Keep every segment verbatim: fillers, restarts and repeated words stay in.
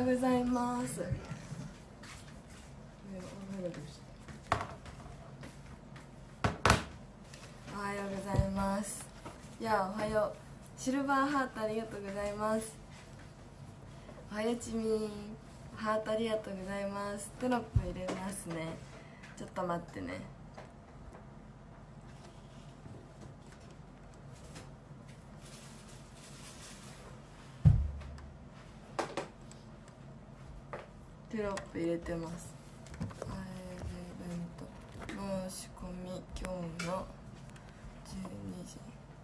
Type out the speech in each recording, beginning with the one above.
うございます。おはようございます。いや、おはよう。シルバーハートありがとうございます。おはようちみん、ハートありがとうございます。テロップ入れますね。ちょっと待ってね。テロップ入れてます。イベント申し込み今日のじゅうにじ。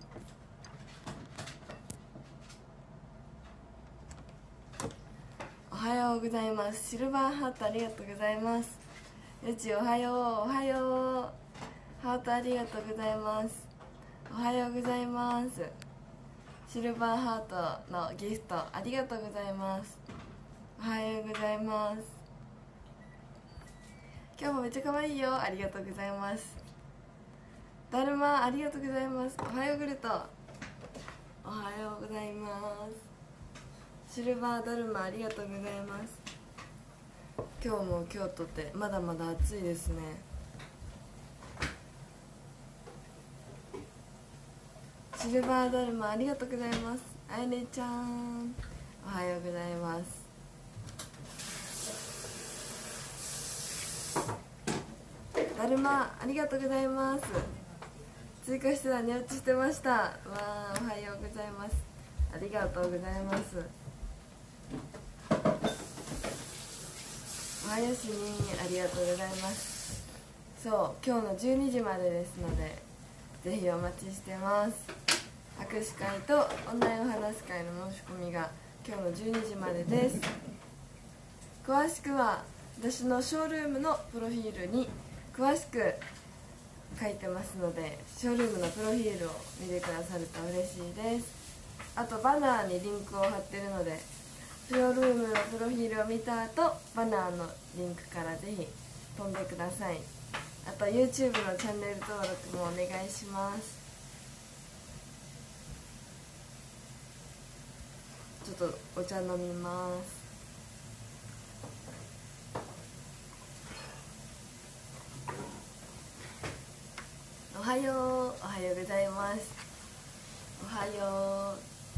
おはようございます。シルバーハートありがとうございます。よちおはよう、おはよう、ハートありがとうございます。おはようございます。シルバーハートのギフトありがとうございます。おはようございます。今日もめっちゃ可愛いよ。ありがとうございます。だるまありがとうございます。おはようグルト、おはようございます。シルバーだるまありがとうございます。今日も京都ってまだまだ暑いですね。シルバーだるまありがとうございます。あいねちゃんおはようございます。だるまありがとうございます。追加してた寝落ちしてました。わあおはようございます。ありがとうございます。おはようしみありがとうございます。そう今日のじゅうにじまでですのでぜひお待ちしてます。握手会とオンラインお話し会の申し込みが今日のじゅうにじまでです。詳しくは私のショールームのプロフィールに詳しく書いてますので、ショールームのプロフィールを見てくださると嬉しいです。あとバナーにリンクを貼ってるので、ショールームのプロフィールを見た後バナーのリンクからぜひ飛んでください。あと YouTube のチャンネル登録もお願いします。ちょっとお茶飲みます。おはよう、おはようございます。おはよう、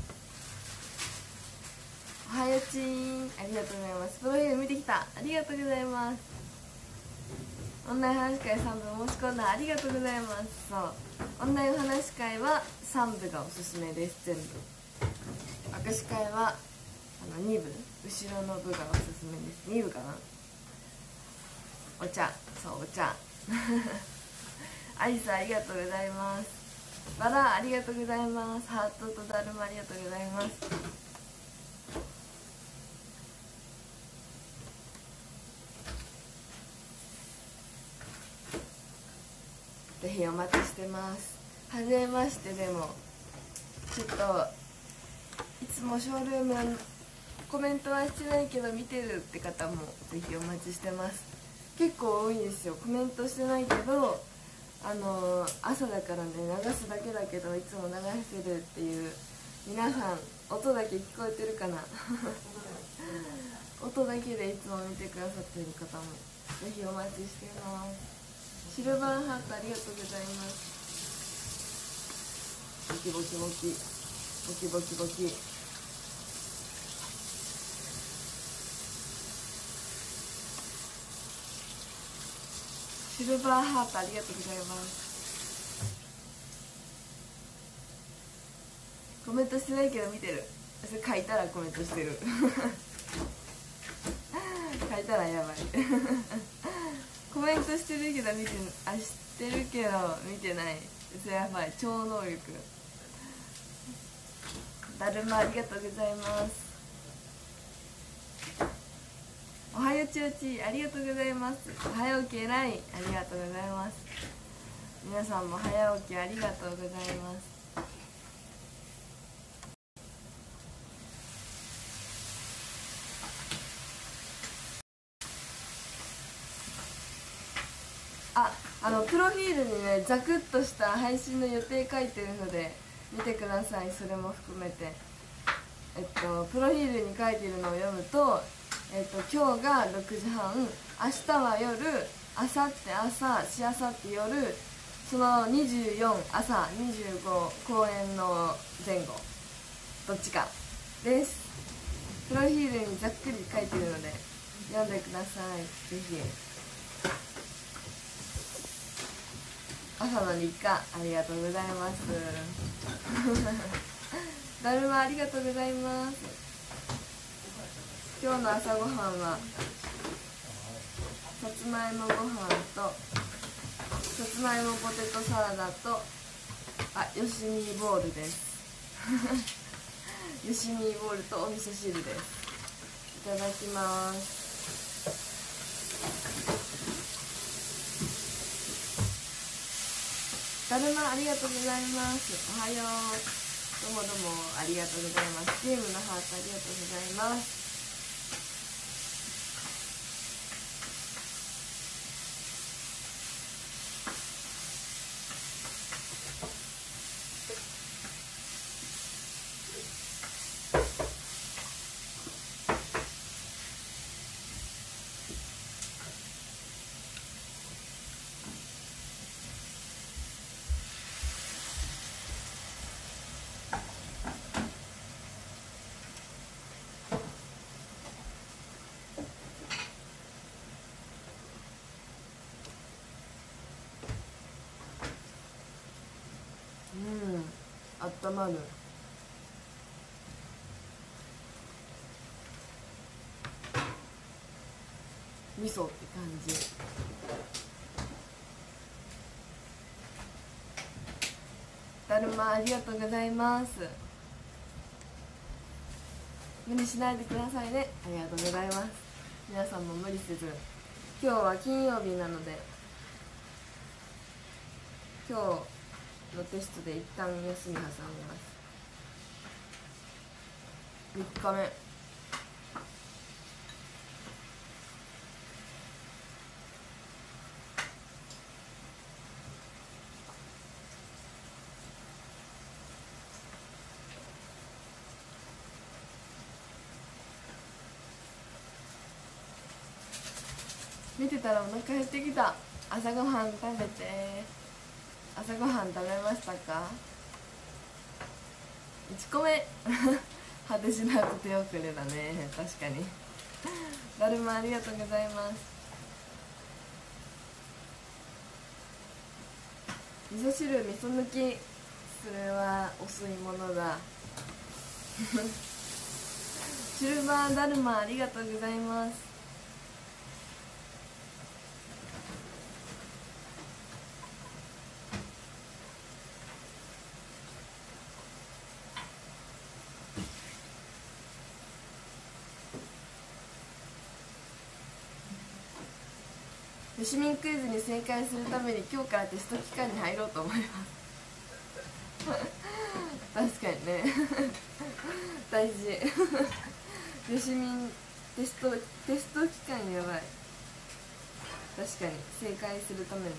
おはようちんありがとうございます。プロフィール見てきた、ありがとうございます。オンライン話し会さんぶ申し込んだ、ありがとうございます。そうオンラインお話し会はさんぶがおすすめです。全部握手会はあのにぶ、後ろの部がおすすめです。にぶかな。お茶、そうお茶アリスありがとうございます。バラありがとうございます。ハートとだるまありがとうございます。ぜひお待ちしてます。はじめまして。でもちょっといつもショールームコメントはしてないけど見てるって方もぜひお待ちしてます。結構多いんですよ。コメントしてないけどあの朝だからね流すだけだけどいつも流してるっていう皆さん、音だけ聞こえてるかな音だけでいつも見てくださってる方もぜひお待ちしてます。シルバーハートありがとうございます。ボキボキボキボキボキボキ。シルバーハートありがとうございます。コメントしてないけど見てる。それ書いたらコメントしてる書いたらやばいコメントしてるけど見てあ知ってるけど見てない。それやばい。超能力。だるまありがとうございます。おはようちおちありがとうございます。おはようきえらいありがとうございます。皆さんも早起きありがとうございます。あ、あのプロフィールにねザクッとした配信の予定書いてるので見てください。それも含めてえっとプロフィールに書いてるのを読むとえっと今日がろくじはん、明日は夜、あさって朝、しあさって夜、そのにじゅうよん朝、にじゅうご公演の前後、どっちかです。プロフィールにざっくり書いてるので読んでください。ぜひ。朝の日課ありがとうございますだるまありがとうございます。今日の朝ごはんはさつまいもご飯とさつまいもポテトサラダとあよしみボールですよしみボールとお味噌汁です。いただきます。だるまありがとうございます。おはよう。どうもどうもありがとうございます。ゲームのハートありがとうございます。うん、あったまる。味噌って感じ。だるまありがとうございます。無理しないでくださいね。ありがとうございます。皆さんも無理せず。今日は金曜日なので今日のテストで一旦休み挟みます。みっかめ。見てたらお腹減ってきた。朝ごはん食べて。朝ごはん食べましたか？いちこめ果てしなく手遅れだね。確かにだるまありがとうございます。味噌汁味噌抜き、それはお吸い物だシルバーだるまありがとうございます。市民クイズに正解するために今日からテスト期間に入ろうと思います確かにね大事よしみんテストテスト期間やばい。確かに正解するためにね。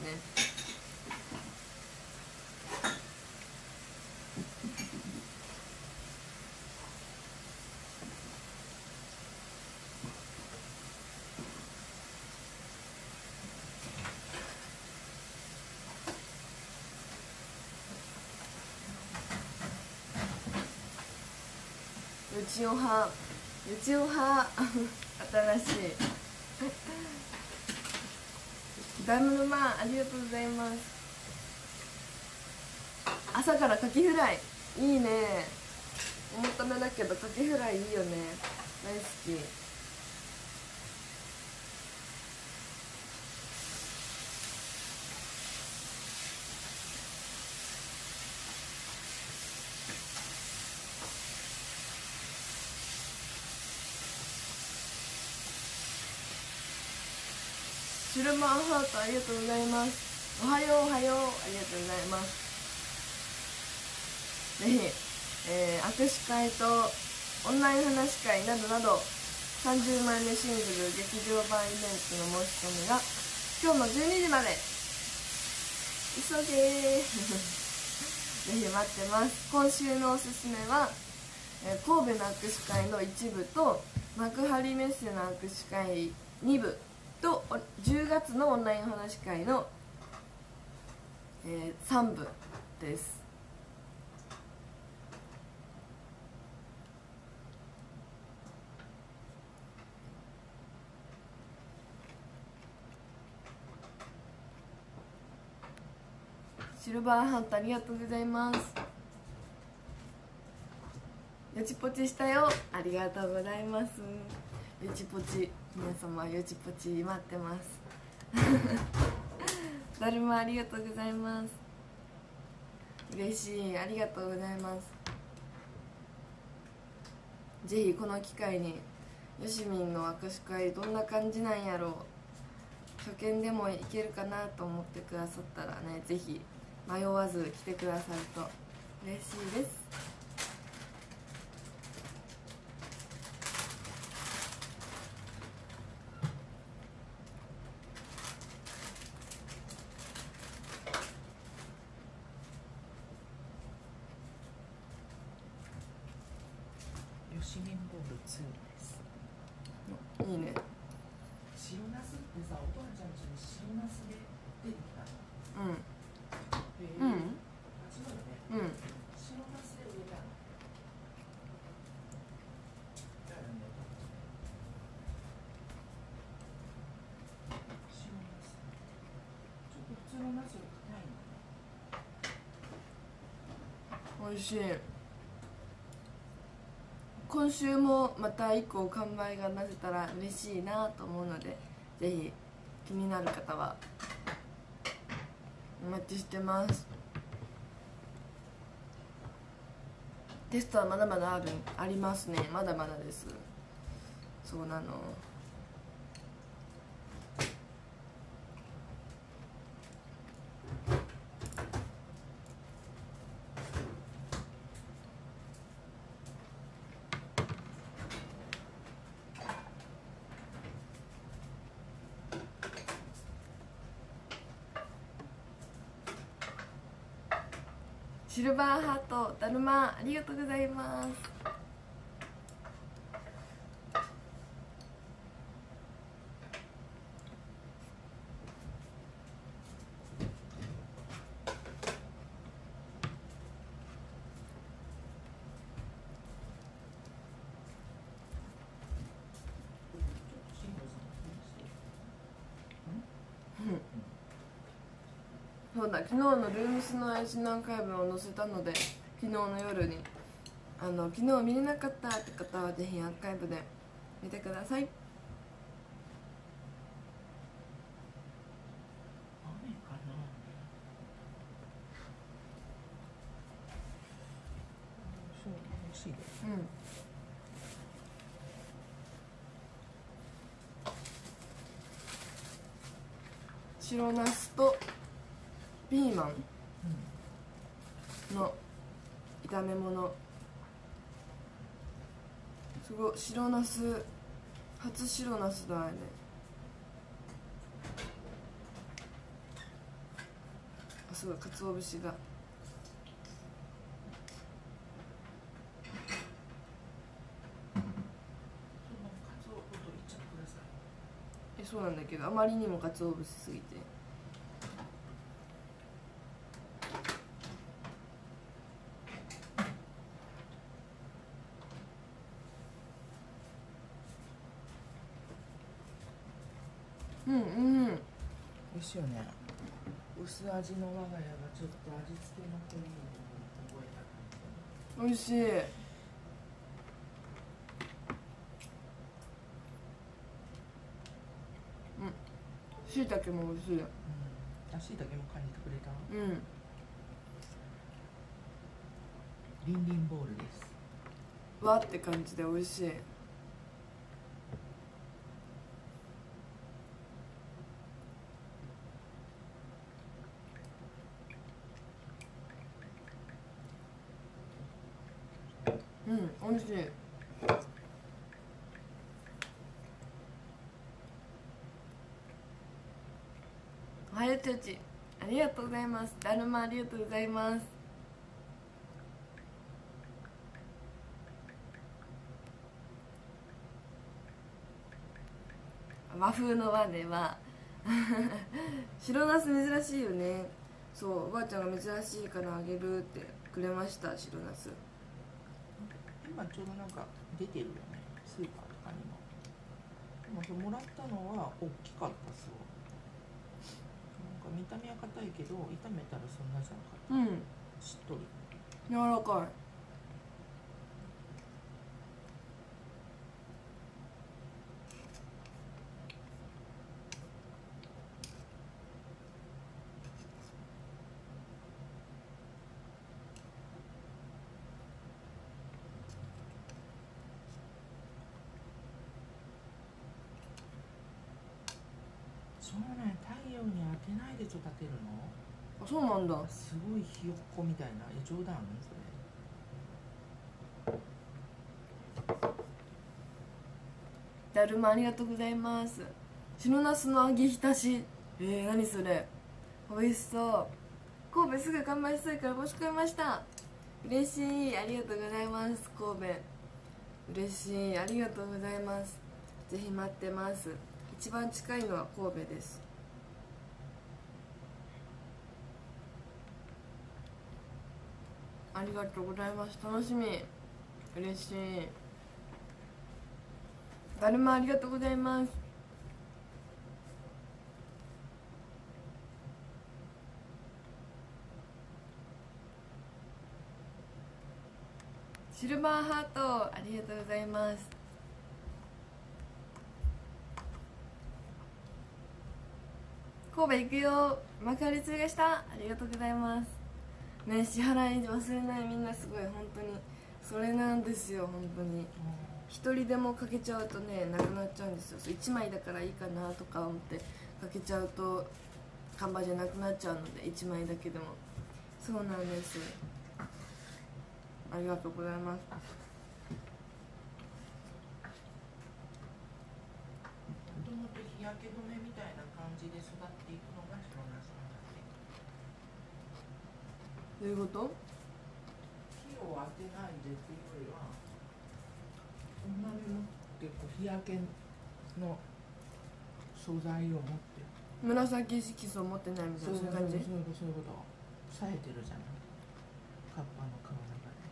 うちおはうちおは新しいダムのマンありがとうございます。朝からカキフライいいね。重ためだけどカキフライいいよね。大好き。シルバーハートありがとうございます。おはようおはようありがとうございます。ぜひ、えー、握手会とオンライン話し会などなどさんじゅうまいめシングル劇場版イベントの申し込みが今日のじゅうにじまで。急げーぜひ待ってます。今週のおすすめは、 えー神戸の握手会の一部と幕張メッセの握手会に部とじゅうがつのオンラインお話し会の、えー、さん部です。シルバーハントありがとうございます。よちぽちしたよ、ありがとうございます。よちぽち、皆様よちぽち待ってますだるまありがとうございます。嬉しい、ありがとうございます。ぜひこの機会によしみんの握手会どんな感じなんやろう、初見でもいけるかなと思ってくださったらね、ぜひ迷わず来てくださると嬉しいです。 よしみんボールツーです。 いいね。 白ナスってさ、おばあちゃんちに白ナスで出てきたの。 うんへえ。 うんあ、違うよね。 うん。 白ナスで植えたの。だよね。白ナス。ちょっと普通のナスより硬いのね。 美味しい。今週もまたいっこ完売がなせたら嬉しいなと思うので、ぜひ気になる方はお待ちしてます。テストはまだまだあるありますね。まだまだです。そうなの。シルバーハート、だるまありがとうございます。そうだ、昨日のルームスの配信何回分を載せたので、昨日の夜にあの昨日見れなかったって方はぜひアーカイブで見てください。 雨かな。そう、美味しいです。 うん。白ナスとピーマンの炒め物、すごい白ナス、初白ナスだね。あ、すごい、鰹節が。え、そうなんだけど、あまりにも鰹節すぎて。うんうん。 美味しいよね。薄味の我が家がちょっと味付けのクリームを覚えた感じ。 美味しい。うん。椎茸も美味しい。 うん。あ、椎茸も感じてくれた。 うん。 リンリンボールです。 わって感じで美味しい。うん、美味しい。おはようちょち、ありがとうございます。だるまありがとうございます。 和風の和では白ナス珍しいよね。そう、おばあちゃんが珍しいからあげるってくれました。白ナス今ちょうどなんか出てるよね、スーパーとかにも。でもそれもらったのは大きかったっすわ。なんか見た目は硬いけど炒めたらそんなじゃなかった。 うん、 しっとり。 柔らかい。 そうね、太陽に当てないで育てるの。 あ、そうなんだ。 すごいひよっこみたいな。え、冗談それ。 だるまありがとうございます。白ナスの揚げ浸し、えー、何それ、美味しそう。神戸すぐ完売したいから申し込みました。嬉しい、ありがとうございます。神戸嬉しい、ありがとうございます。ぜひ待ってます。一番近いのは神戸です。ありがとうございます。楽しみ、嬉しい。だるまありがとうございます。シルバーハートありがとうございます。神戸行くよ、幕張通過した、ありがとうございますね。支払い忘れない、みんなすごい、本当にそれなんですよ。本当に一人でもかけちゃうとね、なくなっちゃうんですよ。いちまいだからいいかなとか思ってかけちゃうと看板じゃなくなっちゃうので、いちまいだけでも。そうなんです、ありがとうございます。 もともと日焼け止めみたいな感じで育っていくのが白ナスなんだって。 どういうこと？ 火を当てないでっていうよりは、こんなにも結構日焼けの素材を持ってる。 紫色素持ってないみたいな、そういう感じ。 そういうことそういうこと。冴えてるじゃない、カッパの皮の中で。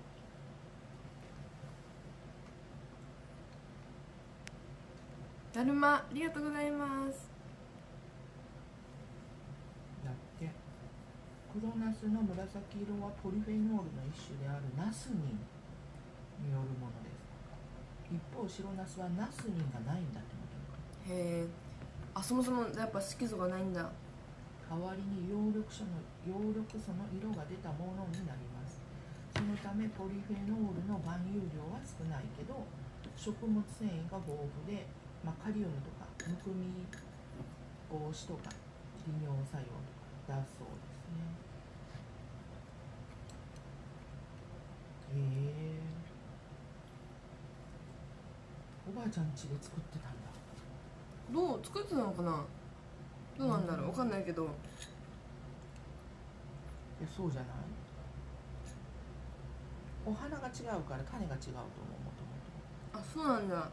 だるまありがとうございます。 だって黒ナスの紫色はポリフェノールの一種であるナスニンによるものです。一方白ナスはナスニンがないんだってこと。 へえ、あ、そもそもやっぱ色素がないんだ。 代わりに葉緑素の葉緑素の色が出たものになります。そのためポリフェノールの含有量は少ないけど食物繊維が豊富で、まあ、カリウムとかむくみ防止とか利尿作用とかだそうですね。へえ、おばあちゃん家で作ってたんだ。 どう作ってたのかな、どうなんだろう、わかんないけど。 いや、そうじゃない、お花が違うから種が違うと思う。もともとあ、そうなんだ。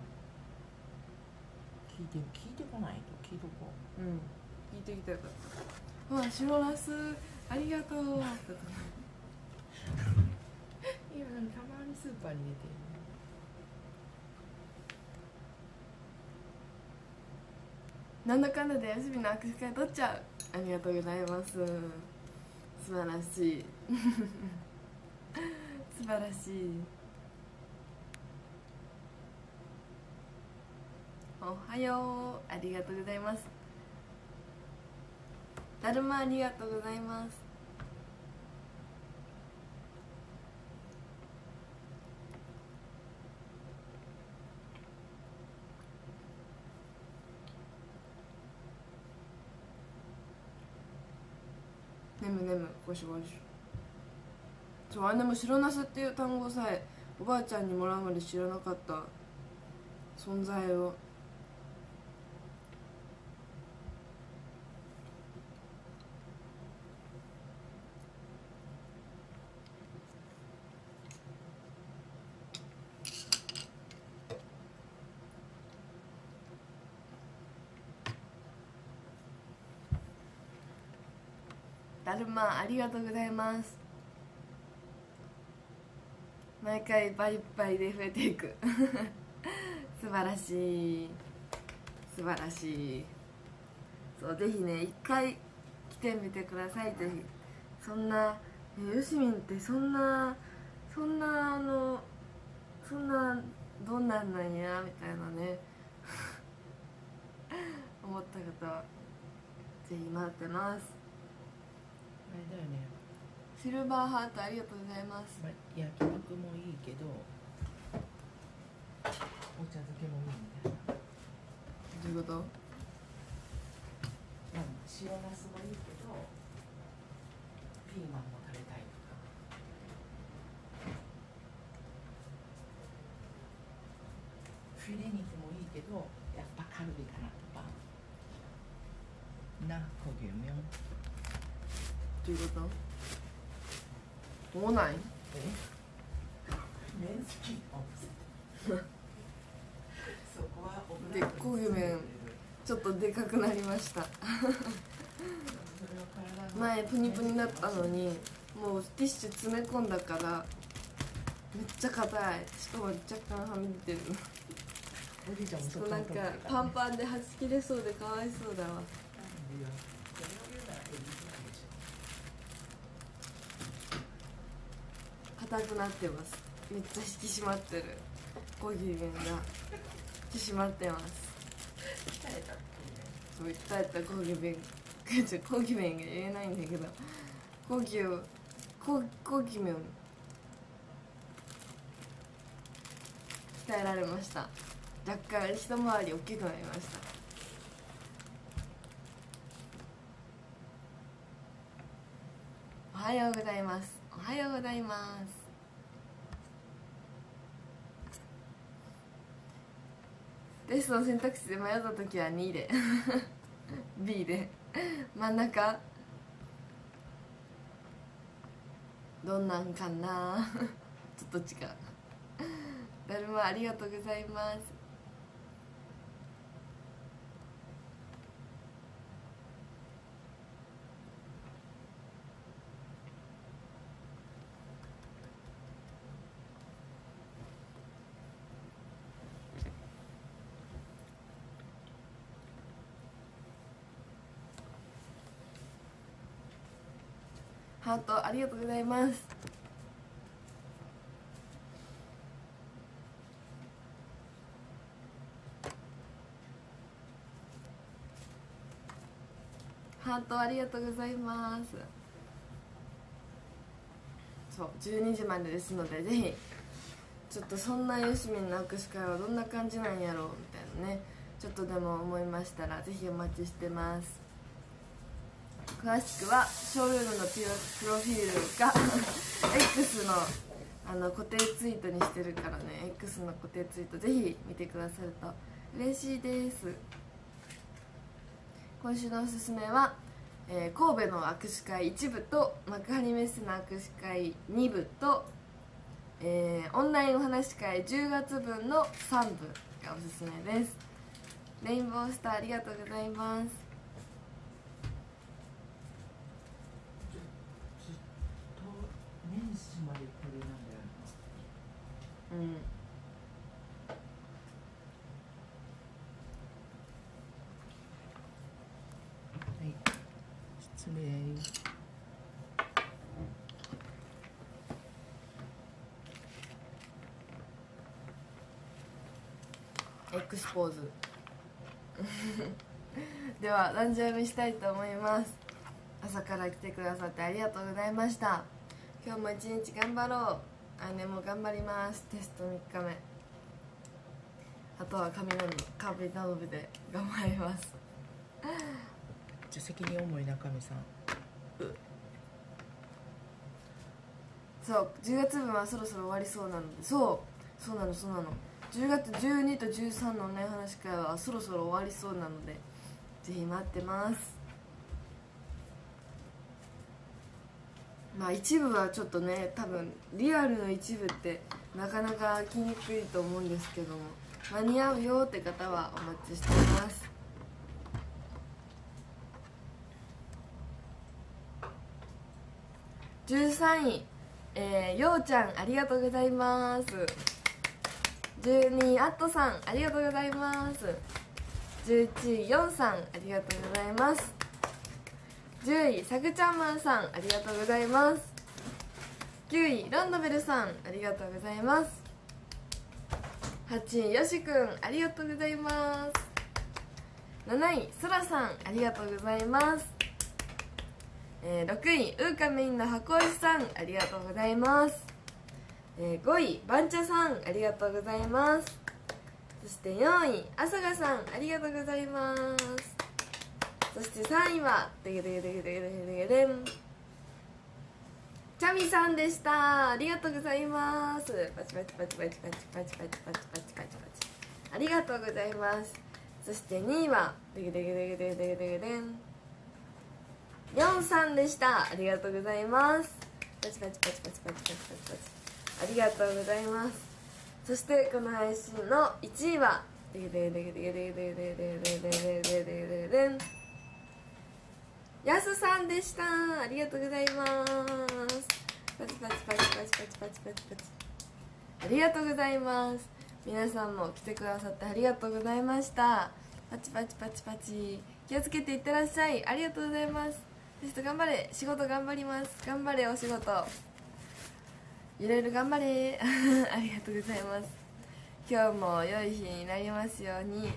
聞いて聞いてこないと。聞いとこう。 うん、聞いてきたよかった。うわ、白ナスありがとう今たまにスーパーに出てる。なんだかんだで休みの握手会取っちゃう。ありがとうございます。素晴らしい素晴らしい。おはよう、ありがとうございます。だるまありがとうございます。ねむねむゴシゴシ。そう、あれでも白ナスっていう単語さえおばあちゃんにもらうまで知らなかった存在を。 だるまありがとうございます。毎回倍いっぱいで増えていく素晴らしい素晴らしい。そうぜひね一回来てみてください。ぜひそんなよしみんってそんなそんなあのそんなどんなんなんやみたいなね思った方はぜひ待ってます。 あれだよね、 シルバーハートありがとうございます。 まあ、焼肉もいいけどお茶漬けもいいみたいな。 どういうこと？ まあ、白ナスもいいけどピーマンも食べたいとか、フィレ肉もいいけどやっぱカルビかなとかな。高級麺どういうこと？どうない？ え麺好きそこはオブラートに包んでくれる。 ちょっとでかくなりました前プニプニだったのにもうティッシュ詰め込んだからめっちゃ硬い。しかも若干はみ出てる。 おじいちゃんもそちょっとなんかパンパンではち切れそうでかわいそうだわ。硬くなってます。めっちゃ引き締まってる。コーヒー麺が引き締まってます。 鍛えたそう鍛えたコーヒー麺ちょコーヒー麺が言えないんだけどコーヒーをコーコーヒー麺鍛えられました。若干一回り大きくなりました。おはようございます。おはようございます。テストの選択肢で迷った時はにでビー で真ん中どんなんかなちょっと違う。だるまありがとうございます。ハートありがとうございます。ハートありがとうございます。そうじゅうにじまでですのでぜひちょっとそんなよしみんの握手会はどんな感じなんやろうみたいなねちょっとでも思いましたらぜひお待ちしてます。詳しくはショールームのプロフィールがX のあの固定ツイートにしてるからね X の固定ツイートぜひ見てくださると嬉しいです。今週のおすすめは、えー、神戸の握手会いち部と幕張メッセの握手会に部と、えー、オンラインお話し会じゅうがつぶんのさん部がおすすめです。レインボースターありがとうございます。 ずっと年始までこれなんだよな。 うんはい、失礼。 X ポーズではランジ読みしたいと思います。朝から来てくださってありがとうございました。今日も一日頑張ろう。来年も頑張ります。テストみっかめ、あとは神のみカーペンターノブで頑張りますじゃあ責任重い中身さん。 そうじゅうがつぶんはそろそろ終わりそうなので、そうそうなのそうなのじゅうがつじゅうにとじゅうさんのオンライン話し会はそろそろ終わりそうなのでぜひ待ってます。まあ一部はちょっとね多分リアルの一部ってなかなか来にくいと思うんですけども間に合うよって方はお待ちしています。 じゅうさんい、えー、ようちゃんありがとうございます。じゅうにい、あっとさんありがとうございます。じゅういちい、よんさんありがとうございます。じゅうい、さくちゃんまんさんありがとうございます。きゅうい、ロンドベルさんありがとうございます。はちい、よしくんありがとうございます。なない、そらさんありがとうございます。えー、ろくい、うーかめいんの箱石さんありがとうございます。えー、ごい、ばんちゃさんありがとうございます。そしてよんい、あさがさんありがとうございます。そしてさんいはでげでげでげでげでげでげでん、チャミさんでした。ありがとうございます。パチパチパチパチパチパチパチパチパチパチパチありがとうございます。そしてにいはでげでげでげでげでげでげでん、よんさんでした。ありがとうございます。パチパチパチパチパチパチパチパチありがとうございます。そしてこの配信のいちいはでげでげでげでげでげでげでげでげでげでげでげでげでん、やすさんでした。ありがとうございます。パチパチパチパチパチパチパチパチありがとうございます。皆さんも来てくださってありがとうございました。パチパチパチパチ気をつけていってらっしゃい。ありがとうございます。そして頑張れ、仕事頑張ります。頑張れお仕事、揺れる頑張れありがとうございます。今日も良い日になりますように。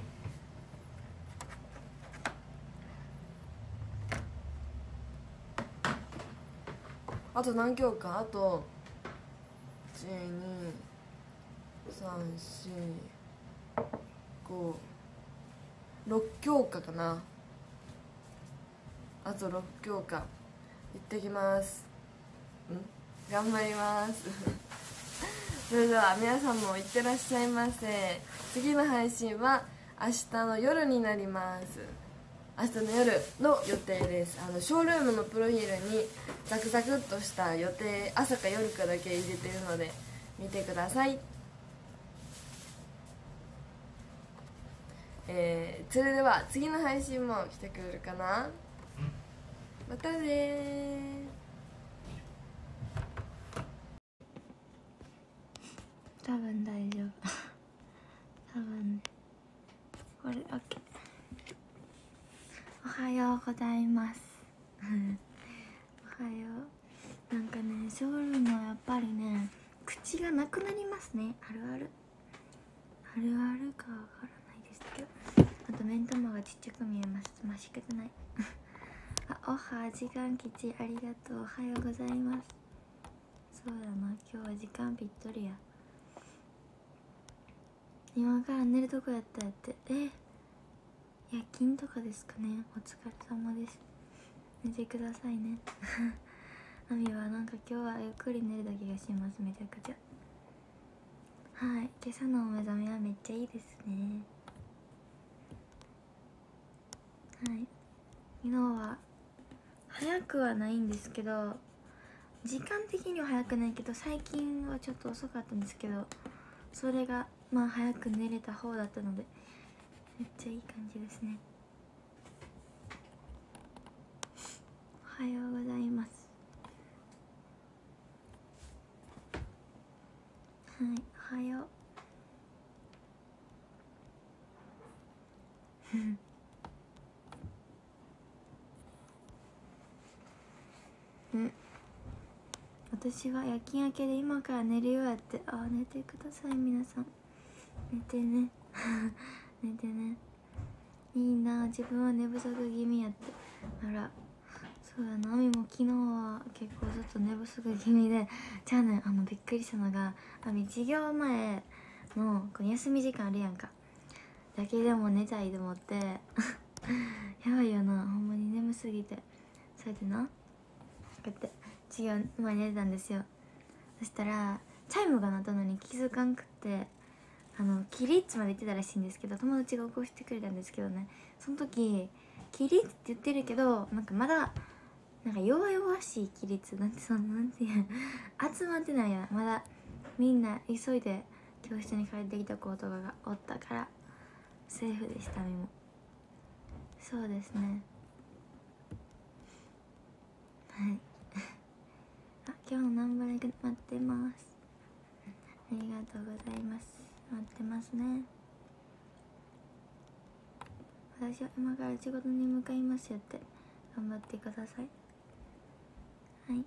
あと何教科？あといち、に、さん、よん、ご、ろっ教科かな。あとろっ教科行ってきます。ん頑張りますそれでは皆さんもいってらっしゃいませ。次の配信は明日の夜になります。明日の夜の予定です。あのショールームのプロフィールにザクザクっとした予定、朝か夜かだけ入れてるので見てください。えー、それでは次の配信も来てくれるかな。またねー。 多分大丈夫多分ね。これ OK。 おはようございますおはよう。なんかね、ショールームはやっぱりね、口がなくなりますね。あるあるあるあるかわからないですけど、あと目ん玉がちっちゃく見えます。まあ仕方ないあ、おは時間きちありがとう。おはようございます。そうだな、今日は時間ぴったりや。今から寝るとこやったやって。え夜勤とかですかね。お疲れ様です。寝てくださいねアミはなんか今日はゆっくり寝るだけがします。めちゃくちゃ。はい、今朝のお目覚めはめっちゃいいですね。はい、昨日は早くはないんですけど、時間的には早くないけど、最近はちょっと遅かったんですけど、それがまあ早く寝れた方だったのでめっちゃいい感じですね。おはようございます。はい、おはよううん私は夜勤明けで今から寝るよやって。あ、寝てください皆さん、寝てね寝てね。いいな、自分は寝不足気味やって。あら、そうやな。あみも昨日は結構ずっと寝不足気味で、じゃあね、あのびっくりしたのが、あみ授業前のこの休み時間あるやんか、だけでも寝たいと思ってやばいよな、ほんまに眠すぎて。それでな、こうやって授業前に寝てたんですよ。そしたらチャイムが鳴ったのに気づかんくって、あの起立まで言ってたらしいんですけど、友達が起こしてくれたんですけどね、その時起立って言ってるけど、なんかまだなんか弱々しい起立なんて、そのなんていう集まってないや、まだみんな急いで教室に帰ってきた子とかがおったからセーフでした。みもそうですね。はいあ、 今日のナンバーライク待ってます。ありがとうございます。待ってますね。私は今から仕事に向かいますよって頑張ってください。はい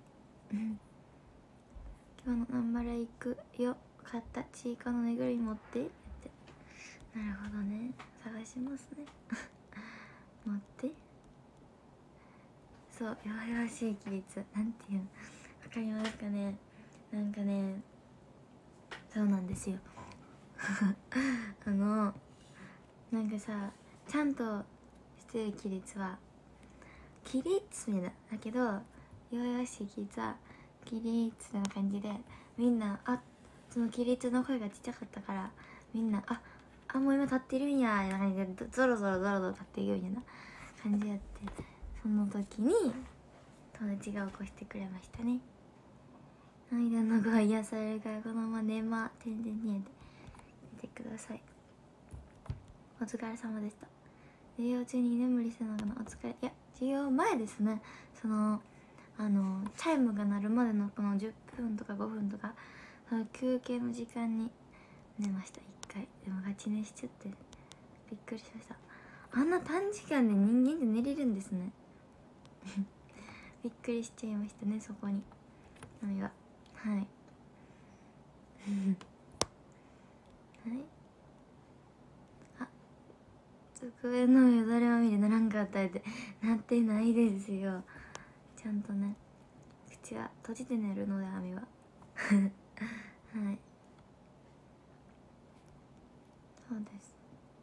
今日のナンバラ行くよ、買ったちいかのぬいぐるみ持ってって。なるほどね、探しますね持ってそう、弱々しい規律なんていうのわかりますかね。なんかね、そうなんですよあのなんかさ、ちゃんとしてる規律は規律みたいなだけど、弱々しい規律は規律みたいな感じで、みんなあその規律の声がちっちゃかったからみんなああもう今立ってるんやみたいな感じでゾロゾロゾロゾロ立っていくみたいな感じやって、その時に友達が起こしてくれましたね。涙の声癒されるからこのまま寝まてんてんてんで寝てください。お疲れ様でした。授業中に居眠りしたのかな。お疲れ。いや授業前ですね。そのあのチャイムが鳴るまでのこのじゅっぷんとかごふんとかその休憩の時間に寝ました。いっかいでもガチ寝しちゃってびっくりしました。あんな短時間で人間って寝れるんですねびっくりしちゃいましたね、そこに何がはいはいあ机の上誰も見てならんかったってなってないですよ。ちゃんとね口は閉じて寝るので網ははいそうです。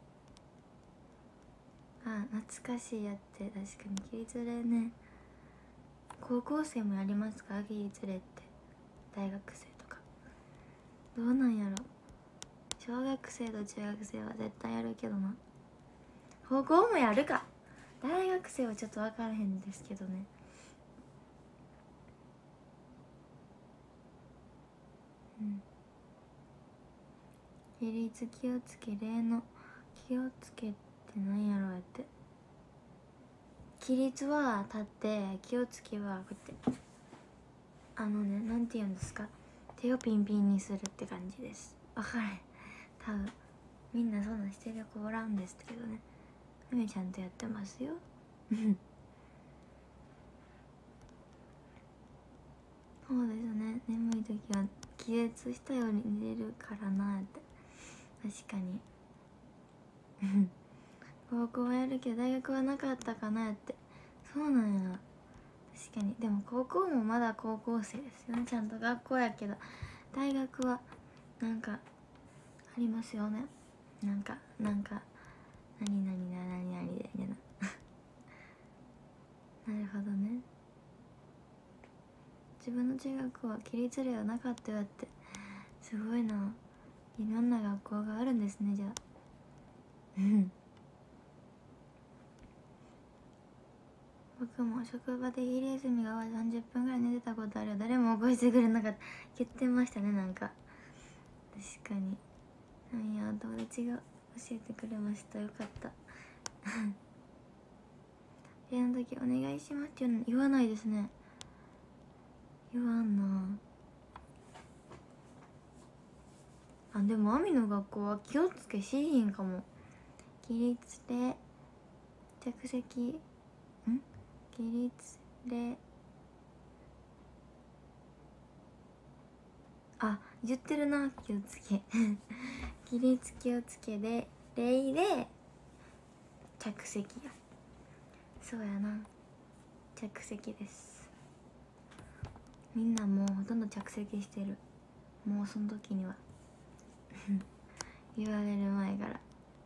あ懐かしいやって、確かに起立例ね。高校生もやりますか、起立例って。大学生とかどうなんやろ。小学生と中学生は絶対やるけどな。高校もやるか。大学生はちょっと分からへんですけどね。うん起立気をつけ、例の気をつけってなんやろうやって。起立は立って、気をつけはこうやってあのね、なんて言うんですか、手をピンピンにするって感じです。分からへん多分みんなそんなんしてる子おらんですけどね。ふみちゃんとやってますよそうですね、眠い時は気絶したように寝れるからなって。確かに高校はやるけど大学はなかったかなって。そうなんや。確かに。でも高校もまだ高校生ですよね。ちゃんと学校やけど大学はなんかありますよね。なんかなんか何々な何々でみたいななるほどね。自分の中学は起立例はなかったよって。すごいな、いろんな学校があるんですね。じゃあうん僕も職場で昼休みが終わりさんじゅっぷんぐらい寝てたことあるよ。誰も起こしてくれなかった。言ってましたね、なんか確かに。なんや友達が教えてくれました。よかった部屋の時お願いしますっていうの言わないですね。言わんなあ。でも亜美の学校は気をつけしひんかも。起立で着席ん起立であ言ってるな。気をつけ起立気をつけで礼で着席や。そうやな、着席です。みんなもうほとんど着席してる。もうその時には言われる前から。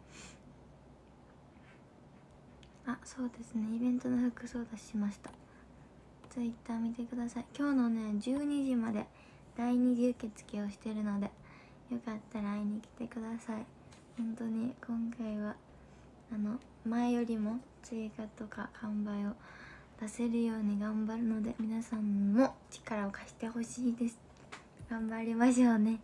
あそうですね、イベントの服装出しました。ツイッター見てください。今日のねじゅうにじまでだいに次受付をしてるのでよかったら会いに来てください。本当に今回はあの前よりも追加とか販売を出せるように頑張るので皆さんも力を貸してほしいです。頑張りましょうね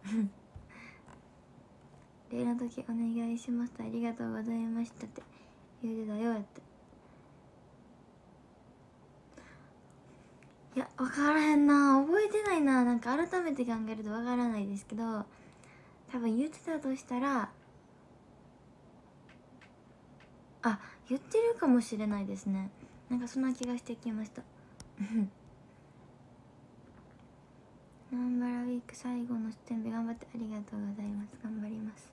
例の時お願いします。ありがとうございましたって言うてたよやって。いや分からへんな、覚えてないな。なんか改めて考えると分からないですけど、多分言ってたとしたら、あ、言ってるかもしれないですね。なんかそんな気がしてきました。南原ウィーク最後の出店日頑張ってありがとうございます。頑張ります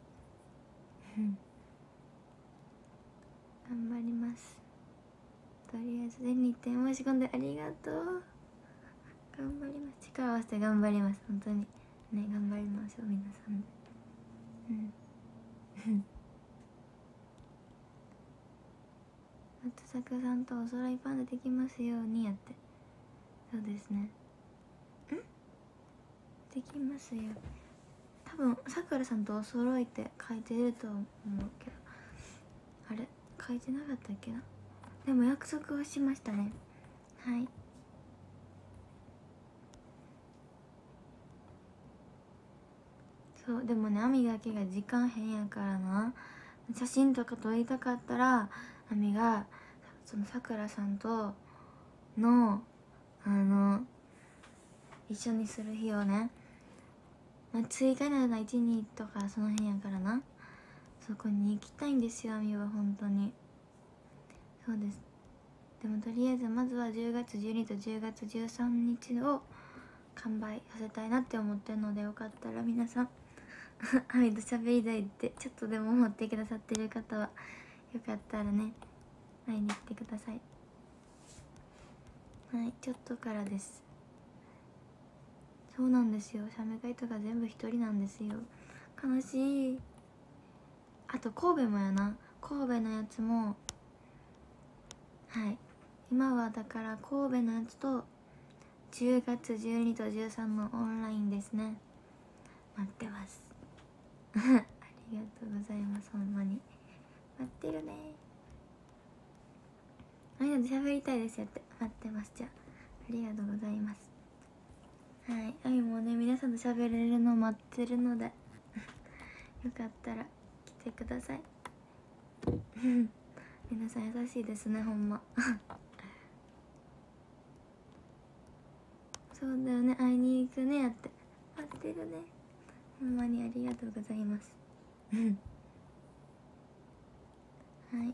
頑張ります。とりあえず全日程申し込んでありがとう。頑張ります。力を合わせて頑張ります。本当にね、頑張りましょう皆さん。うん松坂さんとお揃いパンダできますようにやって。そうですね。んできますよ。多分さくらさんとお揃いって書いてると思うけど、あれ書いてなかったっけな。でも約束をしましたね。はい。そうでもね、あみだけが時間変やからな、写真とか撮りたかったらあみがそのさくらさんとのあの一緒にする日をね、まあ、追加になるのはいちにちとかその辺やからな、そこに行きたいんですよあみは本当に。そうです。でもとりあえずまずはじゅうがつじゅうにとじゅうがつじゅうさんにちを完売させたいなって思ってるので、よかったら皆さんあみと喋りたいってちょっとでも思ってくださってる方はよかったらね会いに来てください。はい、ちょっとからです。そうなんですよ、写メ会とか全部一人なんですよ。悲しい。あと神戸もやな、神戸のやつも、はい、今はだから神戸のやつとじゅうがつじゅうにとじゅうさんのオンラインですね。待ってますありがとうございます。ほんまに待ってるね。みんなで喋りたいですよって待ってます。じゃあありがとうございます。はい、あみもね皆さんと喋れるのを待ってるのでよかったら来てください皆さん優しいですねほんまそうだよね、会いに行くねやって待ってるね。ほんまにありがとうございますはい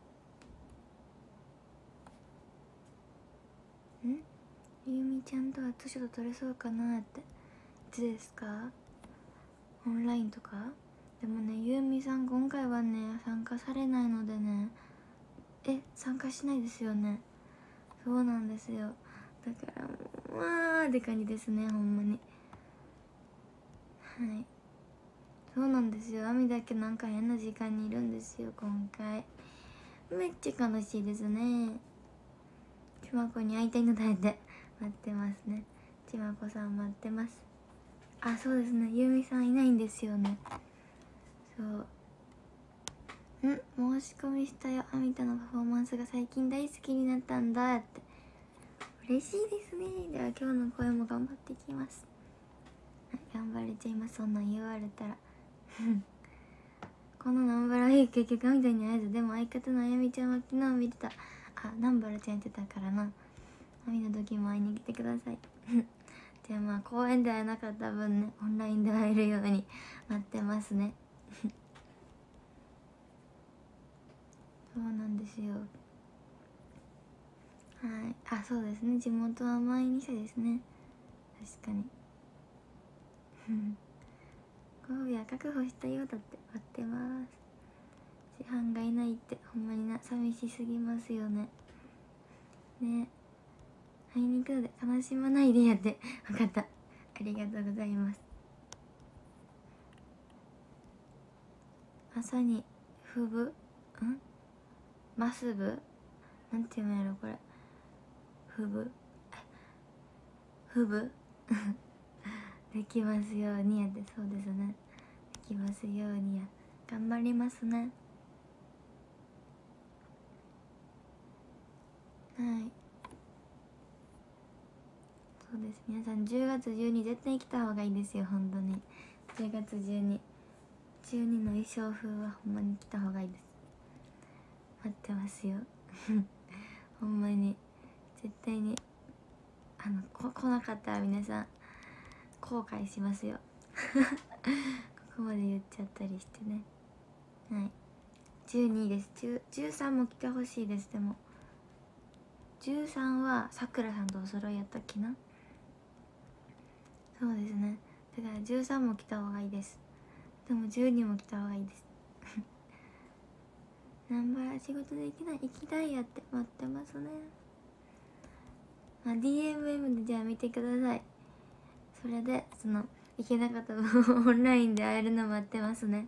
んゆうみちゃんとはツーショット撮れそうかなって。いつですか？オンラインとか？でもね、ゆうみさん今回はね参加されないのでね。え、参加しないですよね。そうなんですよ。だからもうわーって感じですねほんまに。はい、そうなんですよ。あみだけなんか変な時間にいるんですよ今回。めっちゃ悲しいですね。ちまこに会いたいのだって待ってますね。ちまこさん待ってます。あ、そうですね、ゆうみさんいないんですよね。そうん申し込みしたよ。あみたのパフォーマンスが最近大好きになったんだって。嬉しいですね。では今日の声も頑張っていきます。頑張れちゃいます、そんなん言われたらこの南原へ結局あみたいに会えず、でも相方のあやみちゃんは昨日見てた。あ、南原ちゃんやってたからな。あみの時も会いに来てくださいじゃあまあ公園で会えなかった分ね、オンラインで会えるように待ってますねそうなんですよ。はい、あ、そうですね、地元は満員に社ですね。確かに神戸は確保したようだって待ってます。師範がいないってほんまにな、寂しすぎますよね。ね、会いに行くので悲しまないでやって分かった、ありがとうございます。朝にふぶんマス部なんて読むやろこれ。ふぶふぶできますようにやって。そうですね、できますようにや、頑張りますね。はい、そうです。皆さんじゅうがつじゅうに絶対来た方がいいですよ本当に。じゅうがつじゅうにじゅうにの衣装風はほんまに来た方がいいです。待ってますよほんまに絶対にあのこ来なかったら皆さん後悔しますよここまで言っちゃったりしてね。はい、じゅうにです。じゅうさんも来てほしいです。でもじゅうさんはさくらさんとお揃いやったっけな。そうですね、だからじゅうさんも来た方がいいです。でもじゅうにも来た方がいいです南原仕事できない行きたいやって待ってますね。まあ、ディーエムエム でじゃあ見てください。それでその行けなかった分オンラインで会えるの待ってますね。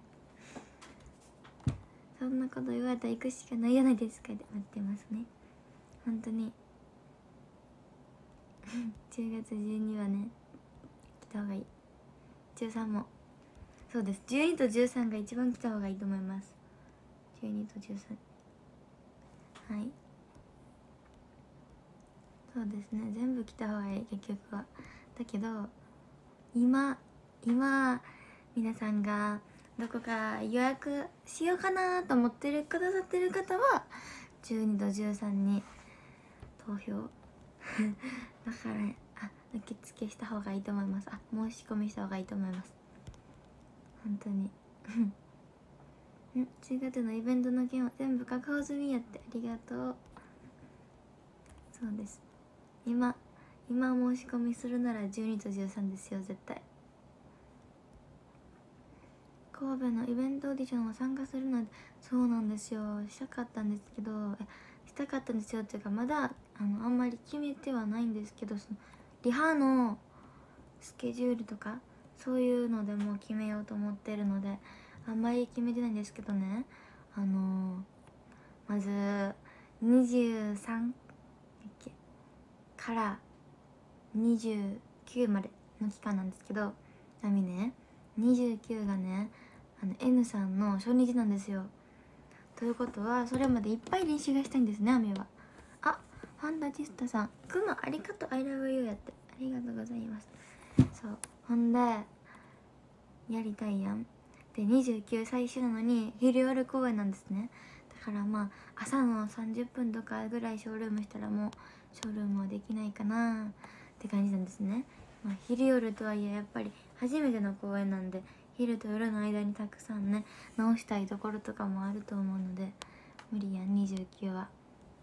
そんなこと言われたら行くしかないじゃないですかで待ってますね。本当にじゅうがつじゅうにはね来た方がいい。じゅうさんもそうです。じゅうにとじゅうさんが一番来た方がいいと思います。じゅうにとじゅうさん、はい、そうですね、全部来た方がいい結局は。だけど今今皆さんがどこか予約しようかなと思ってるくださってる方はじゅうにとじゅうさんに投票だから、ね、あ受付した方がいいと思います。あ申し込みした方がいいと思います。本当にじゅうがつのイベントの件は全部確保済みやって。ありがとう。そうです、今今申し込みするならじゅうにとじゅうさんですよ絶対。神戸のイベントオーディションは参加するなんて。そうなんですよ、したかったんですけどえしたかったんですよっていうかまだあのあんまり決めてはないんですけど、そのリハのスケジュールとかそういうのでもう決めようと思ってるのであんまり決めてないんですけどね。あのー、まずにじゅうさんからにじゅうきゅうまでの期間なんですけど、ナミねにじゅうきゅうがねあの N さんの初日なんですよ。ということはそれまでいっぱい練習がしたいんですね、アミは。あ、ファンタジスタさん、くまありがとう、 I love you やってありがとうございます。そうほんでやりたいやんでにじゅうきゅう最終なのに昼夜公演なんですね。だからまあ朝のさんじゅっぷんとかぐらいショールームしたらもうショールームはできないかなって感じなんですね。まあ、昼夜とはいえやっぱり初めての公演なんで昼と夜の間にたくさんね直したいところとかもあると思うので無理やんにじゅうきゅうは。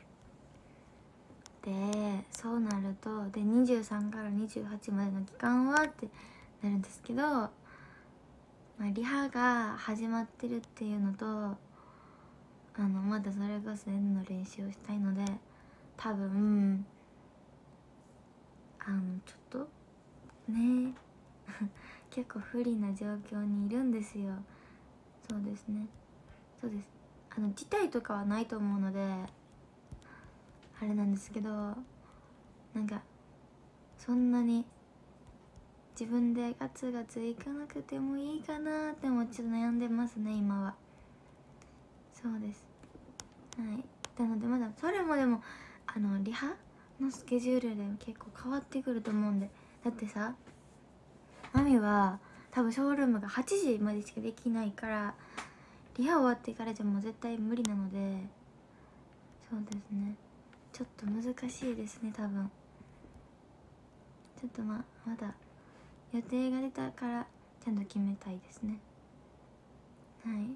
でそうなるとでにじゅうさんからにじゅうはちまでの期間はってなるんですけど、まあ、リハが始まってるっていうのとあのまだそれこそ N の練習をしたいので多分あのちょっとね結構不利な状況にいるんですよ。そうですね、そうです、あの辞退とかはないと思うのであれなんですけど、なんかそんなに自分でガツガツいかなくてもいいかなってもちょっと悩んでますね今は。そうです、はい、なのでまだそれもでもあのリハのスケジュールで結構変わってくると思うんで。だってさマミは多分ショールームがはちじまでしかできないからリハ終わってからじゃもう絶対無理なので、そうですねちょっと難しいですね多分。ちょっとまあまだ予定が出たからちゃんと決めたいですね。はい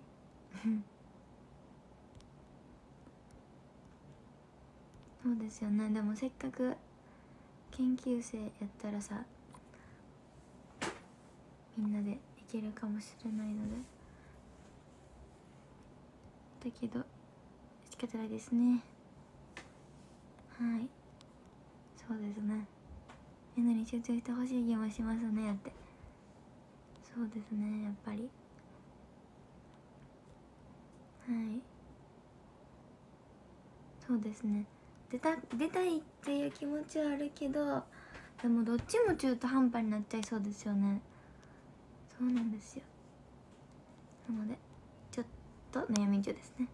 そうですよね。でもせっかく研究生やったらさみんなでいけるかもしれないので、だけど仕方ないですね。はい、そうですね。Nに集中してほしい気もしますねって。そうですねやっぱりはいそうですね。出た出たいっていう気持ちはあるけどでもどっちも中途半端になっちゃいそうですよね。そうなんですよ。なのでちょっと悩み中ですね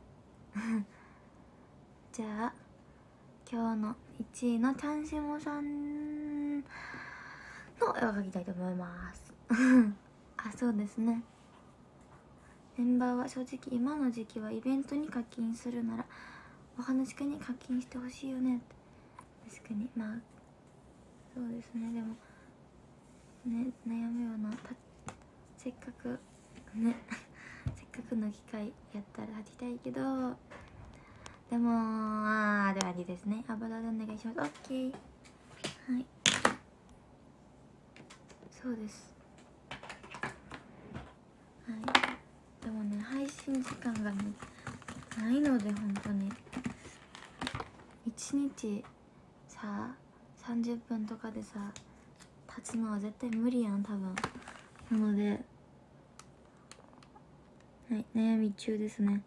じゃあ今日のいちいのチャンシモさんの絵を描きたいと思いますあそうですね、メンバーは正直今の時期はイベントに課金するならお話し家に課金してほしいよねって。確かにまあそうですね。でもね、悩むような、せっかくねせっかくの機会やったら弾きたいけど、でもあーではりですね。あばらでお願いします。 OK。 はい、そうです。はい、でもね、配信時間がねないので、本当にいちにちささんじゅっぷんとかでさ立つのは絶対無理やん、多分。なので、はい、悩み中ですね。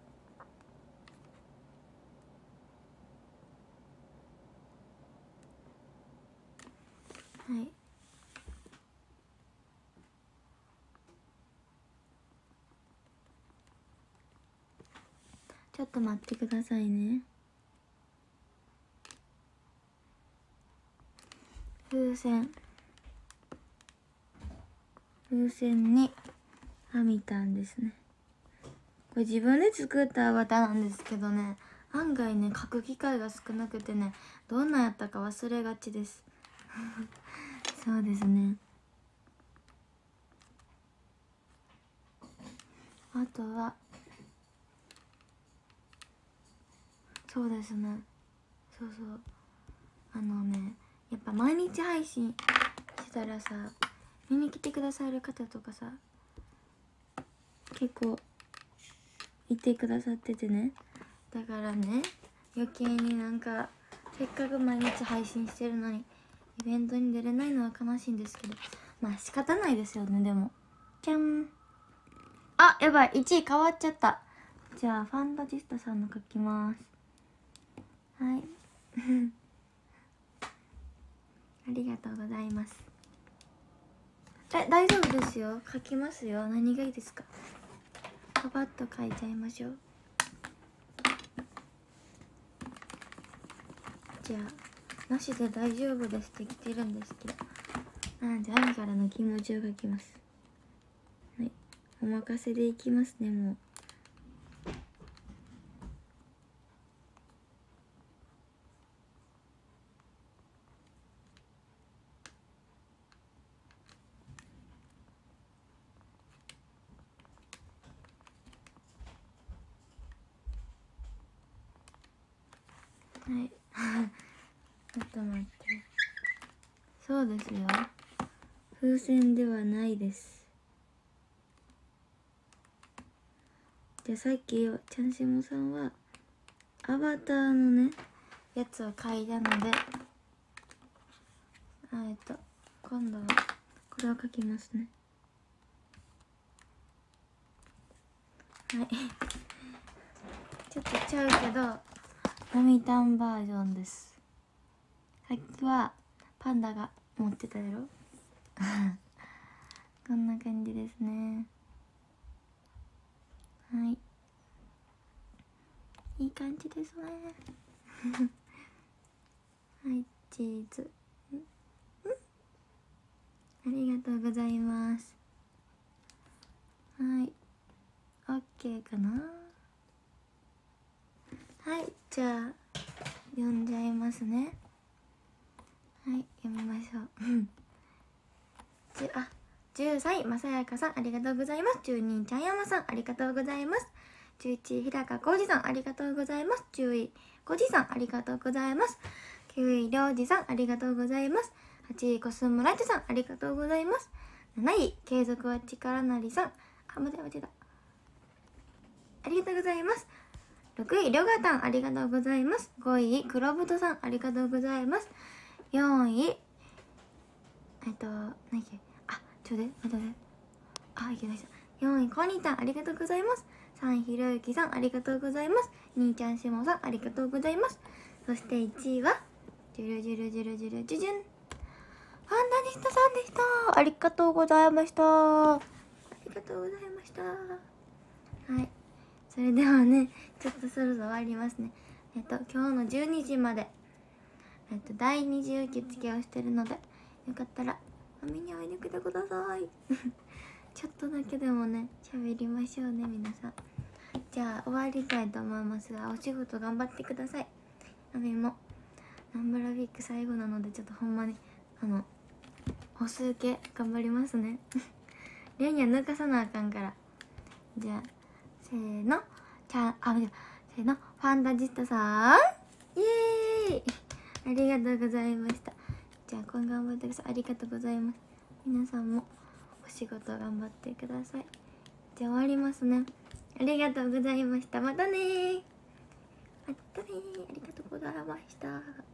はい、ちょっと待ってくださいね。風船風船に編みたんですね。これ自分で作ったアバターなんですけどね、案外ね書く機会が少なくてね、どんなやったか忘れがちですそうですね。あとはそうですね、そうそう、あのね、やっぱ毎日配信したらさ、見に来てくださる方とかさ結構いてくださっててね、だからね余計になんかせっかく毎日配信してるのにイベントに出れないのは悲しいんですけど、まあ仕方ないですよね。でもじゃん、あ、やばい、いちい変わっちゃった。じゃあファンタジスタさんの書きます。はいありがとうございます。え、大丈夫ですよ、書きますよ。何がいいですか？パパッと書いちゃいましょう。じゃあなしで大丈夫ですって来てるんですけど、なんで兄からの気持ちを書きます。はい、お任せでいきますね。もうはいちょっと待って、そうですよ、風船ではないです。じゃあさっきちゃんしもさんはアバターのねやつを書いたので、えっと今度はこれを書きますね。はいちょっとちゃうけどモミタンバージョンです。さっきはパンダが持ってたやろこんな感じですね。はい、いい感じですねはい、チーズ、んんありがとうございます。はい、オッケーかな。はい、じゃあ読んじゃいますね。はい、読みましょうじあ、じゅうさいまさやかさんありがとうございます。じゅうにいちゃんやまさんありがとうございます。じゅういちい日高浩二さんありがとうございます。じゅういこじさんありがとうございます。きゅういりょうじさんありがとうございます。はちいコスモライトさんありがとうございます。なない継続は力なりさん、あ、待て待てだ、ありがとうございます。ろくいりょがたんありがとうございます。ごい黒ぶとさんありがとうございます。よんいえっと何やっけ、あ、ちょうで待って待って、あ、いけないした。よんいコニータンありがとうございます。さんいひろゆきさんありがとうございます。にいちゃんしもさんありがとうございます。そしていちいはジュルジュルジュルジュルジュジュン、ファンタジスタさんでした。ありがとうございました。ありがとうございました。はい、それではね、ちょっとそろそろ終わりますね。えっと今日のじゅうにじまでえっとだいに次受付をしてるので、よかったら見においでくださいちょっとだけでもね喋りましょうね皆さん。じゃあ終わりたいと思いますが、お仕事頑張ってください。アミもナンバラウィーク最後なので、ちょっとほんまにあの歩数計頑張りますねレンには抜かさなあかんから。じゃあせーの、ちゃあせーの、ファンタジスタさんイエーイありがとうございました。じゃあ今後頑張ってください。ありがとうございます。皆さんもお仕事頑張ってください。じゃあ終わりますね。ありがとうございました。またねーまたねーありがとうございました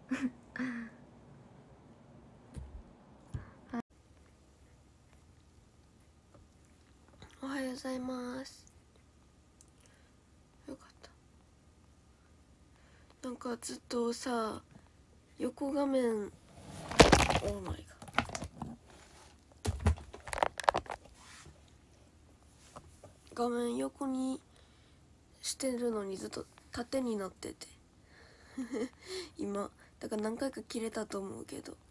おはようございます。よかった。なんかずっとさ、横画面、オーマイガー、画面横にしてるのにずっと縦になってて今だから何回か切れたと思うけど、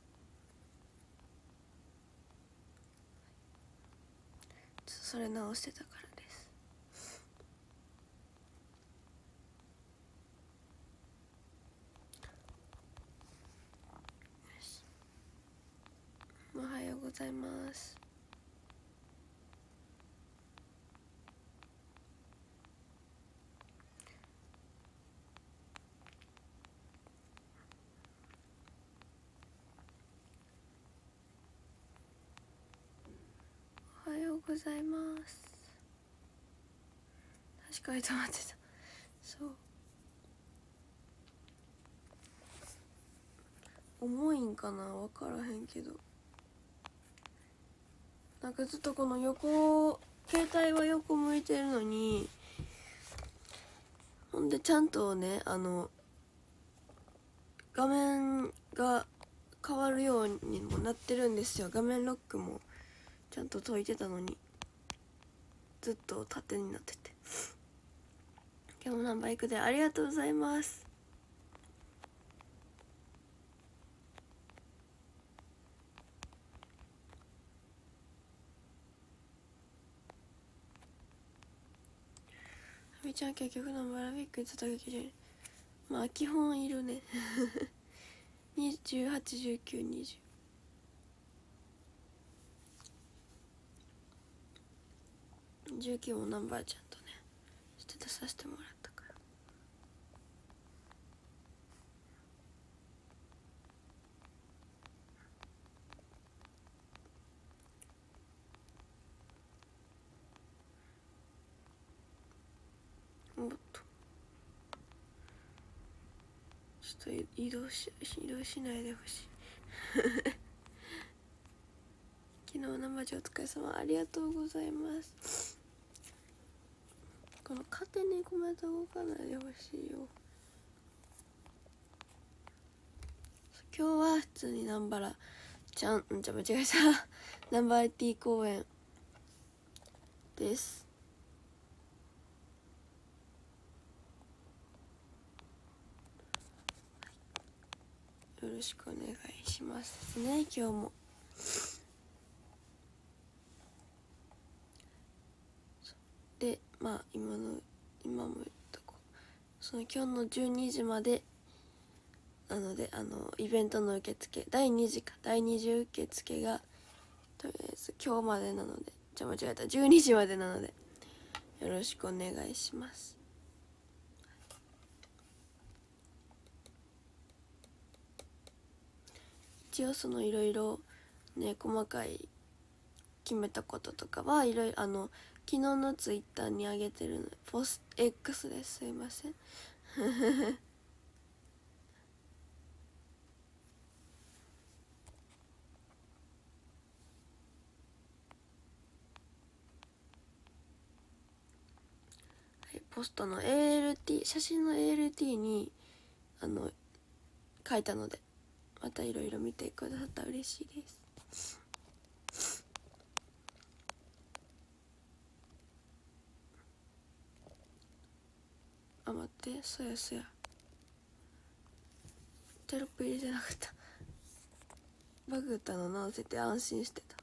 それ直してたからです。よし、おはようございます。おはようございます。確かに止まってた。そう重いんかな、分からへんけど、なんかずっとこの横、携帯は横向いてるのに、ほんでちゃんとね、あの画面が変わるようにもなってるんですよ。画面ロックもちゃんと解いてたのにずっと縦になってて。今日もナンバー行くでありがとうございます。あみちゃん結局ナンバービック言ってたけど、まあ基本いるねじゅうはち、じゅうきゅう、にじゅう、じゅうきゅうもナンバーちゃんとねして出させてもらったから。おっと、ちょっと移動し移動しないでほしい昨日生地お疲れ様、ありがとうございます。この勝手にコメント動かないでほしいよ。今日は普通に南原ちゃんんじゃ間違えた南原 T 公演です。よろしくお願いしますね。今日もで、まあ今の今も言ったこその今日のじゅうにじまでなので、あのイベントの受付だいにじかだいにじ受付がとりあえず今日までなので、じゃ間違えたじゅうにじまでなのでよろしくお願いします。一応そのいろいろね、細かい決めたこととかはいろいろあの昨日のツイッターに上げてるので、ポス X です、すいませんポストの エーエルティー 写真の エーエルティー にあの書いたので、またいろいろ見てくださったら嬉しいです。あ、待って、そやそやテロップ入れてなかった。バグったの直せて安心してた。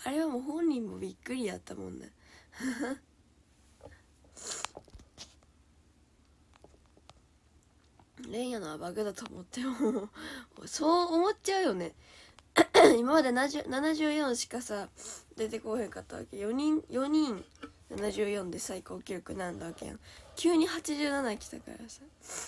あれはもう本人もびっくりやったもんねレンヤのはバグだと思ってもそう思っちゃうよね今までななじゅうよんしかさ出てこへんかったわけ。よにんよにんななじゅうよんで最高記録なんだわけやん。急にはちじゅうなな来たからさ、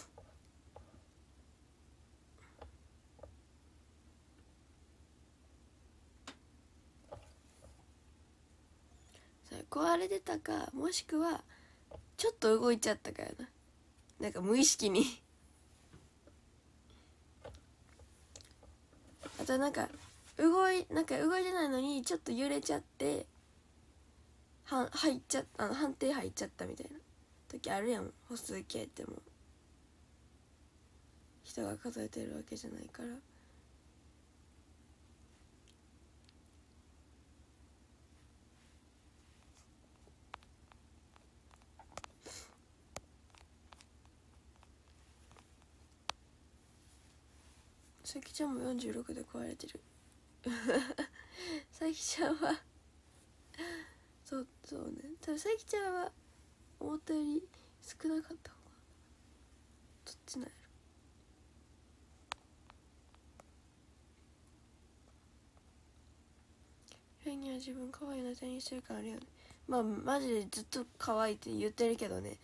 壊れてたか、もしくはちょっと動いちゃったからな、なんか無意識にあとなんか動いなんか動いてないのにちょっと揺れちゃっては入っちゃあの判定入っちゃったみたいな時あるやん。歩数計っても人が数えてるわけじゃないから。さきちゃんもよんじゅうろくで壊れてるさきちゃんはそうそうね、多分さきちゃんは思ったより少なかった方がどっちなんやろ。レンには自分可愛いな点にしてるからあるよね。まあマジでずっと可愛いって言ってるけどね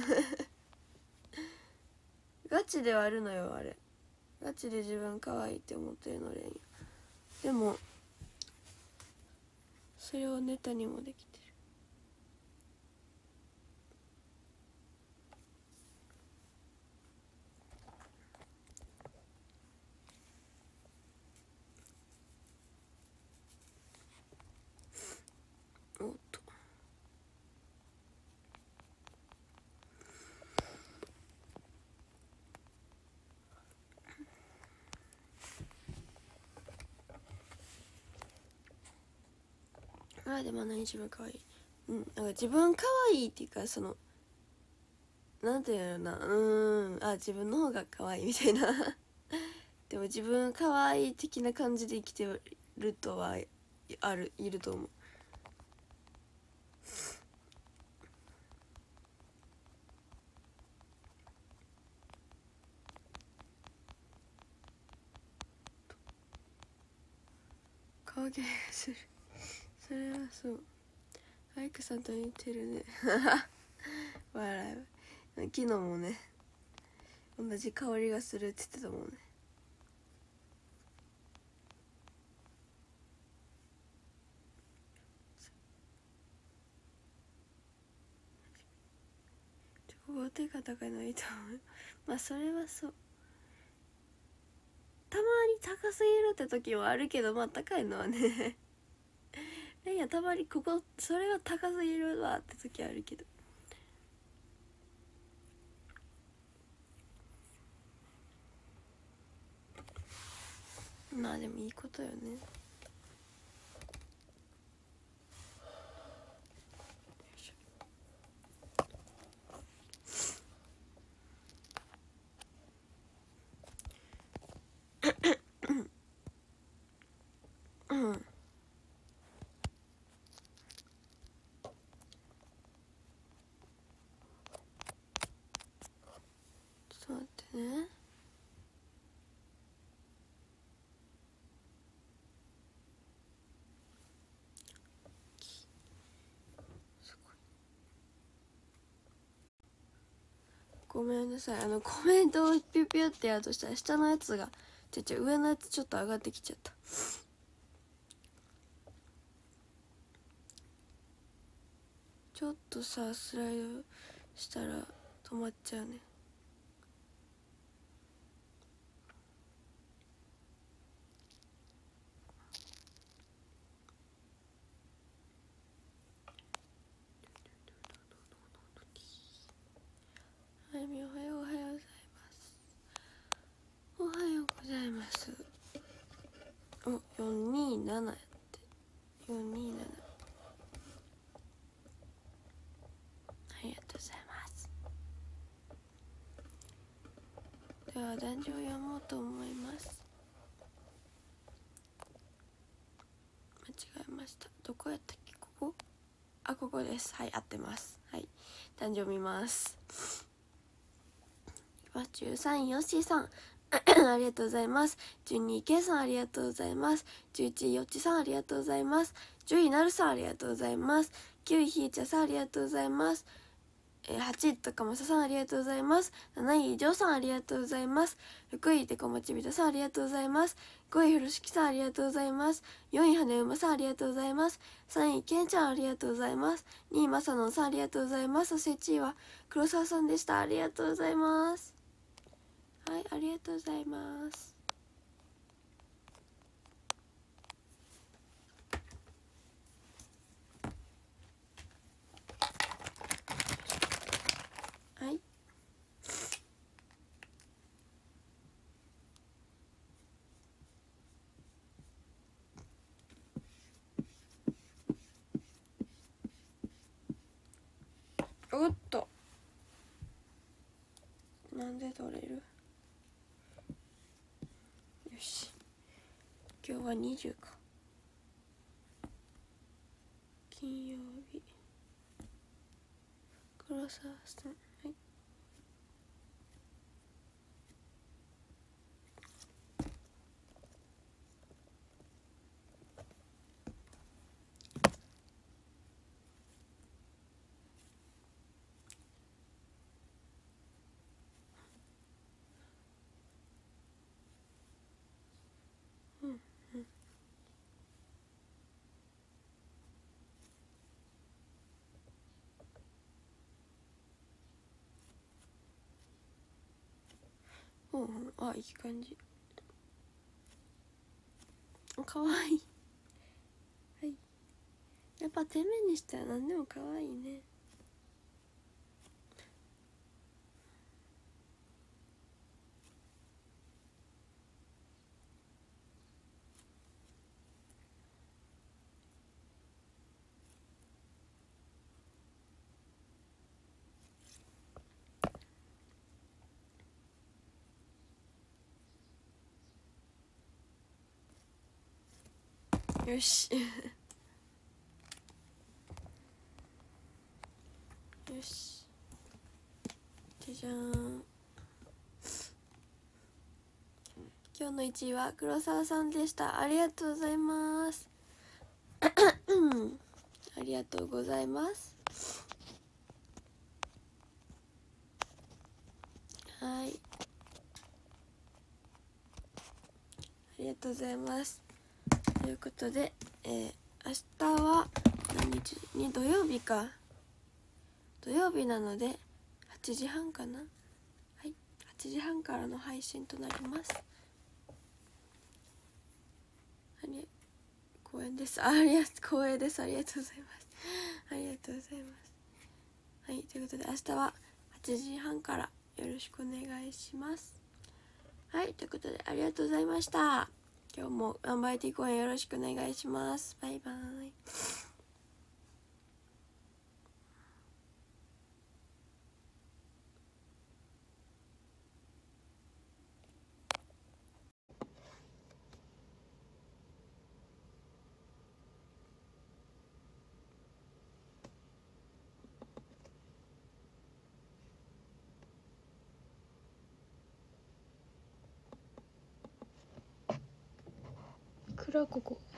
ガチではあるのよあれ。ガチで自分可愛いって思ってるのレンや。でもそれをネタにもできてる。おっとあ、でも何自分可愛い。うん、なんか自分可愛いっていうか、そのなんていうのな、うーん、あ、自分の方が可愛いみたいなでも自分可愛い的な感じで生きてるとはあるいると思う。顔芸がするそれはそう。アイクさんと似てるね笑い。昨日もね同じ香りがするって言ってたもんね。ここ手が高いのいいと思うまあそれはそう。たまに高すぎるって時はあるけど、まあ高いのはねレイヤたまにここそれは高すぎるわって時あるけど、まあでもいいことよね。うん。ちょっと待ってね。ごめんなさい、あのコメントをピュピュってやるとしたら下のやつがちょちょ上のやつちょっと上がってきちゃった。ちょっとさスライドしたら止まっちゃうね。はい、みおはよう、おはようございます。おはようございます。お、よんにーななやってよんにーなな、ありがとうございます。では壇上を読もうと思います。間違えました。 こやったっけ、ここ、あ、ここです。はい、合ってます。はい、誕生日見ます。じゅうさんいヨッシーさんありがとうございます。じゅうにいケイさんありがとうございます。じゅういちいよっちさんありがとうございます。じゅういなるさんありがとうございます。きゅういひーちゃさんありがとうございます。はちいとかまささんありがとうございます。なないジョーさんありがとうございます。ろくいでこもちびたさんありがとうございます。ごいふろしきさんありがとうございます。よんいはねうまさんありがとうございます。さんいけんちゃんありがとうございます。にいまさのんさんありがとうございます。そしていちいは黒沢さんでした。ありがとうございます。はい、ありがとうございます。はい、おっと、なんで取れる。よし、今日はにじゅうか、金曜日、黒沢さん、はい、うんうん、うんうん、あ、いい感じ。かわいい。はい、やっぱ手面にしたら何でもかわいいね。よしよし、じゃじゃーん。今日のいちいは黒沢さんでした。ありがとうございます。ありがとうございます。はい、ありがとうございます。ということで、えー、明日は何日に、土曜日か、土曜日なのではちじはんかな。はい、はちじはんからの配信となります。あり光栄です。ありがとう、光栄です。ありがとうございます。ありがとうございます。はい、ということで明日ははちじはんからよろしくお願いします。はい、ということでありがとうございました。今日もアンバイティ公演よろしくお願いします。バイバイ。 くらここ。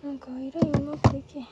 なんかアイラインうまくできへん。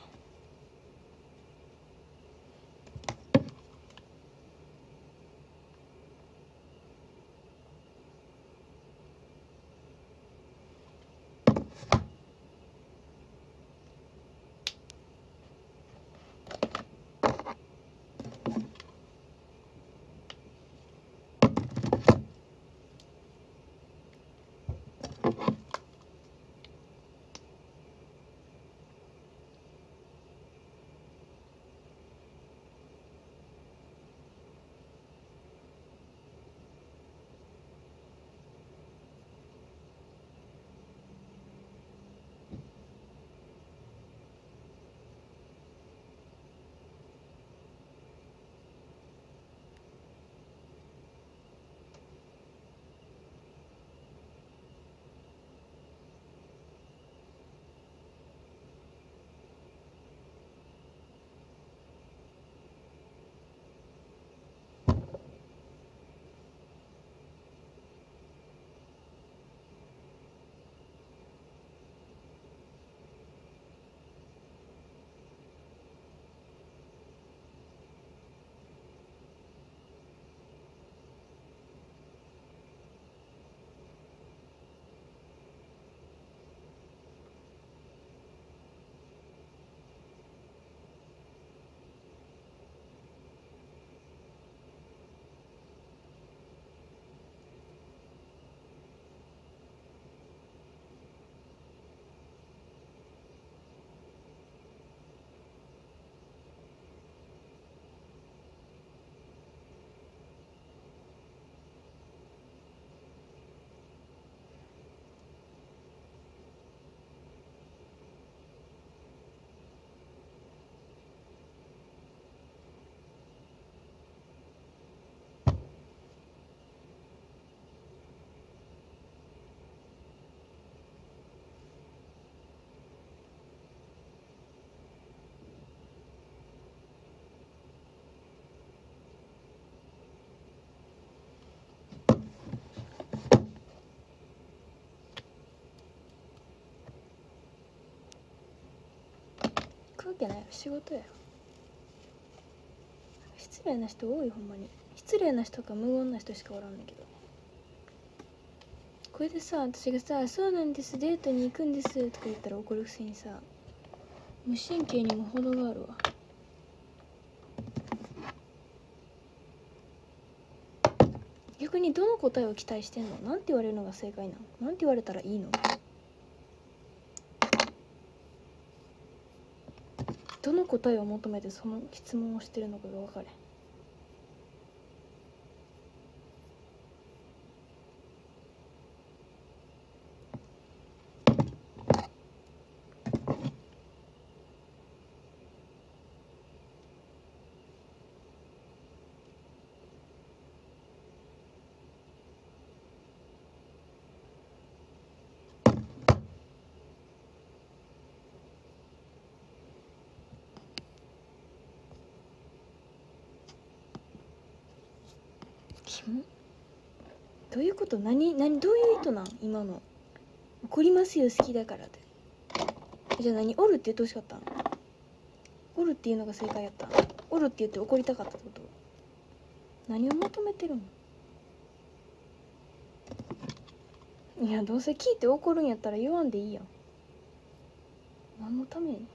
わけないよ、仕事やよ。失礼な人多い、ほんまに。失礼な人か無言な人しかおらんねんけど、これでさ、私がさ「そうなんです、デートに行くんです」とか言ったら怒るくせにさ、無神経にも程があるわ。逆にどの答えを期待してんの？なんて言われるのが正解なの？なんて言われたらいいの？どの答えを求めてその質問をしてるのかが分かれん。どういうこと？何何どういう意図なん？今の怒りますよ好きだからって。じゃあ何？おるって言ってほしかったん？おるっていうのが正解やったん？おるって言って怒りたかったってこと？何を求めてるの？いや、どうせ聞いて怒るんやったら言わんでいいやん。何のために？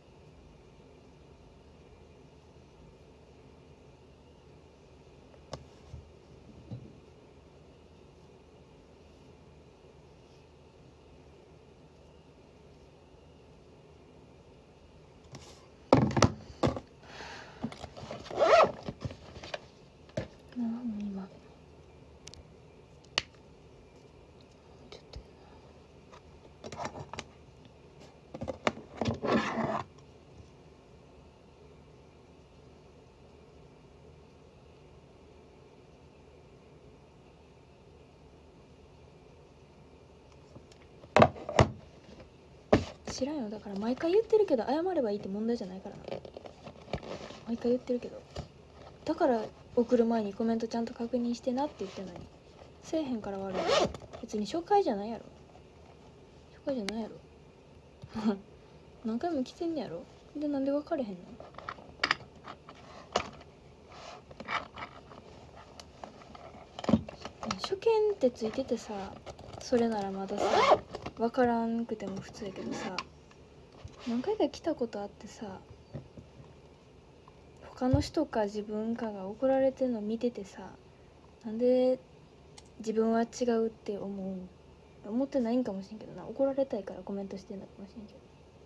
今ちょっと知らんよ。だから毎回言ってるけど、謝ればいいって問題じゃないからな。毎回言ってるけど、だから送る前にコメントちゃんと確認してなって言ってんのにせえへんから悪い。別に初回じゃないやろ。初回じゃないやろ何回も来てんねやろ。でなんで分かれへんの。初見ってついててさ、それならまださ分からんくても普通やけどさ、何回か来たことあってさ、他の人か自分かが怒られてるの見ててさ、なんで自分は違うって思う思ってないんかもしれんけどな。怒られたいからコメントしてんのかもしれんけど。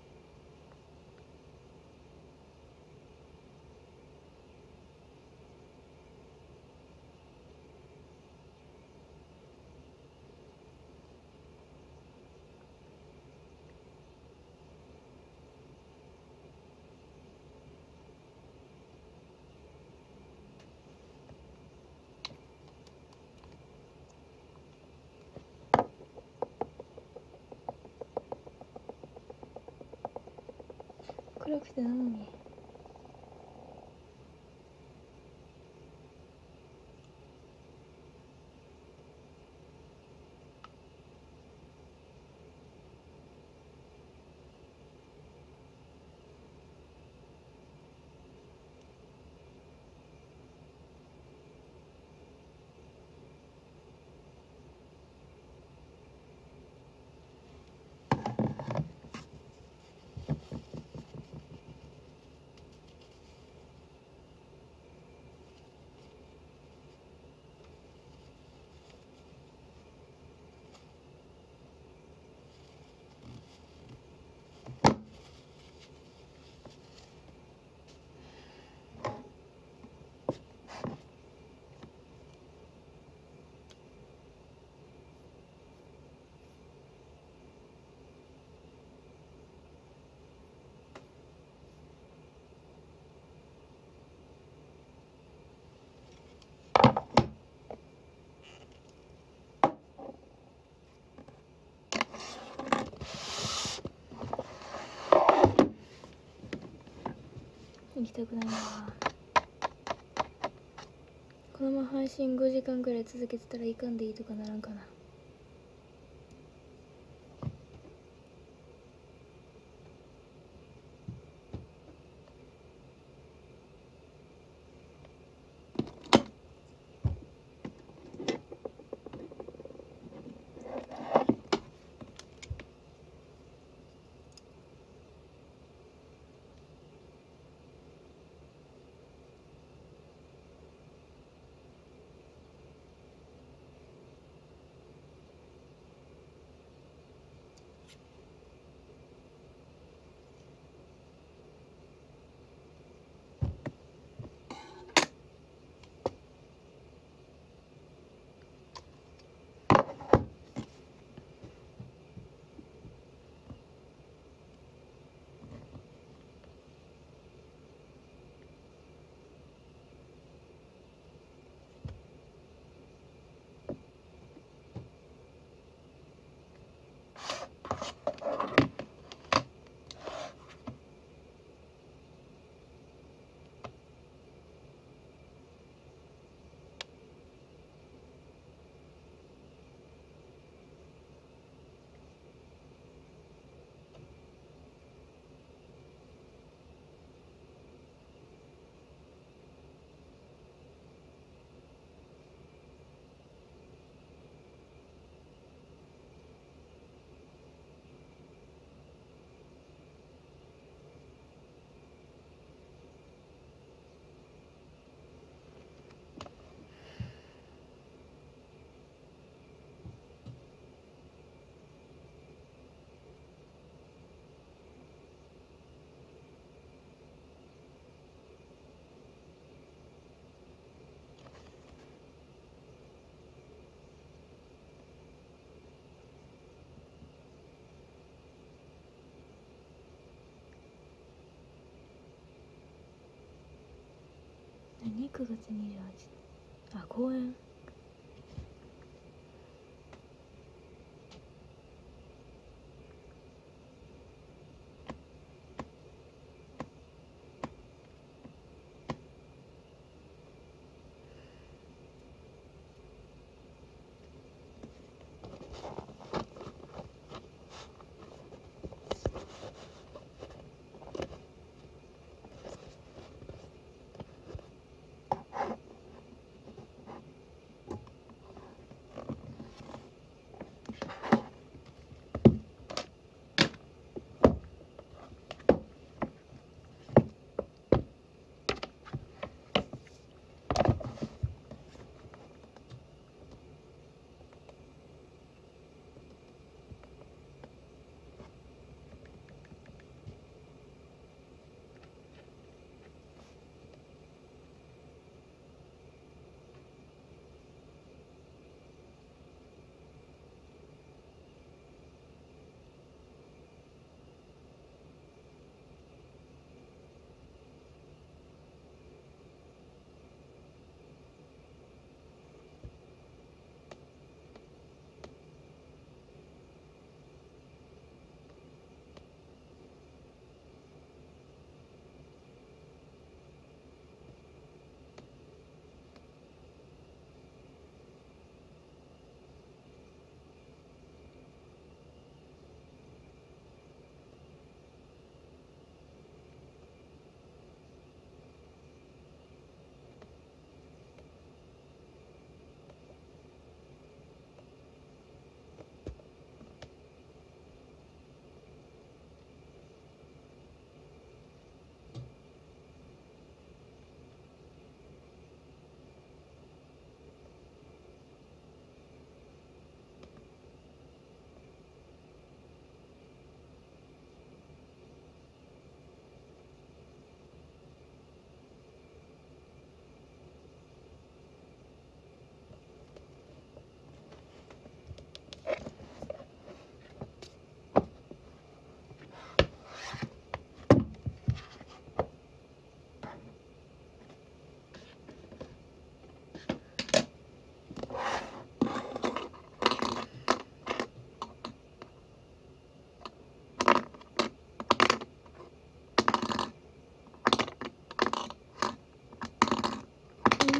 暗くてなのに。行きたくないな。このまま配信ごじかんくらい続けてたらいかんでいいとかならんかな。何くがつにじゅうはちにち、あ、公演。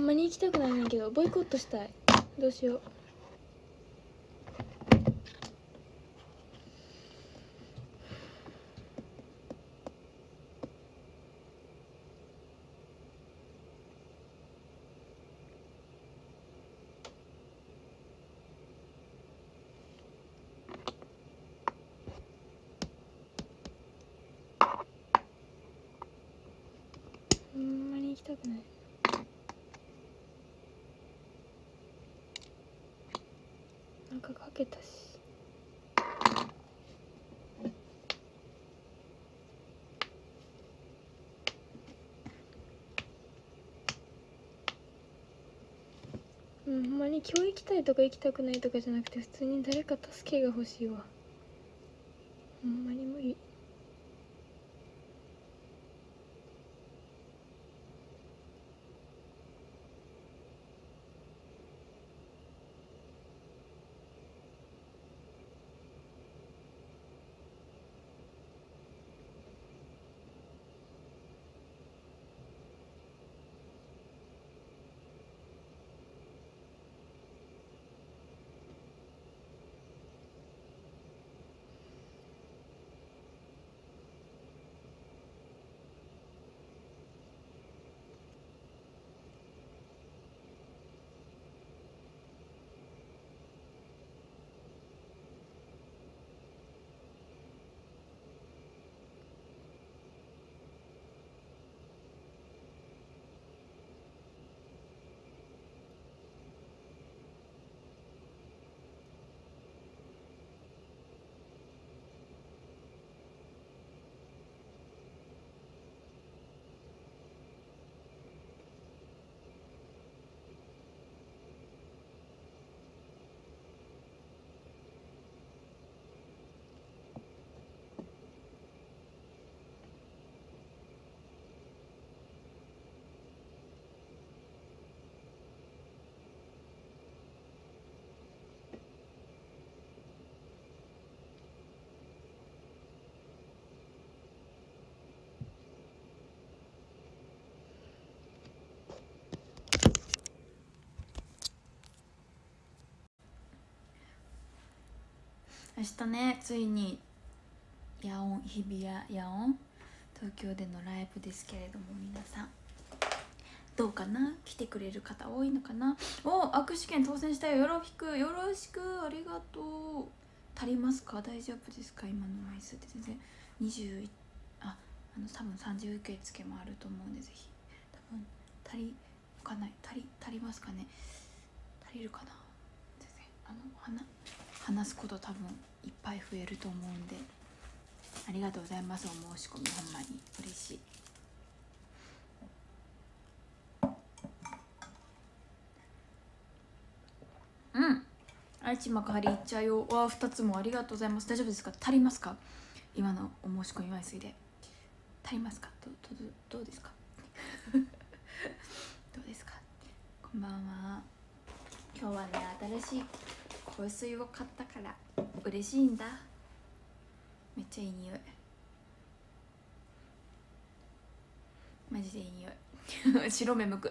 んまに行きたくないねんけど、ボイコットしたい。どうしよう。ほんまに行きたくない。なんかかけたし。うん、ほんまに今日行きたいとか行きたくないとかじゃなくて、普通に誰か助けが欲しいわ。ほんまに無理。明日ね、ついに野音日比谷野音東京でのライブですけれども、皆さんどうかな、来てくれる方多いのかな。お、握手券当選したよ。よろしくよろしく、ありがとう。足りますか、大丈夫ですか。今の枚数って全然にじゅう、ああの多分さんじゅう受付もあると思うんで、ぜひ多分足りかない、足り足りますかね、足りるかな。全然あの話話すこと多分いっぱい増えると思うんで、ありがとうございます。お申し込みほんまに嬉しい。うん、愛知幕張行っちゃうよ。わあ、ふたつもありがとうございます。大丈夫ですか、足りますか。今のお申し込み枚数で足りますか。どどどうですかどうですか。こんばんは。今日はね、新しい香水を買ったから嬉しいんだ。めっちゃいい匂い、マジでいい匂い白目向く。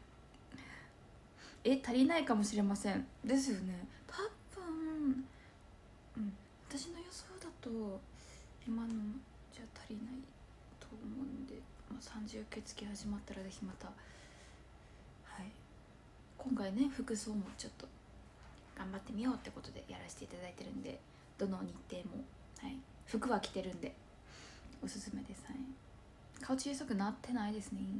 え、足りないかもしれません。ですよね、多分、うん、私の予想だと今のじゃ足りないと思うんで、まあ、さんじゅう受付始まったらぜひまた、はい、今回ね服装もちょっと頑張ってみようってことでやらせていただいてるんで、どの日程も、はい、服は着てるんでおすすめです。はい、顔小さくなってないですね。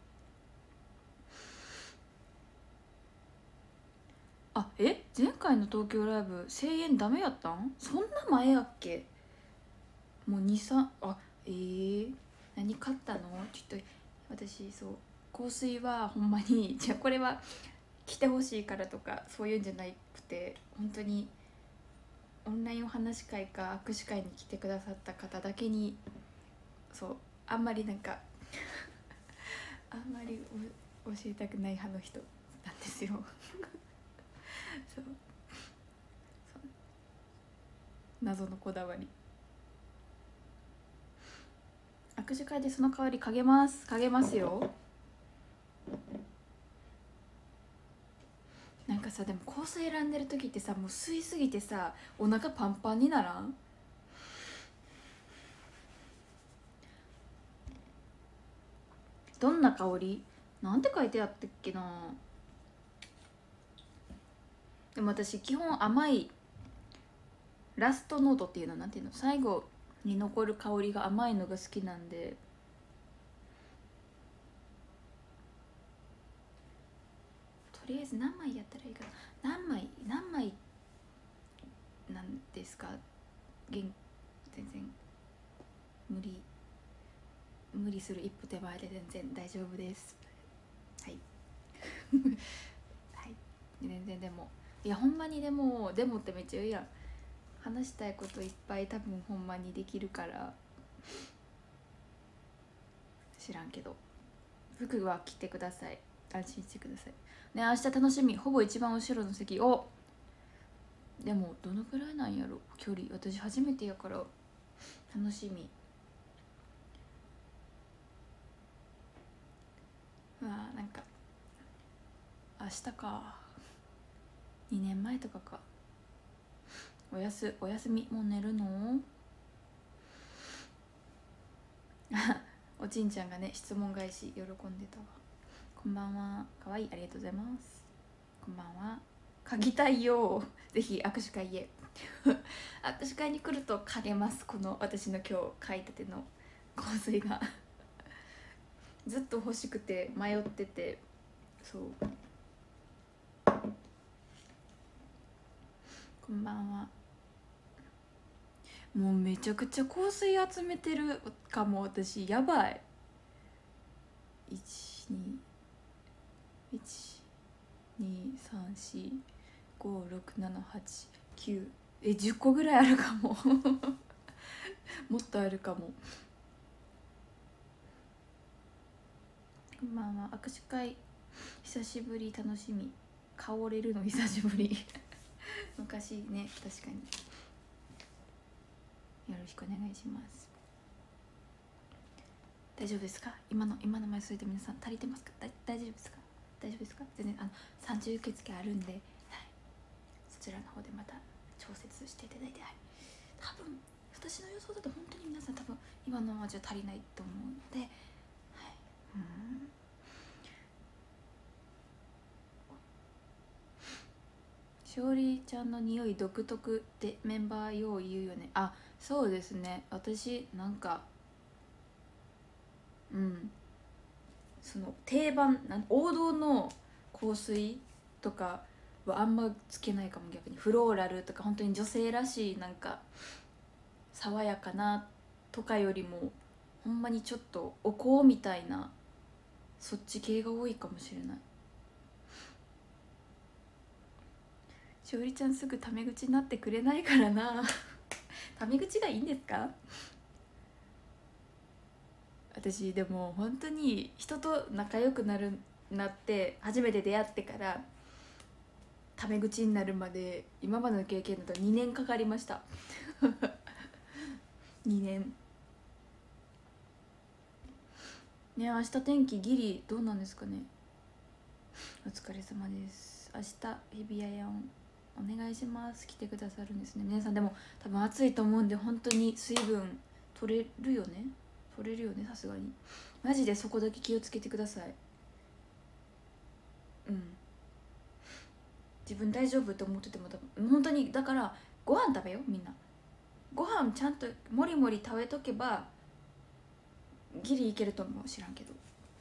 あ、え、前回の東京ライブせんえんダメやったん。そんな前やっけ。もうに、さん、あ、えー、何買ったの。ちょっと私、そう香水はほんまにじゃあこれは来てほしいからとかそういうんじゃなくて、本当にオンラインお話し会か握手会に来てくださった方だけに、そうあんまりなんかあんまり教えたくない派の人なんですよそうそう謎のこだわり。握手会でその代わりかげますかげますよ。 かさ、でも香水選んでる時ってさ、もう吸いすぎてさお腹パンパンにならん？どんな香りなんて書いてあったっけな。でも私基本甘いラストノートっていうのなんていうの、最後に残る香りが甘いのが好きなんで、とりあえず何枚やったらいいかな。何枚何枚なんですか？全然無理無理する一歩手前で全然大丈夫です。はいはい、全然。でもいやほんまに、でもでもってめっちゃ言うやん。話したいこといっぱい多分ほんまにできるから知らんけど、服は着てください。安心してくださいね。明日楽しみ。ほぼ一番後ろの席。おでもどのくらいなんやろ距離。私初めてやから楽しみ。うわなんか明日かにねんまえとかか。おやすおやすみ。もう寝るの？おちんちゃんがね質問返し喜んでたわ。こんばんは。かわいい。ありがとうございます。こんばんは。嗅ぎたいよ。ぜひ握手会へ握手会に来ると嗅げます。この私の今日買いたての香水がずっと欲しくて迷ってて、そう。こんばんは。もうめちゃくちゃ香水集めてるかも私。やばい。いちにいちにさんしごろくななはちきゅうえじゅっこぐらいあるかももっとあるかも。こんばんは。握手会久しぶり。楽しみ。香れるの久しぶり昔ね。確かに。よろしくお願いします。大丈夫ですか？今の今の前それで皆さん足りてますか？大大丈夫ですか？大丈夫ですか？全然あのさんじゅう受付あるんで、はい、そちらの方でまた調節していただいて、はい、多分私の予想だと本当に皆さん多分今のままじゃ足りないと思うので、はい、うんしおりちゃんの匂い独特ってメンバーよう言うよね。あ、そうですね。私なんかうんその定番なん王道の香水とかはあんまつけないかも。逆にフローラルとか本当に女性らしいなんか爽やかなとかよりもほんまにちょっとお香みたいなそっち系が多いかもしれない。しおりちゃんすぐタメ口になってくれないからなタメ口がいいんですか？私でも本当に人と仲良くなるなって初めて出会ってからタメ口になるまで今までの経験だとにねんかかりましたにねんね。明日天気ギリどうなんですかね。お疲れ様です。明日日比谷やんお願いします。来てくださるんですね皆さん。でも多分暑いと思うんで本当に水分取れるよね。取れるよねさすがに。マジでそこだけ気をつけてください。うん自分大丈夫と思ってても多分本当にだからご飯食べよう。みんなご飯ちゃんともりもり食べとけばギリいけると思う。知らんけど。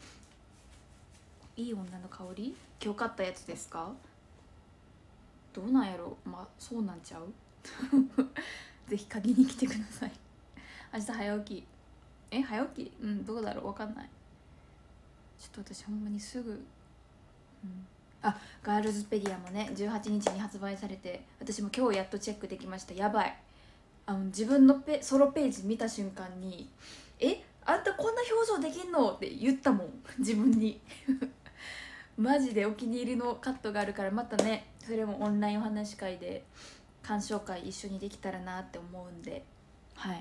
いい女の香り今日買ったやつですか？どうなんやろ。まあそうなんちゃうぜひ鍵に来てください明日早起き。え早起きうんどうだろうわかんない。ちょっと私ほんまにすぐ、うん、あガールズペディアもねじゅうはちにちに発売されて私も今日やっとチェックできました。やばい。あの自分のペソロページ見た瞬間にえあんたこんな表情できんのって言ったもん自分にマジでお気に入りのカットがあるからまたねそれもオンラインお話し会で鑑賞会一緒にできたらなって思うんで、はい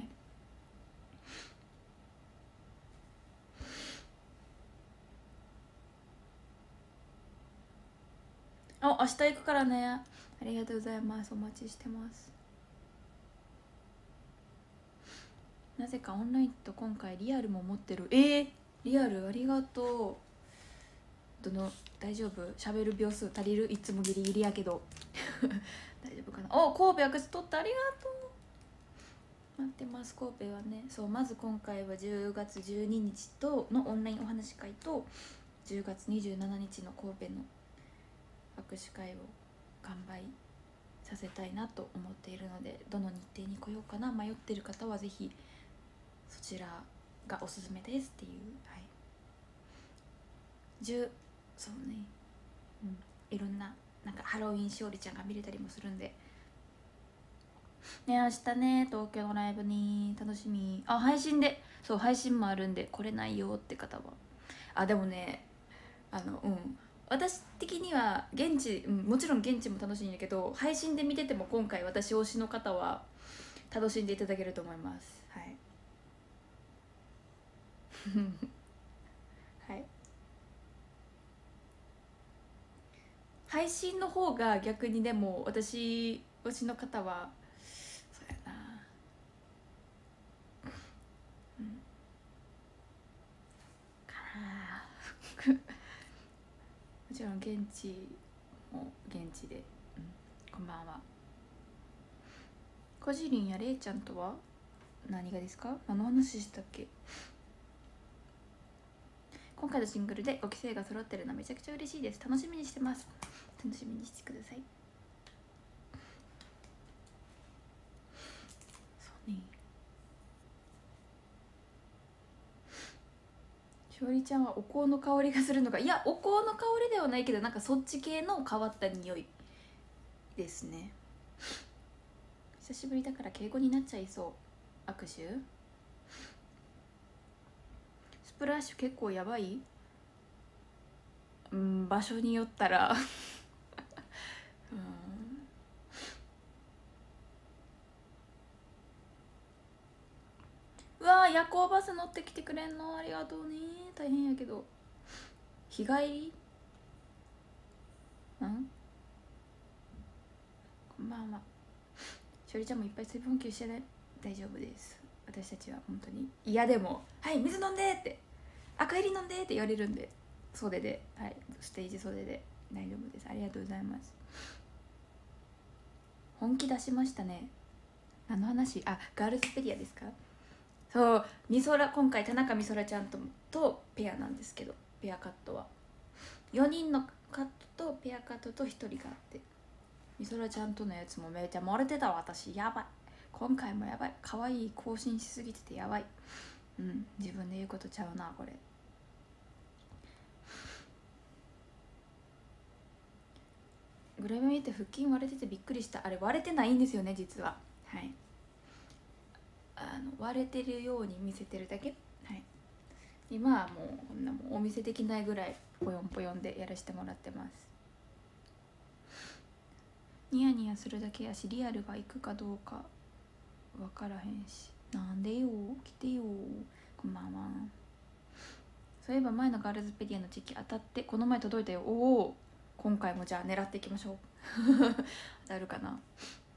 あ、明日行くからね。ありがとうございます。お待ちしてます。なぜかオンラインと今回リアルも持ってる。えー、リアルありがとう。どの大丈夫？喋る秒数足りる？いつもギリギリやけど大丈夫かな。お、神戸アクセ取った、ありがとう。待ってます。神戸はね、そうまず今回はじゅうがつじゅうににちとのオンラインお話会とじゅうがつにじゅうしちにちの神戸の握手会を完売させたいなと思っているので、どの日程に来ようかな迷ってる方はぜひそちらがおすすめですっていう。はい、じゅうそうね、うん、いろんななんかハロウィンしおりちゃんが見れたりもするんでね。明日ね東京のライブに楽しみ。あ、配信で、そう配信もあるんで来れないよって方は、あでもね、あのうん私的には現地、うん、もちろん現地も楽しいんだけど、配信で見てても今回私推しの方は楽しんでいただけると思います。はいはい、配信の方が逆にでも私推しの方はそうやな、うん、かなもちろん現地も現地で、うん、こんばんは。こじりんやれいちゃんとは何がですか？何の話したっけ？今回のシングルでご期生が揃ってるのはめちゃくちゃ嬉しいです。楽しみにしてます。楽しみにしてください。そうね、しおりちゃんはお香の香りがするのか。いや、お香の香りではないけど、なんかそっち系の変わった匂いですね。久しぶりだから敬語になっちゃいそう。握手スプラッシュ結構やばい。うん、場所によったらうん、うわー、夜行バス乗ってきてくれんのありがとうね。大変やけど。日帰りん、こんばんは。しおりちゃんもいっぱい水分補給してね。大丈夫です。私たちは本当に嫌でも「はい水飲んで」って「赤入り飲んで」って言われるんで、袖で、はい、ステージ袖で大丈夫です。ありがとうございます。本気出しましたね。何の話？あ、ガールズペディアですか？そう、みそら、今回田中みそらちゃんととペアなんですけど、ペアカットはよにんのカットとペアカットとひとりがあって、みそらちゃんとのやつもめっちゃ漏れてたわ。私やばい、今回もやばい。可愛い更新しすぎててやばい。うん、自分で言うことちゃうなこれ。グラビア見て腹筋割れててびっくりした。あれ割れてないんですよね実は。はい、あの割れてるように見せてるだけ。はい、今はもうこんなもんお見せできないぐらいポヨンポヨンでやらせてもらってます。ニヤニヤするだけやし、リアルが行くかどうか分からへんし。なんでよ、来てよ。こんばんは。そういえば前のガールズペディアの時期当たってこの前届いたよ。おお、今回もじゃあ狙っていきましょう当たるかな。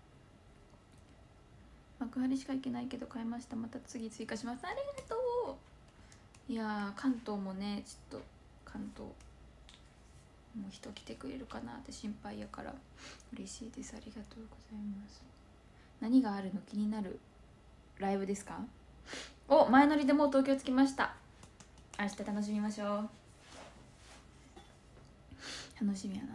幕張しか行けないけど買いました。また次追加します。ありがとう。いやー、関東もね、ちょっと関東もう人来てくれるかなって心配やから嬉しいです。ありがとうございます。何があるの気になるライブですか？お、前乗りでもう東京着きました。明日楽しみましょう。楽しみやな。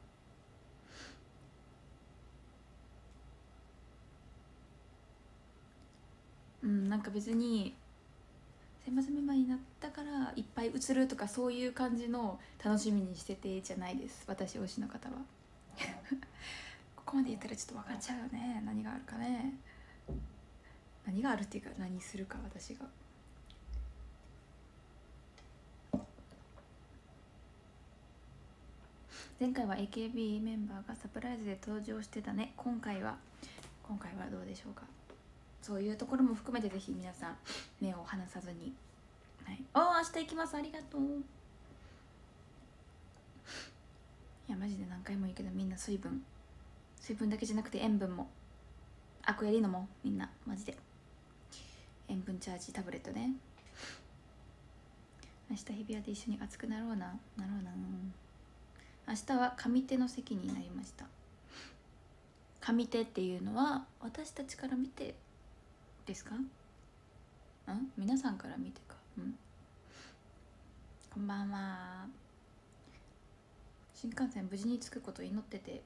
うん、なんか別に選抜メンバーになったからいっぱい映るとかそういう感じの楽しみにしててじゃないです。私推しの方はここまで言ったらちょっと分かっちゃうよね。何があるかね。何があるっていうか何するか。私が前回は エーケービー メンバーがサプライズで登場してたね。今回は今回はどうでしょうか。そういうところも含めてぜひ皆さん目を離さずに、はい、おー、明日行きます。ありがとう。 いやマジで何回も言うけど、みんな水分水分だけじゃなくて塩分もアクエリのもみんなマジで塩分チャージタブレットね。明日日比谷で一緒に暑くなろうな。なろうな。明日は上手の席になりました。上手っていうのは私たちから見てですか？ん？皆さんから見てか。うん。こんばんは。新幹線無事に着くことを祈ってて。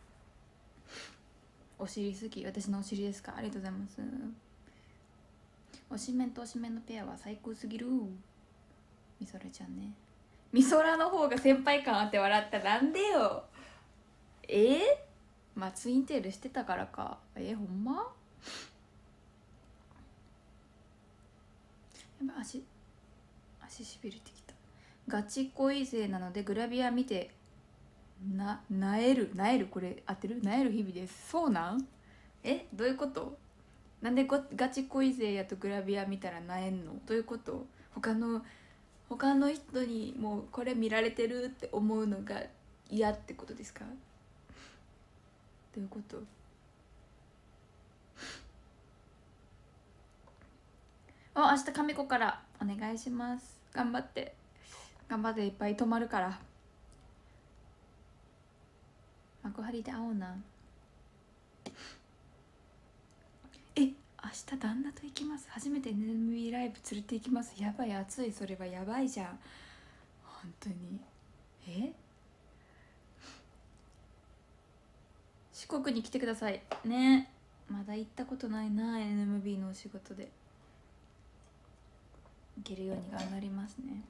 お尻好き。私のお尻ですか？ありがとうございます。おしめんとおしめんのペアは最高すぎる。みそらちゃんね。みそらの方が先輩感あって笑った。なんでよ。えー、まあツインテールしてたからか。えー、ほんま？やばい、足足しびれてきた。ガチ恋勢なのでグラビア見てな、なえるなえるこれ合ってる？なえる日々です。そうなん？え、どういうこと？なんでガチ恋勢やとグラビア見たらなえんの？どういうこと？他の他の人にもうこれ見られてるって思うのが嫌ってことですか？どういうこと？あ、明日かみこからお願いします。頑張って頑張っていっぱい泊まるから。幕張で会おうな。え、明日旦那と行きます。初めて エヌエムビー ライブ連れて行きます。やばい、暑い。それはやばいじゃん本当に。え、四国に来てくださいね。まだ行ったことないな。 エヌエムビー のお仕事で行けるように頑張りますね。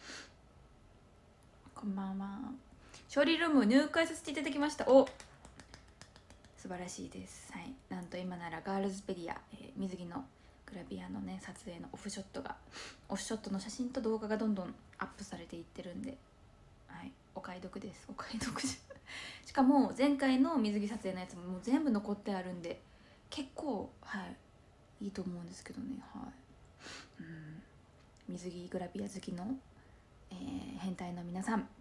こんばんは。勝利ルーム入会させていただきました。お、素晴らしいです。はい、なんと今ならガールズペディア、えー、水着のグラビアのね撮影のオフショットがオフショットの写真と動画がどんどんアップされていってるんで、はい、お買い得です。お買い得しかも前回の水着撮影のやつももう全部残ってあるんで結構はいいいと思うんですけどね。はい、うん、水着グラビア好きの、えー、変態の皆さん、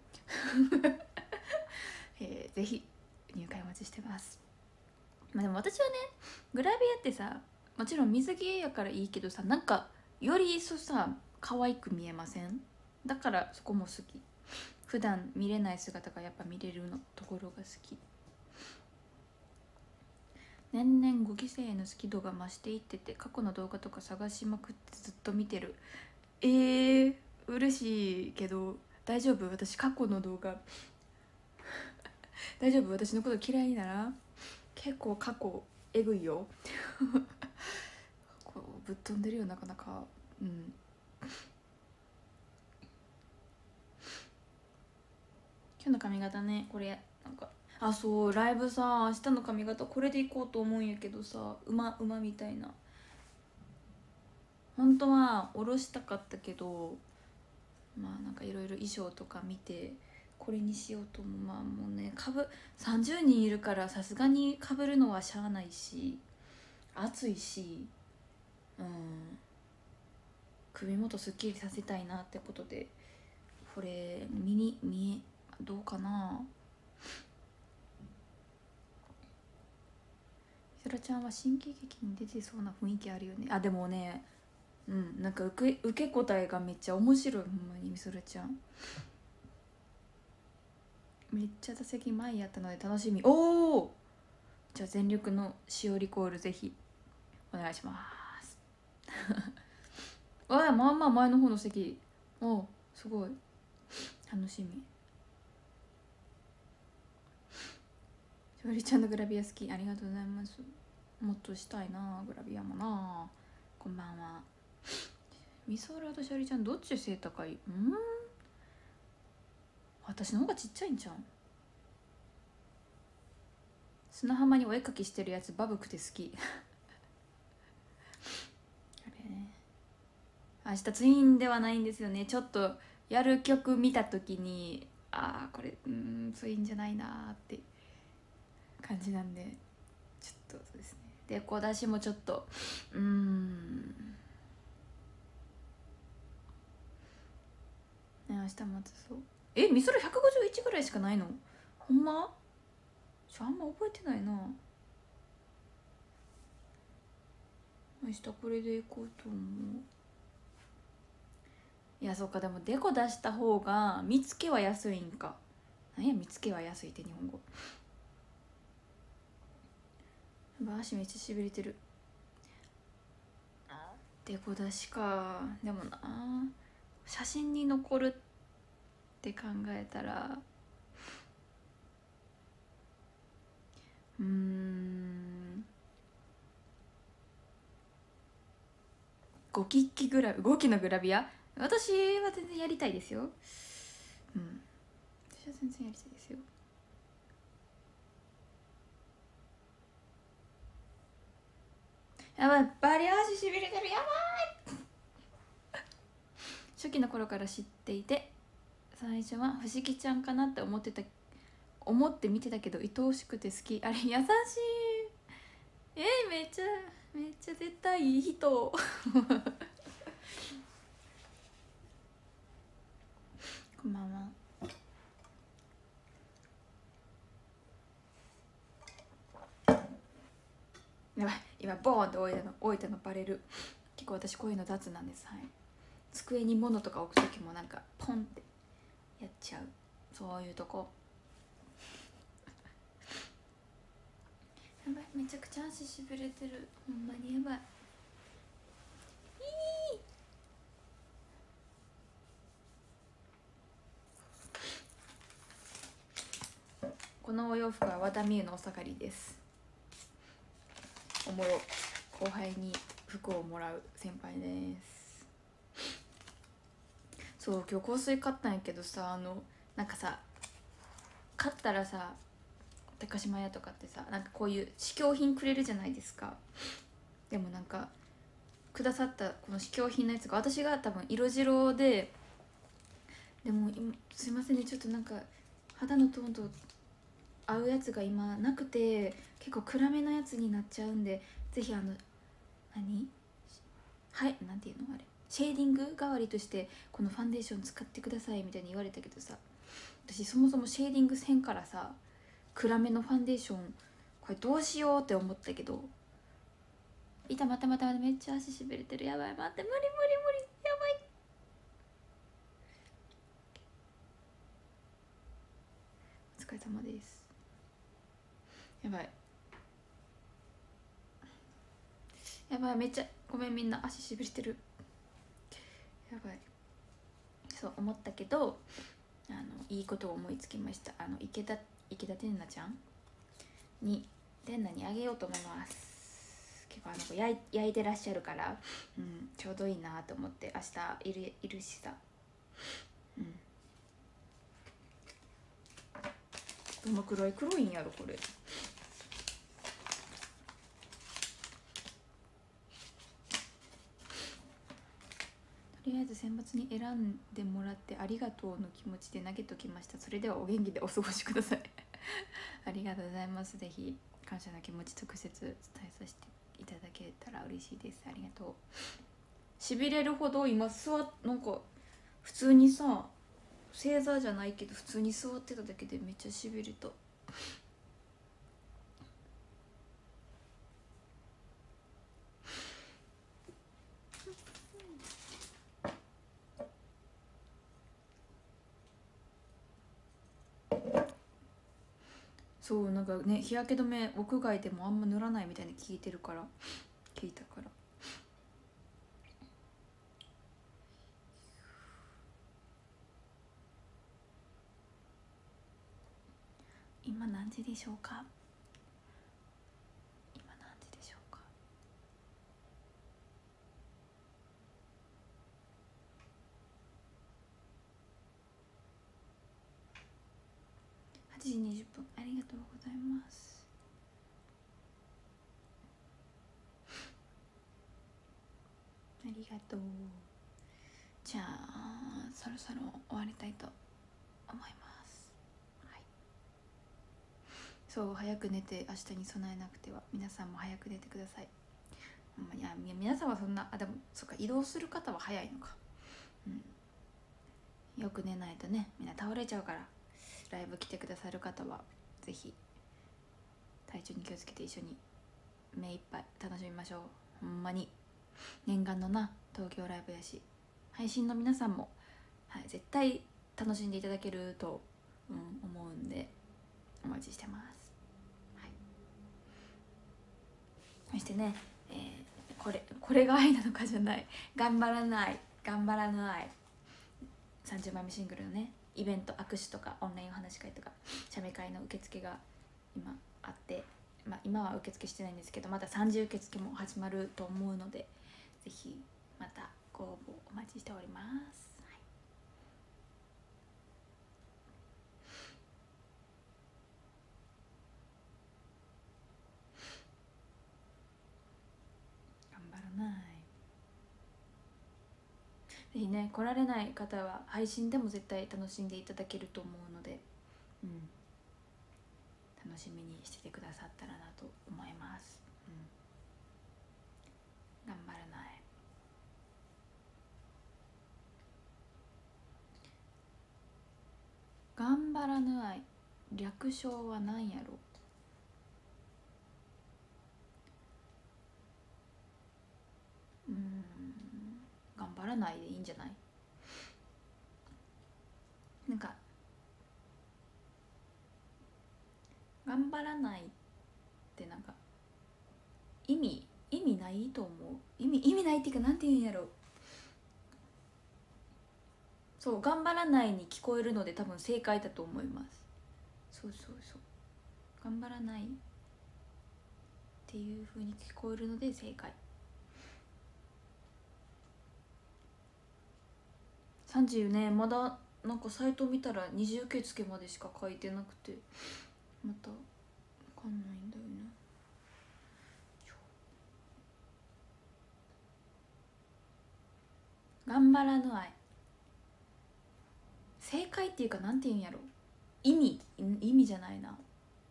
えー、ぜひ入会お待ちしてます。まあでも私はねグラビアってさ、もちろん水着やからいいけどさ、なんかより一層さ可愛く見えません？だからそこも好き。普段見れない姿がやっぱ見れるのところが好き。年々ご期生への好き度が増していってて過去の動画とか探しまくってずっと見てる。えー、嬉しいけど大丈夫？私過去の動画大丈夫？私のこと嫌いにならん？結構過去えぐいよこうぶっ飛んでるよなかなか。うん、今日の髪型ね、これなんか、あ、そうライブさ、明日の髪型これでいこうと思うんやけどさ、馬馬みたいな、本当は下ろしたかったけど、まあなんかいろいろ衣装とか見てこれにしようと思う。まあもうね、かぶさんじゅうにんいるからさすがにかぶるのはしゃあないし暑いし、うん、首元すっきりさせたいなってことでこれ見に見えどうかな。ひそらちゃんは新喜劇に出てそうな雰囲気あるよね。あ、でもね、うん、なんか受け受け答えがめっちゃ面白い。ほんまにみそらちゃんめっちゃ打席前やったので楽しみ。おお、じゃあ全力のしおりコールぜひお願いしますわあ、まあまあ前の方の席。おお、すごい楽しみ。しおりちゃんのグラビア好き、ありがとうございます。もっとしたいなグラビアもな。こんばんは。みそらとしおりちゃんどっち背高い？ん？私の方がちっちゃいんじゃん。砂浜にお絵かきしてるやつバブくて好きあれね、明日ツインではないんですよね。ちょっとやる曲見た時にああこれうんツインじゃないなーって感じなんで、ちょっとそうですね。で小出しもちょっとうーんね、明日もそう。え、みそらひゃくごじゅういちぐらいしかないの？ ほんまちょあんま覚えてないな。明日これでいこうと思う。いやそっか、でもデコ出した方が見つけは安いんか。なんや見つけは安いって日本語。バ足めっちゃしびれてる。デコ出しか。でもな写真に残るって考えたらうーんご機器ぐらいご機のグラビア私は全然やりたいですよ。うん私は全然やりたいですよ。やばいバリ足しびれてるやばい初期の頃から知っていて最初は不思議ちゃんかなって思ってた思って見てたけど愛おしくて好き。あれ優しい。えー、めっちゃめっちゃ絶対いい人こんばんは。やばい今ボーンって置いたの置いたのバレる。結構私こういうの雑なんです。はい、机に物とか置く時もなんかポンってやっちゃう、そういうとこ。やばいめちゃくちゃ足しびれてる、ほんまにやばい。このお洋服は和田美優のお下がりです。おもろ後輩に服をもらう先輩です。そう今日香水買ったんやけどさ、あのなんかさ買ったらさ高島屋とかってさなんかこういう試供品くれるじゃないですか。でもなんかくださったこの試供品のやつが私が多分色白で、でもすいませんねちょっとなんか肌のトーンと合うやつが今なくて結構暗めのやつになっちゃうんで、ぜひあの何はいなんていうのあれシェーディング代わりとしてこのファンデーション使ってくださいみたいに言われたけどさ、私そもそもシェーディングせんからさ暗めのファンデーションこれどうしようって思ったけど、いたまたまたまためっちゃ足しびれてる、やばい待って無理無理無理やばい。お疲れ様です。やばいやばいめっちゃごめんみんな足しびれてる、やばい。そう思ったけどあのいいことを思いつきました。あの池田池田天奈ちゃんに天奈にあげようと思います。結構あの焼い焼いてらっしゃるから、うん、ちょうどいいなと思って明日いるいるしさ、うん、どのくらい黒いんやろこれ。とりあえず選抜に選んでもらってありがとうの気持ちで投げときました。それではお元気でお過ごしくださいありがとうございます。ぜひ感謝の気持ち直接伝えさせていただけたら嬉しいです。ありがとう。しびれるほど今座っなんか普通にさ正座じゃないけど普通に座ってただけでめっちゃしびれた。そうなんかね日焼け止め屋外でもあんま塗らないみたいに聞いてるから聞いたから。今何時でしょうか。今何時でしょうか。はちじにじゅっぷん、ありがとうございます。ありがとう。じゃあそろそろ終わりたいと思います。はい、そう早く寝て明日に備えなくては。皆さんも早く寝てください。いや皆さんはそんなあでもそっか移動する方は早いのか、うん、よく寝ないとねみんな倒れちゃうからライブ来てくださる方はぜひ体調に気をつけて一緒に目いっぱい楽しみましょう。ほんまに念願のな東京ライブやし、配信の皆さんも、はい、絶対楽しんでいただけると、うん、思うんでお待ちしてます、はい、そしてね、えー、これこれが愛なのかじゃない、頑張らない頑張らないさんじゅうまいめシングルのねイベント、握手とかオンラインお話し会とか写メ会の受付が今あって、まあ、今は受付してないんですけど、またさん次受付も始まると思うので、ぜひまたご応募お待ちしております、はい、頑張らない。ぜひね、来られない方は配信でも絶対楽しんでいただけると思うので、うん、楽しみにしててくださったらなと思います、うん、頑張らない。頑張らぬ愛、略称は何やろ。うーん、頑張らないでいいんじゃない。なんか頑張らないってなんか意味意味ないと思う。意味意味ないっていうか、なんて言うんやろ。そう、頑張らないに聞こえるので多分正解だと思います。そうそうそう、頑張らないっていう風に聞こえるので正解。さんじゅうね、まだなんかサイト見たら二次受付までしか書いてなくて、また分かんないんだよね。頑張らぬ愛、正解っていうか、なんて言うんやろ、意味意味じゃないな。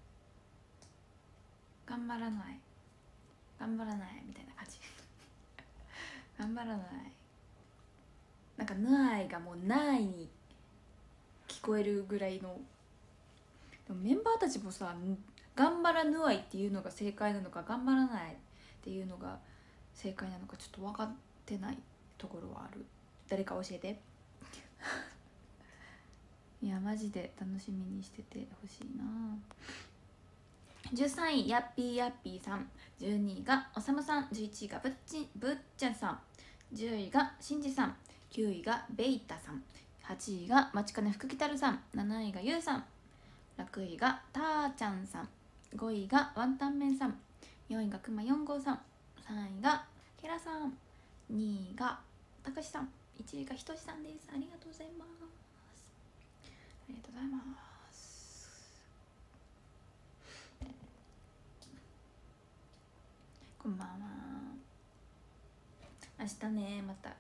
頑張らない頑張らないみたいな感じ頑張らない、なんかぬ愛がもうないに聞こえるぐらいの。でもメンバーたちもさ、頑張らぬ愛っていうのが正解なのか、頑張らないっていうのが正解なのかちょっと分かってないところはある。誰か教えていやマジで楽しみにしててほしいな。じゅうさんいヤッピーヤッピーさん、じゅうにいがおさむさん、じゅういちいがぶっちぶっちゃんさん、じゅういがしんじさん、きゅういがベイタさん、はちいがまちかね福きたるさん、なないがゆうさん、ろくいがたーちゃんさん、ごいがワンタンメンさん、よんいがくまよんごうさん、さんいがケラさん、にいがたかしさん、いちいがひとしさんです。ありがとうございます。ありがとうございます。こんばんは。明日ね、また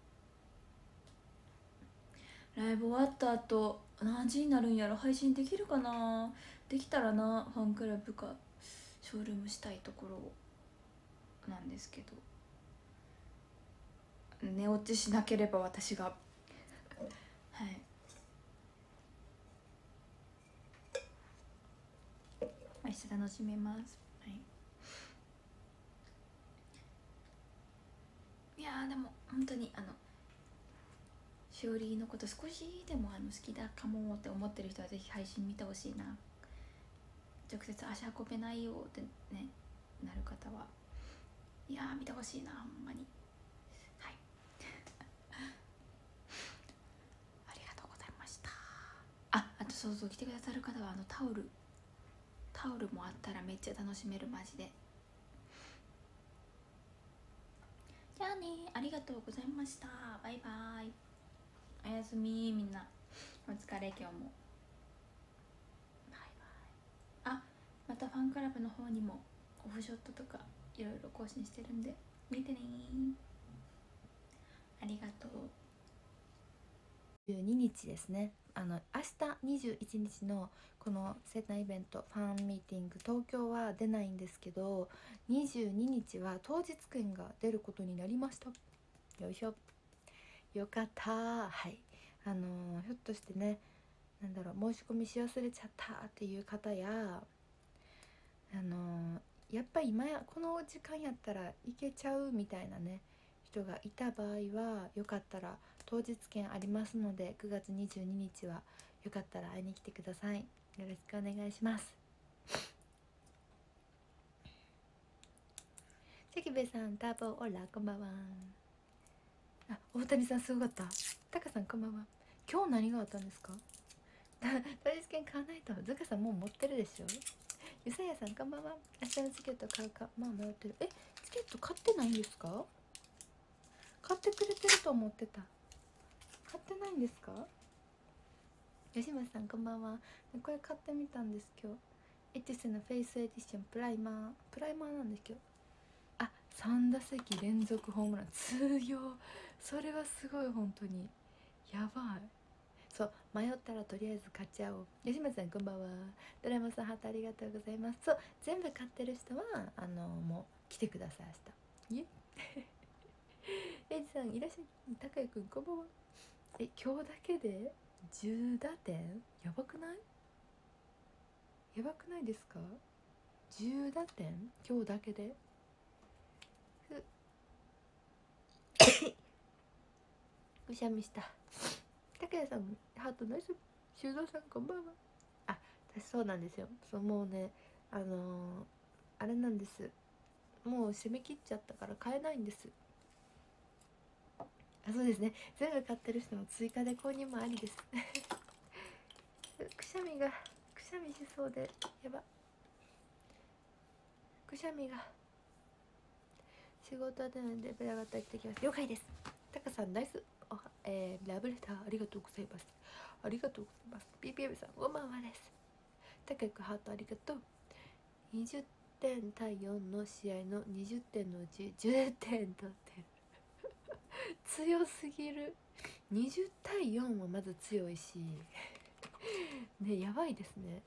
ライブ終わった後何時になるんやろ。配信できるかな。できたらな、ファンクラブかショールームしたいところなんですけど、寝落ちしなければ私がはい明日楽しめます、はい、いやーでも本当にあのしおりのこと少しでもあの好きだかもって思ってる人はぜひ配信見てほしいな。直接足運べないよってねなる方はいやー見てほしいな、ほんまに。はいありがとうございました。あ、あとそうそう、来てくださる方はあのタオルタオルもあったらめっちゃ楽しめる、マジで。じゃあね、ありがとうございました。バイバイ。おやすみ、みんな。お疲れ、今日も。バイバイ。あ、またファンクラブの方にもオフショットとかいろいろ更新してるんで見てね。ありがとう。 じゅうににちですね。あの明日にじゅういちにちのこの盛大イベントファンミーティング東京は出ないんですけど、にじゅうににちは当日券が出ることになりました。よいしょ、よかった。はい、あのー、ひょっとしてね、 なんだろう申し込みし忘れちゃったっていう方や、あのー、やっぱり今やこの時間やったら行けちゃうみたいなね人がいた場合は、よかったら当日券ありますのでくがつにじゅうににちはよかったら会いに来てください。よろしくお願いします。関部さん、ターボオラこんばんは。あ、大谷さんすごかった。タカさんこんばんは。今日何があったんですか？当日券買わないと。ズカさんもう持ってるでしょ。ゆさやさんこんばんは。明日のチケット買うかまあ迷ってる。え、チケット買ってないんですか？買ってくれてると思ってた。買ってないんですか？吉村さんこんばんは。これ買ってみたんです今日。エティスのフェイスエディションプライマープライマーなんです今日。あ、さん打席連続ホームラン強。それはすごい本当にやばい。そう迷ったらとりあえず買っちゃおう。吉村さんこんばんは。ドラえもんさんハートありがとうございます。そう全部買ってる人はあのもう来てください明日。えエイジさんいらっしゃい。高井くんこんばんは。え今日だけでじゅう打点やばくない？やばくないですか？じゅう打点今日だけで。くしゃみした。高谷さんハートナイス。修造さんこんばんは。あ、私そうなんですよ。そうもうねあのー、あれなんです。もう締め切っちゃったから買えないんです。あ、そうですね。全部買ってる人も追加で購入もありです。くしゃみがくしゃみしそうでやば。くしゃみが。仕事でのレベル上がったら来てきます。了解です。タカさんナイス。えー、ラブレターありがとうございます。ありがとうございます。 ピーピーエム さんこんばんはです。高くハートありがとう。にじゅってん対よんの試合のにじゅってんのうちじゅってん取ってる強すぎる。にじゅう対よんはまず強いしね、やばいですね。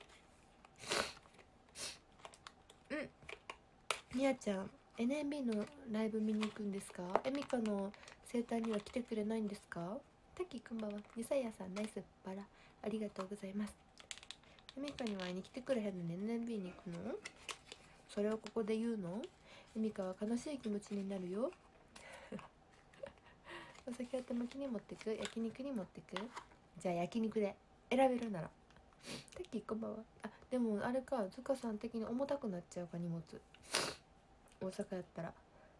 うんみやちゃん エヌエムビー のライブ見に行くんですか？エミカの生誕には来てくれないんですか？タキくんばんは。ゆさやさんナイスバラありがとうございます。エミカには会いに来てくれへんのに エヌエムビー に行くの？それをここで言うの？エミカは悲しい気持ちになるよお酒は手巻きに持ってく？焼肉に持ってく？じゃあ焼肉で選べるなら。タキこんばんは。あ、でもあれか、ズカさん的に重たくなっちゃうか荷物、大阪やったら。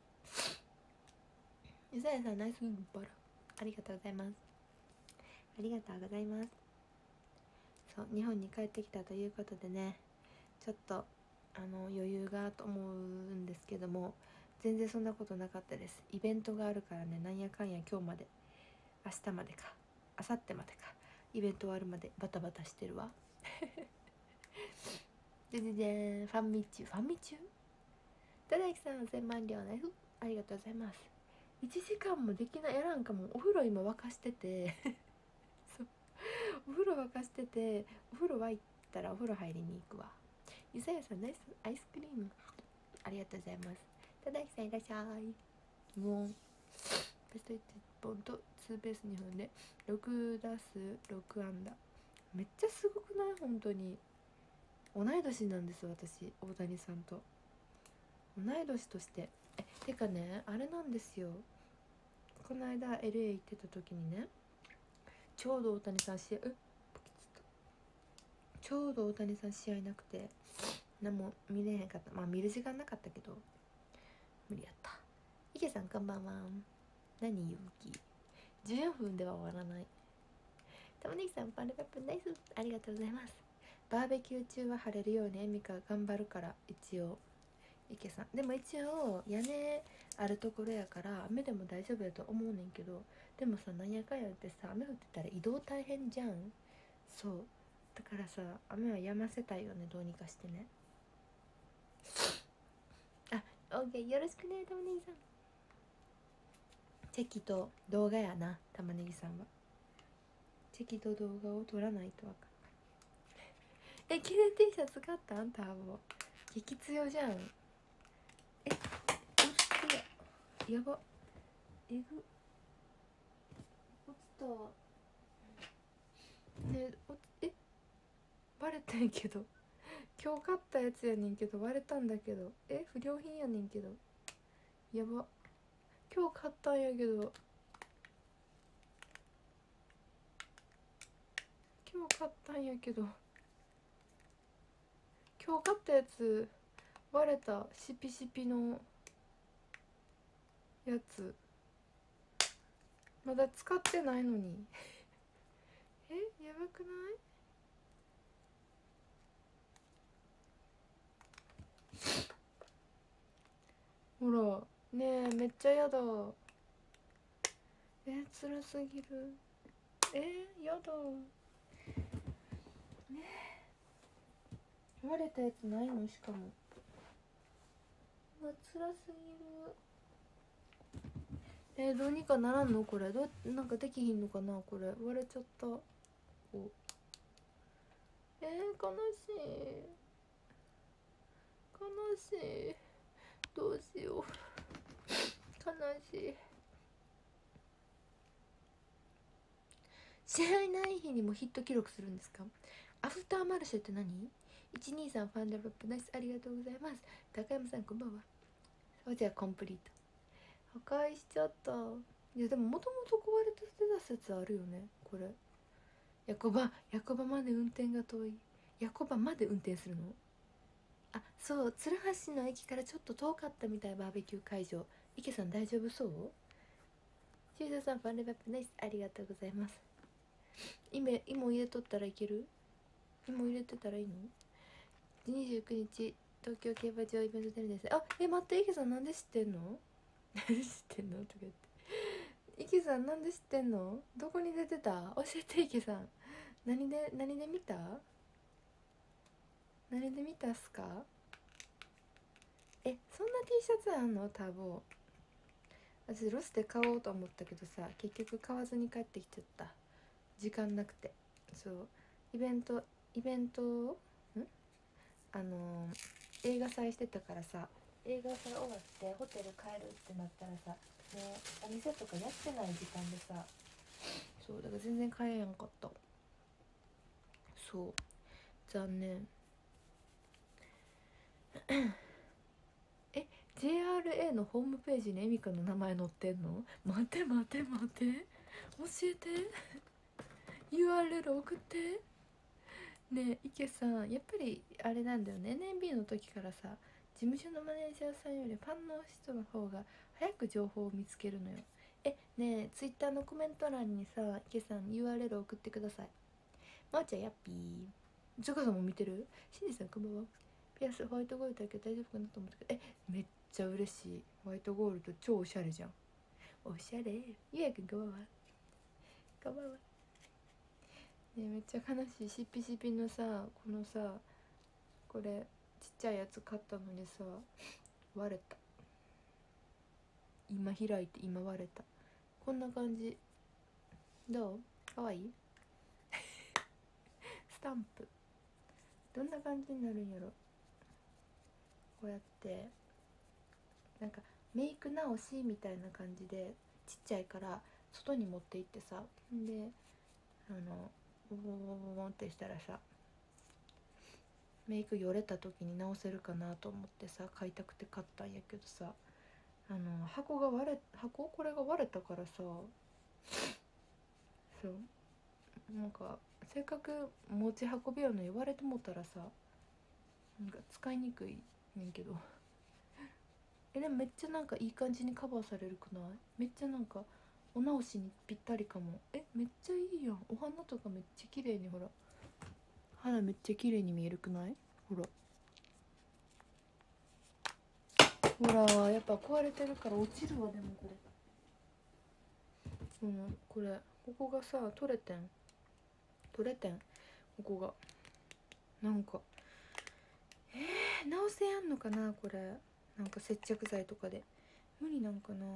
ゆさやさんナイスバラありがとうございます。ありがとうございます。そう日本に帰ってきたということでね、ちょっとあの余裕がと思うんですけども、全然そんなことなかったです。イベントがあるからね、なんやかんや今日まで明日までか明後日までかイベント終わるまでバタバタしてるわでででファンミ中ファンミ中ただいきさんせんまんりょうナイフありがとうございます。いちじかんもできないやらんかも。お風呂今沸かしててそうお風呂沸かしてて、お風呂沸いたらお風呂入りに行くわ。ゆさやさんナイスアイスクリームありがとうございます。ただいきさんいらっしゃい。もうベストいっぽんとツーベースにほんでろく打数ろく安打、めっちゃすごくない？本当に同い年なんです私、大谷さんと同い年として。えてかね、あれなんですよ、この間 エルエー 行ってた時にね、ちょうど大谷さん試合えちょうど大谷さん試合なくて何も見れへんかった。まあ見る時間なかったけど無理やった。池さんこんばんは。何勇気じゅうよんぷんでは終わらない。たまねぎさんパルパップナイスありがとうございます。バーベキュー中は晴れるようにエミカ頑張るから。一応池さんでも一応屋根あるところやから雨でも大丈夫だと思うねんけど、でもさなんやかんやってさ雨降ってたら移動大変じゃん。そうだからさ雨は止ませたいよね、どうにかしてね。あ、オーケーよろしくねたまねぎさん。チェキと動画やな、たまねぎさんは。チェキと動画を撮らないとわかんないえ、記念 T シャツ買ったんターボ激強じゃん。え、どうしてやばえぐ落ちた。 ねおえバレたんやけど今日買ったやつやねんけど割れたんだけどえ不良品やねんけどやば今日買ったんやけど今日買ったんやけど今日買ったやつ割れたシピシピのやつまだ使ってないのにえやばくないほらねえめっちゃやだえ辛すぎるえやだねえ割れたやつないのしかもうわ辛すぎるえー、どうにかならんのこれどうなんかできひんのかなこれ割れちゃったこうえー、悲しい悲しいどうしよう悲しい試合ない日にもヒット記録するんですかアフターマルシェって何 いちにーさん ファンダルップナイスありがとうございます高山さんこんばんはそうじゃあコンプリート破壊しちゃった。いやでももともと壊れてた説あるよねこれ。ヤコバヤコバまで運転が遠い。ヤコバまで運転するの。あそう鶴橋の駅からちょっと遠かったみたいバーベキュー会場。池さん大丈夫そう？シーザーさんファンレバップナイスありがとうございます。今芋入れとったらいける？芋入れてたらいいの？にじゅうくにち東京競馬場イベント出るんですね。あえ待って池さんなんで知ってんの？なんで知ってんのとか言って池さんなんで知ってんのどこに出てた教えて池さん何で何で見た何で見たっすかえそんな T シャツあんの多分私ロスで買おうと思ったけどさ結局買わずに帰ってきちゃった時間なくてそうイベントイベントんあのー、映画祭してたからさ映画祭終わってホテル帰るってなったらさねお店とかやってない時間でさそうだから全然帰れやんかったそう残念え ジェイアールエー のホームページにエミカの名前載ってんの待て待て待て教えてユーアールエル 送ってねえ池さんやっぱりあれなんだよね エヌエヌビー の時からさ事務所のマネージャーさんよりファンの人の方が早く情報を見つけるのよ。えねえツイッターのコメント欄にさ池さん ユーアールエル 送ってください。まーちゃんやっぴージョカさんも見てるシンジさんこんばんは。ピアスホワイトゴールドだけど大丈夫かなと思ったけどえめっちゃ嬉しい。ホワイトゴールド超おしゃれじゃん。おしゃれゆうやくんこんばんはこんばんはねえめっちゃ悲しいシピシピのさこのさこれちっちゃいやつ買ったのにさ割れた今開いて今割れたこんな感じどうかわいいスタンプどんな感じになるんやろこうやってなんかメイク直しみたいな感じでちっちゃいから外に持って行ってさであのボボボボボンってしたらさメイクよれた時に直せるかなと思ってさ買いたくて買ったんやけどさあの箱が割れ箱これが割れたからさそうなんかせっかく持ち運びようの言われてもったらさなんか使いにくいねんけどえでもめっちゃなんかいい感じにカバーされるくないめっちゃなんかお直しにぴったりかもえめっちゃいいやんお花とかめっちゃ綺麗にほら肌めっちゃ綺麗に見えるくないほらほらやっぱ壊れてるから落ちるわでもこれうんこれここがさ取れてん取れてんここがなんかえー、直せやんのかなこれなんか接着剤とかで無理なんかな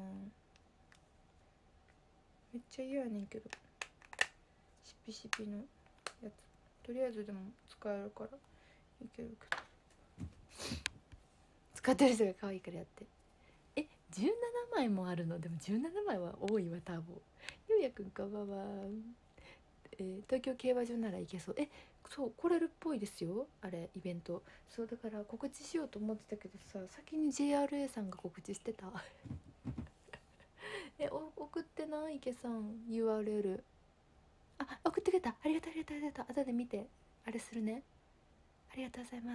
めっちゃ嫌やねんけどシピシピのやつとりあえずでも使えるからいけるけど使ってる人が可愛いからやってえじゅうななまいもあるのでもじゅうななまいは多いわ多分ゆうやくんこんばんはえー東京競馬場なら行けそう。えそう来れるっぽいですよ、あれイベント。そうだから告知しようと思ってたけどさ、先に ジェイアールエー さんが告知してたえお送ってない池さん ユーアールエル。 あ送ってくれた、ありがとうありがとうありがとう。後で見てあれするね。ありがとうございます。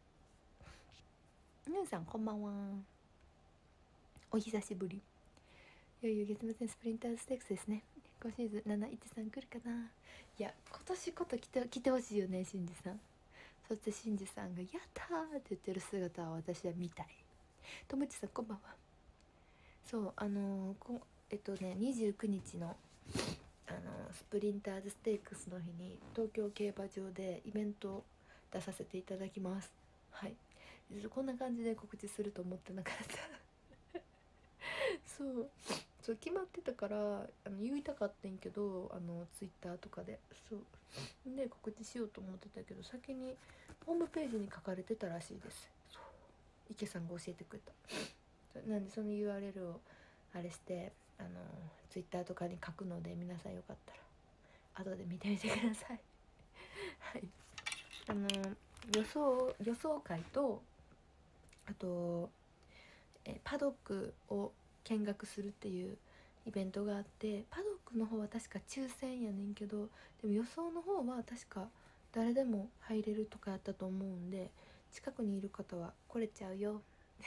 皆さんこんばんは、お久しぶり。いよいよ月末にスプリンターズステークスですね。今シーズンなないちさん来るかな。いや今年こと来て来てほしいよね、しんじさん。そしてしんじさんが「やったー!」って言ってる姿は私は見たい。ともちさんこんばんは。そうあのー、こえっとねにじゅうくにちの、あのー、スプリンターズステークスの日に東京競馬場でイベントを出させていただきます。はい、こんな感じで告知すると思ってなかったそうそう決まってたからあの言いたかったんやけど、あのツイッターとかでそうで告知しようと思ってたけど、先にホームページに書かれてたらしいです。そう池さんが教えてくれた。なんでその ユーアールエル をあれしてあのツイッターとかに書くので、皆さんよかったら後で見てみてくださいはいあの予想予想会と、あとえパドックを見学するっていうイベントがあって、パドックの方は確か抽選やねんけど、でも予想の方は確か誰でも入れるとかやったと思うんで、近くにいる方は来れちゃうよ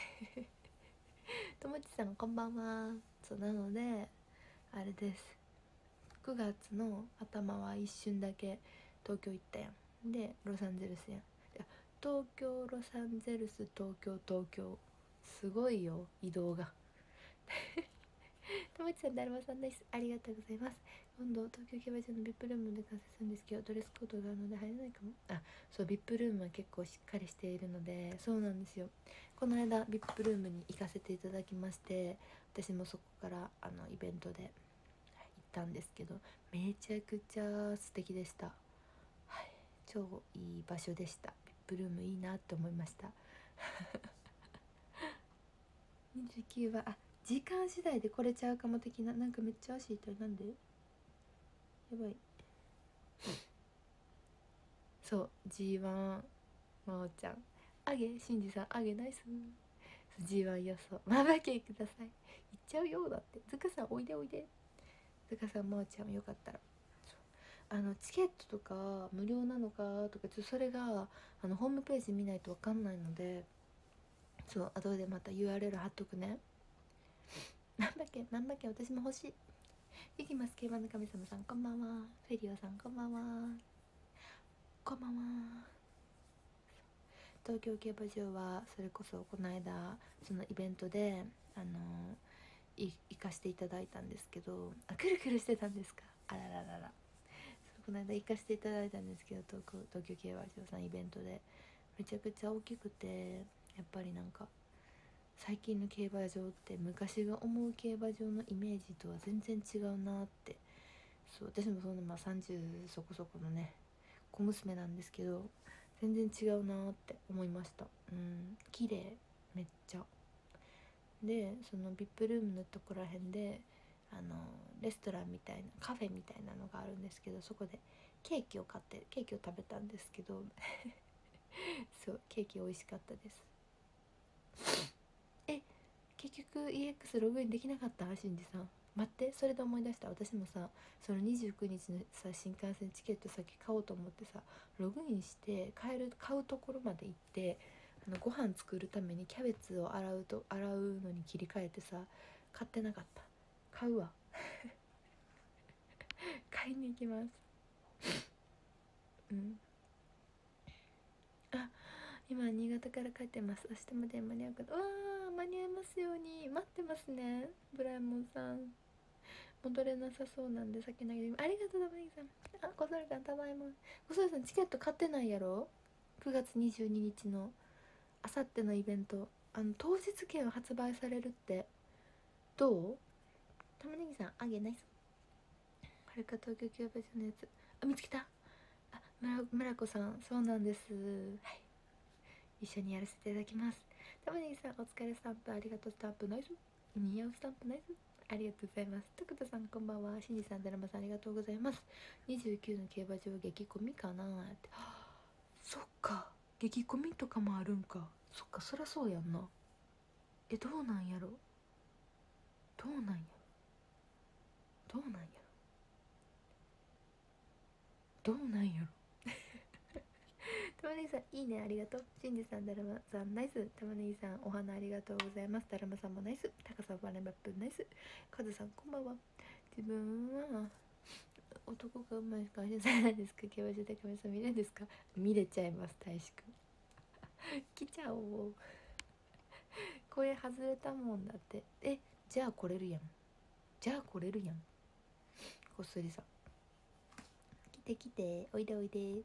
ともちさんこんばんは。そうなのであれです、くがつの頭は一瞬だけ東京行ったやん。でロサンゼルスやん。いや東京ロサンゼルス東京東京すごいよ移動がともちさんだるまさんです、ありがとうございます。今度東京競馬場の ブイアイピー ルームで完成するんですけど、ドレスコードがあるので入れないかも。あそう ブイアイピー ルームは結構しっかりしているので、そうなんですよ。この間 ブイアイピー ルームに行かせていただきまして、私もそこからあのイベントで行ったんですけど、めちゃくちゃ素敵でした。はい、超いい場所でした。 ブイアイピー ルームいいなって思いましたにじゅうきゅうはあ時間次第で来れちゃうかも的な。なんかめっちゃ足痛い。なんでやばいそう ジーワン まおちゃんあげしんじさんあげナイス ジーワン 予想まばけください。行っちゃうよ。だってずかさんおいでおいで。ずかさんまおちゃんよかったらあのチケットとか無料なのかとかちょっとそれがあのホームページ見ないと分かんないので、そう後でまた ユーアールエル 貼っとくね。なんだっけなんだっけ私も欲しい。いきます競馬の神様さんこんばんは。フェリオさんこんばんは。こんばんは。東京競馬場はそれこそこの間そのイベントであのい行かせていただいたんですけど、あくるくるしてたんですか。あららららこの間行かせていただいたんですけど、東京、東京競馬場さんイベントでめちゃくちゃ大きくて、やっぱりなんか最近の競馬場って昔が思う競馬場のイメージとは全然違うなって。そう私もそんなまあさんじゅうそこそこのね小娘なんですけど、全然違うなって思いました。うん綺麗めっちゃで、その ブイアイピー ルームのところらへんであのレストランみたいなカフェみたいなのがあるんですけど、そこでケーキを買ってケーキを食べたんですけどそうケーキ美味しかったですえ結局 イーエックス ログインできなかったしんじさん。待ってそれで思い出した。私もさそのにじゅうくにちのさ新幹線チケット先買おうと思ってさログインして買える買うところまで行ってあのご飯作るためにキャベツを洗うと洗うのに切り替えてさ買ってなかった。買うわ買いに行きますうんあ今新潟から帰ってます。明日まで間に合うかな。わー間に合いますように待ってますね。ブラえもんさん戻れなさそうなんで先投げてありがとうダメギさん。あ小猿さんただいま。小猿さんチケット買ってないやろ。くがつにじゅうににちのあさってのイベントあの当日券発売されるって。どう玉ねぎさんあげナイス。これか東京競馬場のやつあ見つけた。あ村村子さんそうなんです。はい一緒にやらせていただきます。玉ねぎさんお疲れスタンプありがとう。スタンプナイス似合うスタンプナイスありがとうございます。徳田さんこんばんは。しんじさん、だるまさんありがとうございます。にじゅうきゅうの競馬場激混みかなって。そっか、激混みとかもあるんか。そっか、そりゃそうやんな。え、どうなんやろどうなんやどうなんやどうなんやろたまねぎさんいいね、ありがとう。しんじさん、だるまさんナイス。たまねぎさんお花ありがとうございます。だるまさんもナイス。たかさんバネマップナイス。かずさんこんばんは。自分は男がうまいしか安心されないですか。競馬場でカメさん見れるんですか。見れちゃいます。大志くん来ちゃおう。これ外れたもんだって。え、じゃあ来れるやん。じゃあ来れるやん。こっそりさ来て来て、おいでおいで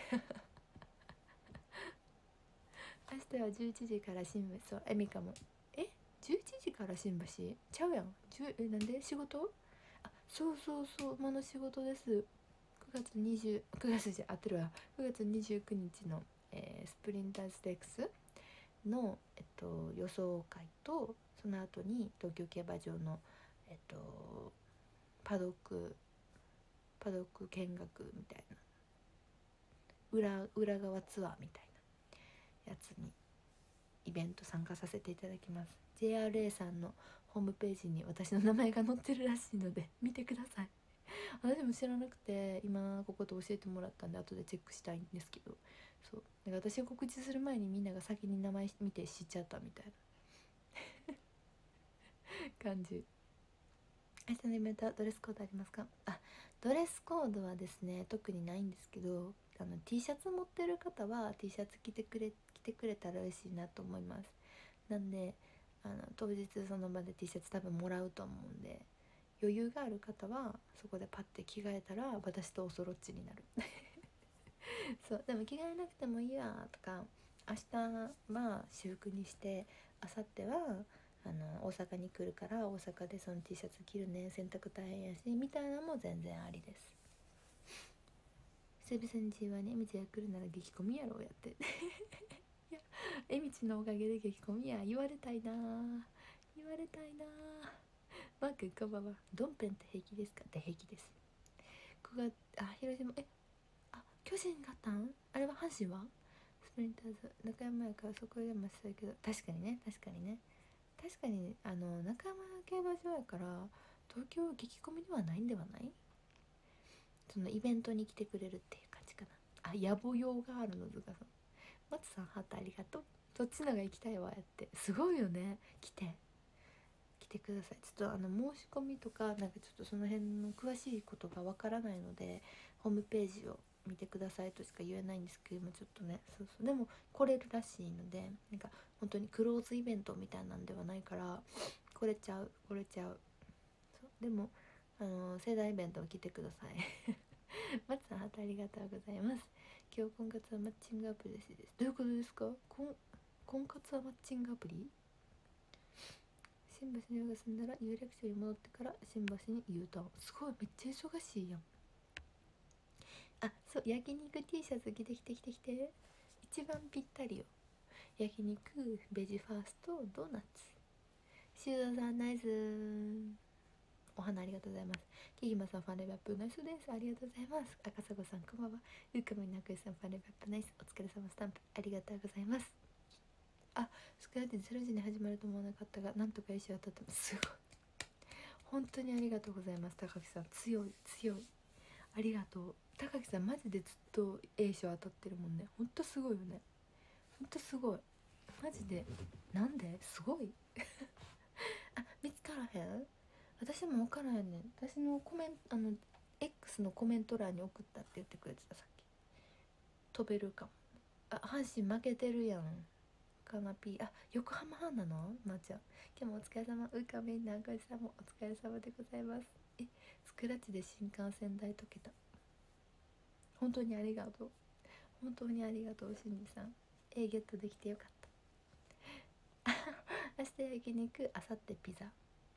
明日はじゅういちじから新橋。そう、エミカもえじゅういちじから新橋ちゃうやん。え、なんで仕事。あ、そうそうそう、馬の仕事です。くがつにじゅうくがつじゃ合ってるわ。くがつにじゅうくにちの、えー、スプリンターステークスの、えっと、予想会と、その後に東京競馬場の、えっと、パドックパドック見学みたいな、裏裏側ツアーみたいなやつにイベント参加させていただきます。 ジェイアールエー さんのホームページに私の名前が載ってるらしいので見てください。私も知らなくて今ここと教えてもらったんで後でチェックしたいんですけど、そうだから私が告知する前にみんなが先に名前見て知っちゃったみたいな感じ。明日のイベントはドレスコードありますか。あ、ドレスコードはですね特にないんですけど、あの T シャツ持ってる方は T シャツ着てくれ着てくれたら嬉しいなと思います。なんであの当日その場で T シャツ多分もらうと思うんで、余裕がある方はそこでパッて着替えたら私とおそろっちになるそうでも着替えなくてもいいわとか、明日は私服にして明後日はあの大阪に来るから大阪でその T シャツ着るね、洗濯大変やしみたいなのも全然ありです。久々に ジーワン にえみちが来るなら激コミやろうやっていや、えみちのおかげで激コミや言われたいな言われたいな。マー君こんばんは。ドンペンって平気ですかって平気です。ここがあ広島えあ巨人勝ったんあれは阪神はスプリンターズ中山やからそこでもしたけど、確かにね確かにね確かにあの中山競馬場やから東京激コミではないんではない。そのイベントに来てくれるっていう感じかな。あ、野暮用があるのずかさん、松さんハートありがとう。そっちのが行きたいわやって、すごいよね。来て来てください。ちょっとあの申し込みとかなんかちょっとその辺の詳しいことがわからないのでホームページを見てくださいとしか言えないんですけども、ちょっとねそうそうでも来れるらしいので、なんか本当にクローズイベントみたいなんではないから来れちゃう来れちゃう。そうでもあの盛大イベントを来てください松さんハートありがとうございます。今日婚活はマッチングアプリです。どういうことですか。婚婚活はマッチングアプリ。新橋にが住んだら有楽町に戻ってから新橋に U ターン。すごいめっちゃ忙しいやん。あ、そう焼肉 T シャツ着てきてきてきて一番ぴったりよ。焼肉ベジファーストドーナツ。修造さんナイス。お花ありがとうございます。キギマさんファンレベアップナイスです。ありがとうございます。赤坂さんこんばんは。うかみなくさんファンレベアップナイス。お疲れ様スタンプありがとうございます。あ、スクラッチゼロじに始まると思わなかったがなんとか衣装当たってます。すごい本当にありがとうございます。高木さん強い強いありがとう。高木さんマジでずっと栄賞当たってるもんね。ほんとすごいよね。ほんとすごいマジで。なんですごいあ、見つからへん。私も分からへんねん。私のコメントあの X のコメント欄に送ったって言ってくれてた。さっき飛べるかも。あ、阪神負けてるやん。カナピーあ、横浜ファンなのまー、ちゃん今日もお疲れ様。うかみんなあかりさんもお疲れ様でございます。え、スクラッチで新幹線代解けた。本当にありがとう。本当にありがとうしんじさん。Aゲットできてよかった明日焼肉、明後日ピザ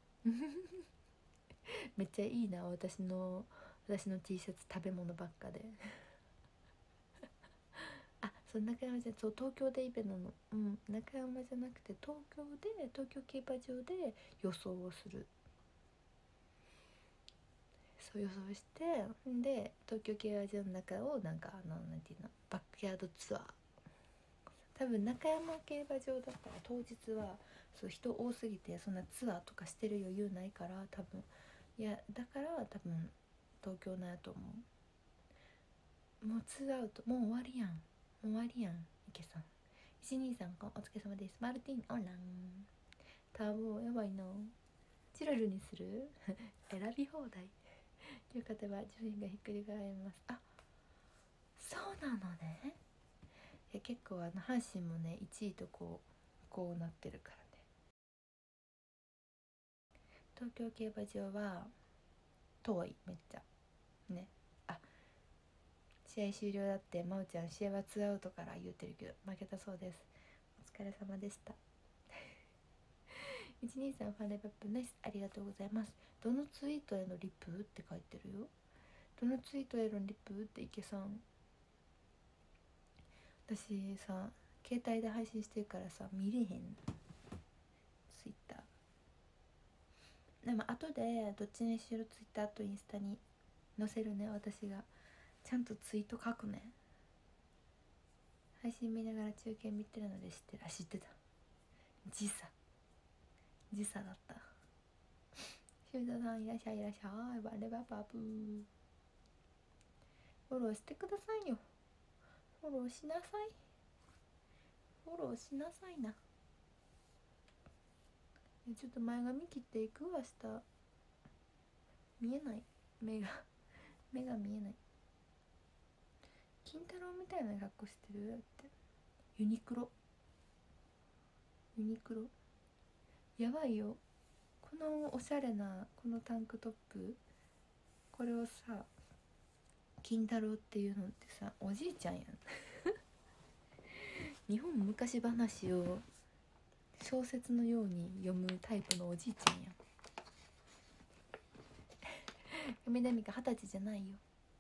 めっちゃいいな。私の私の T シャツ食べ物ばっかであ、そう中山じゃそう東京でイベントの、うん、中山じゃなくて東京で東京競馬場で予想をするそう予想してで東京競馬場の中をなんかあのなんていうのバックヤードツアー多分中山競馬場だったら当日はそう人多すぎてそんなツアーとかしてる余裕ないから多分いやだから多分東京なんやと思う。もうツーアウトもう終わりやんもう終わりやん池さんいちにーさんお疲れ様です。マルティンオンランターボやばいなチロルにする選び放題という方は順位がひっくり返ります。あそうなのね。いや結構あの阪神もねいちいとこうこうなってるからね。東京競馬場は遠いめっちゃね。あ試合終了だってまおちゃん試合はツーアウトから言うてるけど負けたそうです。お疲れ様でした。いちにーさんファンレバップナイスありがとうございます。どのツイートへのリプって書いてるよ。どのツイートへのリプって池さん私さ携帯で配信してるからさ見れへんツイッターでも後でどっちにしろツイッターとインスタに載せるね。私がちゃんとツイート書くね。配信見ながら中継見てるので知ってる。あ知ってた時差時差だった。シュウタさんいらっしゃいいらっしゃいバレバパブーフォローしてくださいよ。フォローしなさいフォローしなさいな。ちょっと前髪切っていく明日見えない目が目が見えない。金太郎みたいな格好してるってユニクロユニクロやばいよ。このおしゃれなこのタンクトップこれをさ金太郎っていうのってさおじいちゃんやん日本昔話を小説のように読むタイプのおじいちゃんやん。梅田美香二十歳じゃないよ。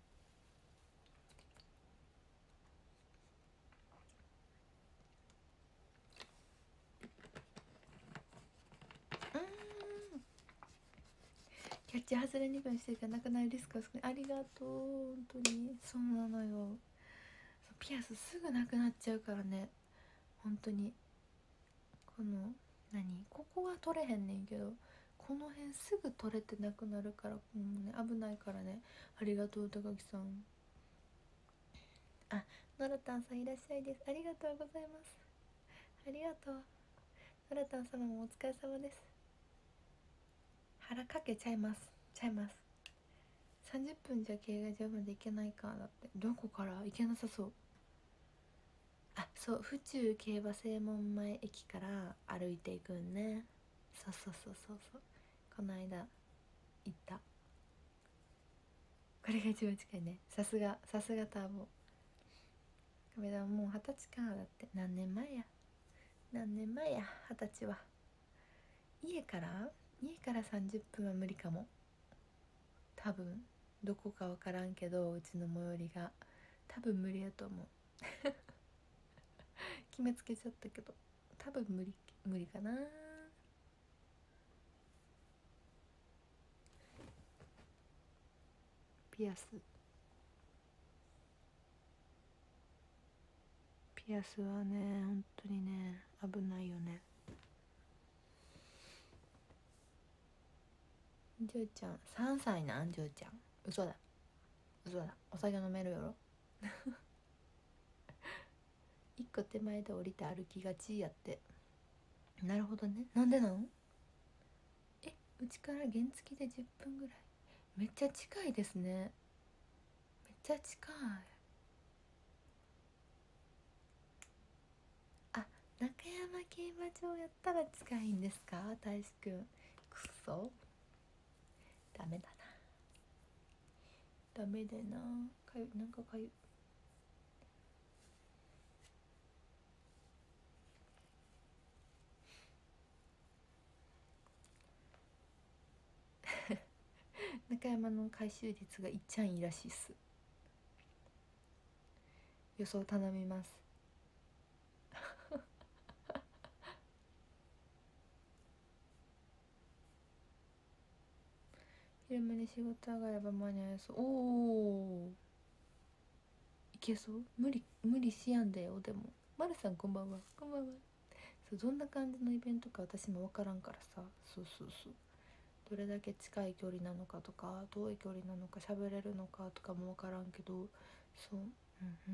うんキャッチ外れにぶんしてるからなくなるリスクは少ない。ありがとう本当にそうなのよ。ピアスすぐなくなっちゃうからね本当に。この何ここは取れへんねんけどこの辺すぐ取れてなくなるからもう、ね、危ないからね。ありがとう高木さん。あノラタンさんいらっしゃいです。ありがとうございます。ありがとうノラタン様もお疲れ様です。腹かけちゃいますちゃいますさんじゅっぷんじゃ競馬場まで行けないか。だってどこから行けなさそう。あそう府中競馬正門前駅から歩いていくんね。そうそうそうそうそうこの間行った。これが一番近いね。さすがさすがターボ亀田もう二十歳か。だって何年前や何年前や二十歳は。家から家からさんじゅっぷんは無理かも多分。どこか分からんけどうちの最寄りが多分無理やと思う決めつけちゃったけど多分無理無理かな。ピアスピアスはね本当にね危ないよね。ジョーちゃんさんさいなんジョーちゃん嘘だ嘘だお酒飲めるやろ一個手前で降りて歩きがちやって。なるほどね。なんでなんえうちから原付でじゅっぷんぐらいめっちゃ近いですね。めっちゃ近い。あ中山競馬場やったら近いんですか大志くん。くそダメだなダメだなかゆなんかかゆ中山の回収率がいっちゃんいいらしいっす。予想頼みます昼間に仕事上がれば間に合いそう。おお、いけそう。無理無理しやんでよ。でもまるさんこんばんは。こんばんは。そう、どんな感じのイベントか私も分からんからさ。そうそうそう、どれだけ近い距離なのかとか遠い距離なのか喋れるのかとかも分からんけど、そう、うんうん。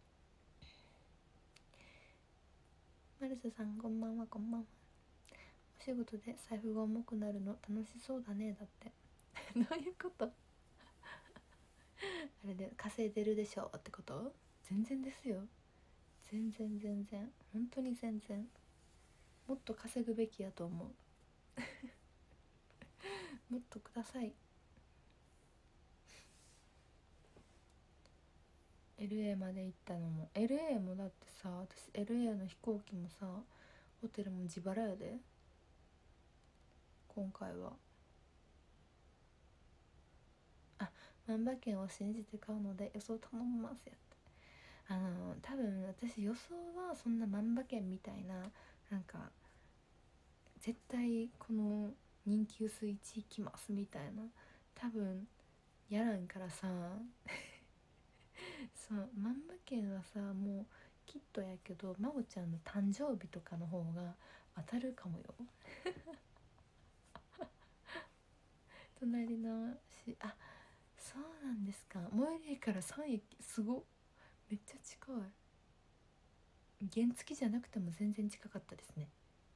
マルサさんこんばんは。こんばんは。お仕事で財布が重くなるの楽しそうだね。だってどういうことあれで稼いでるでしょってこと？全然ですよ。全然全然、本当に全然。もっと稼ぐべきやと思うもっとください。 エルエー まで行ったのも エルエー もだってさ、私 エルエー の飛行機もさホテルも自腹やで今回は。あ、万馬券を信じて買うので予想頼みますやって。あの多分私予想はそんな万馬券みたいな、なんか絶対この人気薄い地域ますみたいな多分やらんからさそう万馬券はさもうきっとやけど、まおちゃんの誕生日とかの方が当たるかもよ隣のし、あ、そうなんですか。最寄り駅からさん駅、すごっ、めっちゃ近い。原付じゃなくても全然近かったですね。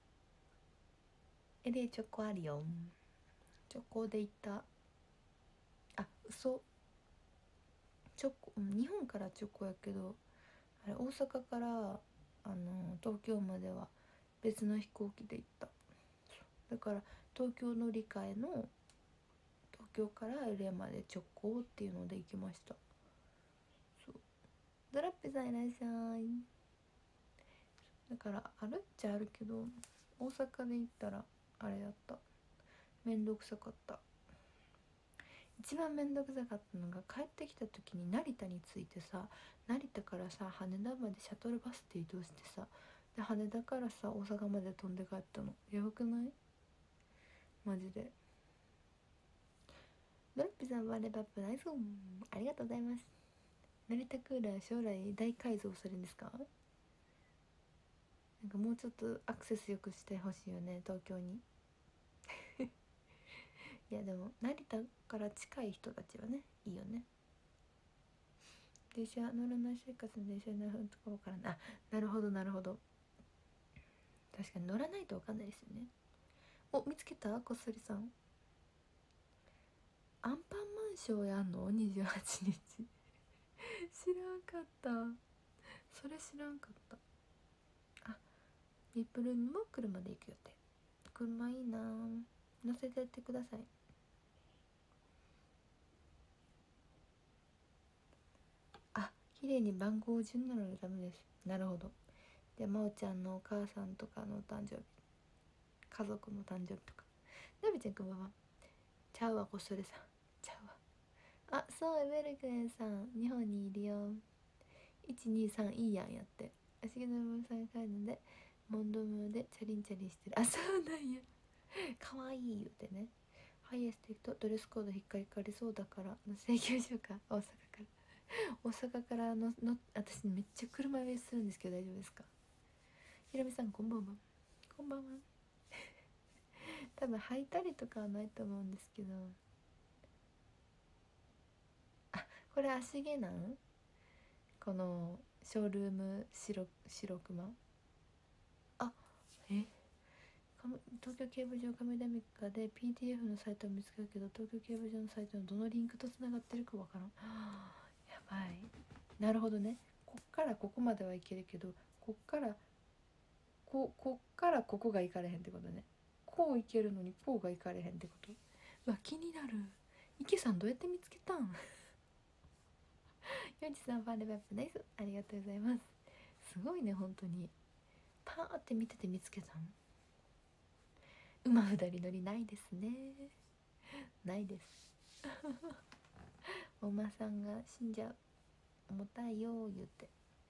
エレチョコあるよ。チョコで行った。あ、嘘、チョコ、日本からチョコやけどあれ大阪からあの東京までは別の飛行機で行った。だから東京乗り換えの東京から エルエー まで直行っていうので行きました。そう、ドラッピさんいらっしゃい。だからあるっちゃあるけど大阪で行ったらあれやった、めんどくさかった。一番めんどくさかったのが帰ってきた時に成田に着いてさ、成田からさ羽田までシャトルバスで移動してさ、で羽田からさ大阪まで飛んで帰ったの。やばくない？マジで。ドラッピさんバレバップナイスオン、ありがとうございます。成田クーラー将来大改造するんですか？なんかもうちょっとアクセスよくしてほしいよね東京にいやでも成田から近い人たちはねいいよね。電車乗らない生活の電車になるところからな、あ、なるほどなるほど、確かに乗らないと分かんないですよね。お、見つけた？こっそりさん、アンパンマンショーやんのにじゅうはちにち知らんかった、それ知らんかった。あ、リップルームも車で行く予定。車いいな、乗せてってください。あ、綺麗に番号順なのでダメです。なるほど。でまおちゃんのお母さんとかのお誕生日、家族の誕生日とか。なべちゃんこんばんは。ちゃうわ、こっそりさんちゃうわ。あ、そう、エベルクエンさん日本にいるよ。いちにさんいいやんやって。あしげのぶさん帰るのでモンドムでチャリンチャリンしてる。あ、そうなんや、かわいい言うてね。ハイエーステ行くとドレスコード引っかかりそうだから請求しようか。大阪から大阪からのの私めっちゃ車酔いするんですけど大丈夫ですか？ひろみさんこんばんは。こんばんは多分履いたりとかはないと思うんですけど。あ、これ足毛なん？このショールーム白白熊。あ、え東京競馬場亀田メカで ピーディーエフ のサイトを見つけるけど東京競馬場のサイトのどのリンクとつながってるかわからん。やばい。なるほどね。こっからここまではいけるけどこっからここっからここが行かれへんってことね。こう行けるのにこうが行かれへんってこと。うわ、気になる。池さんどうやって見つけたんヨンジさんファンレバップです、ありがとうございます。すごいね本当に。パーって見てて見つけたん。馬二人乗りないですね。ないですお馬さんが死んじゃう、重たいよ言って。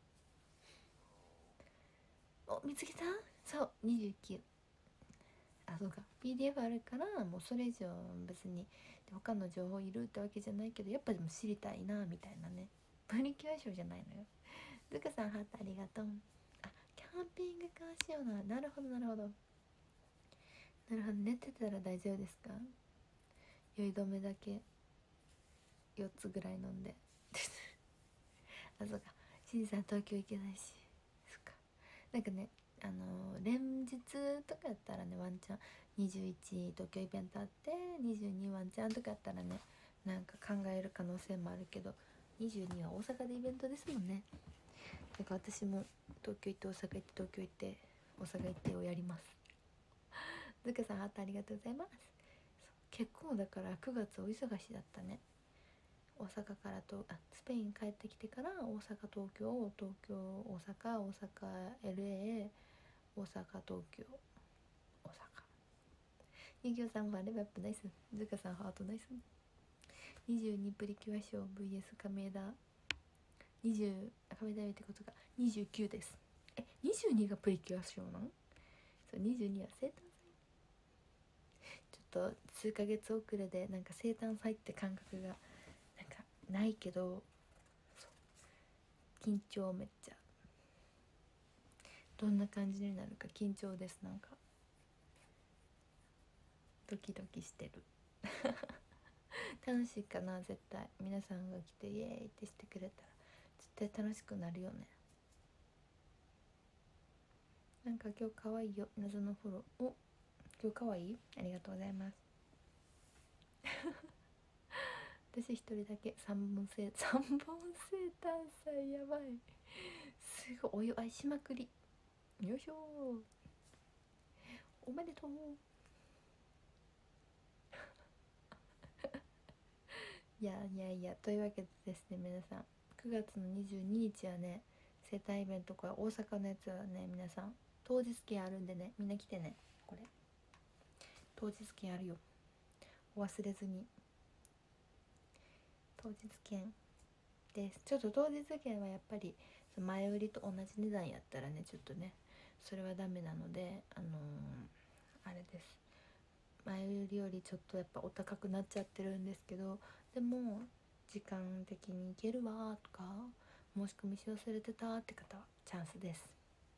お、見つけた？そう、にじゅうきゅう。あ、そうか、 ピーディーエフ あるからもうそれ以上別に。で他の情報いるってわけじゃないけど、やっぱでも知りたいなみたいなね。プリキュアショーじゃないのよ。ズカさんハートありがとう。あ、キャンピングカーしような。なるほどなるほどなるほど。寝てたら大丈夫ですか？酔い止めだけよっつぐらい飲んであ、そうか、しんじさん東京行けないし、そっか。なんかね、あのー、連日とかやったらね、ワンチャンにじゅういち東京イベントあってにじゅうにワンチャンとかやったらね、なんか考える可能性もあるけど、にじゅうには大阪でイベントですもんね。だから私も東京行って大阪行って東京行って大阪行ってをやります。ズカさんハートありがとうございます。結構だからくがつお忙しだったね。大阪からとあスペイン帰ってきてから大阪東京東京大阪大阪 エルエー 大阪東京大阪。ゆきおさんバレバップナイス。ズカさんハートナイス。にじゅうにプリキュアショー ブイエス 亀田にじゅう亀田上ってことがにじゅうきゅうです。えにじゅうにがプリキュアショーなん？そうにじゅうには生誕祭。ちょっと数ヶ月遅れでなんか生誕祭って感覚がなんかないけど、そう緊張めっちゃ。どんな感じになるか緊張です。なんかドキドキしてる楽しいかな。絶対皆さんが来てイエーイってしてくれたら絶対楽しくなるよね。なんか今日かわいいよ、謎のフォロー。お、今日かわいい、ありがとうございます私一人だけ三本生三本生誕祭やばいすごいお祝いしまくり。よいしょおめでとういやいやいや、というわけでですね、皆さんくがつのにじゅうににちはね、生誕イベント、これ大阪のやつはね、皆さん当日券あるんでね、みんな来てね。これ当日券あるよ、お忘れずに。当日券です。ちょっと当日券はやっぱり前売りと同じ値段やったらね、ちょっとねそれはダメなので、あのー、あれです、前売りよりちょっとやっぱお高くなっちゃってるんですけど、でも時間的に行けるわとか、申し込みし忘れてたって方はチャンスです。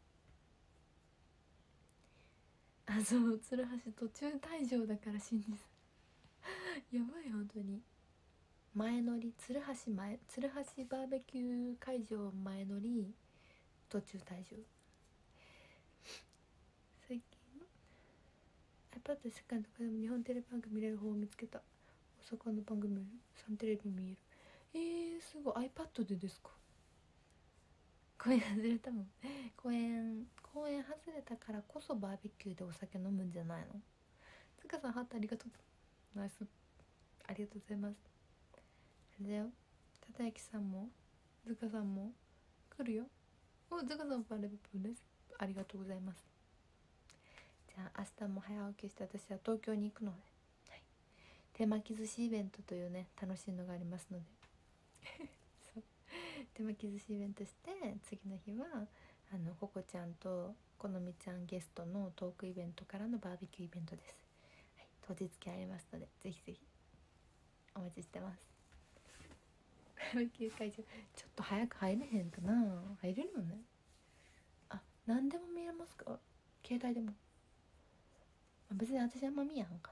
あ、そう、鶴橋途中退場だから信じさやばい本当に。前乗り、鶴橋前鶴橋バーベキュー会場前乗り途中退場。最近 iPad で世界の中でも日本テレビ番組見れる方を見つけた。大阪の番組サンテレビ見える。えー、すごい。 iPad でですか？公園外れたもん。公園公園外れたからこそバーベキューでお酒飲むんじゃないの？つかさんハートありがとう。ナイス、ありがとうございます。あれだよ、たたやきさんもずかさんも来るよ。お、ずかさんバレブプです。ありがとうございます。じゃあ明日も早起きして私は東京に行くので、はい、手巻き寿司イベントというね楽しいのがありますのでそう手巻き寿司イベントして、次の日はあのココちゃんとこのみちゃんゲストのトークイベントからのバーベキューイベントです、はい、当日券ありますのでぜひぜひお待ちしてます。バーベキュー会場ちょっと早く入れへんかな。入れるよね。あ、何でも見れますか？携帯でも。別に私あんま見やんかな。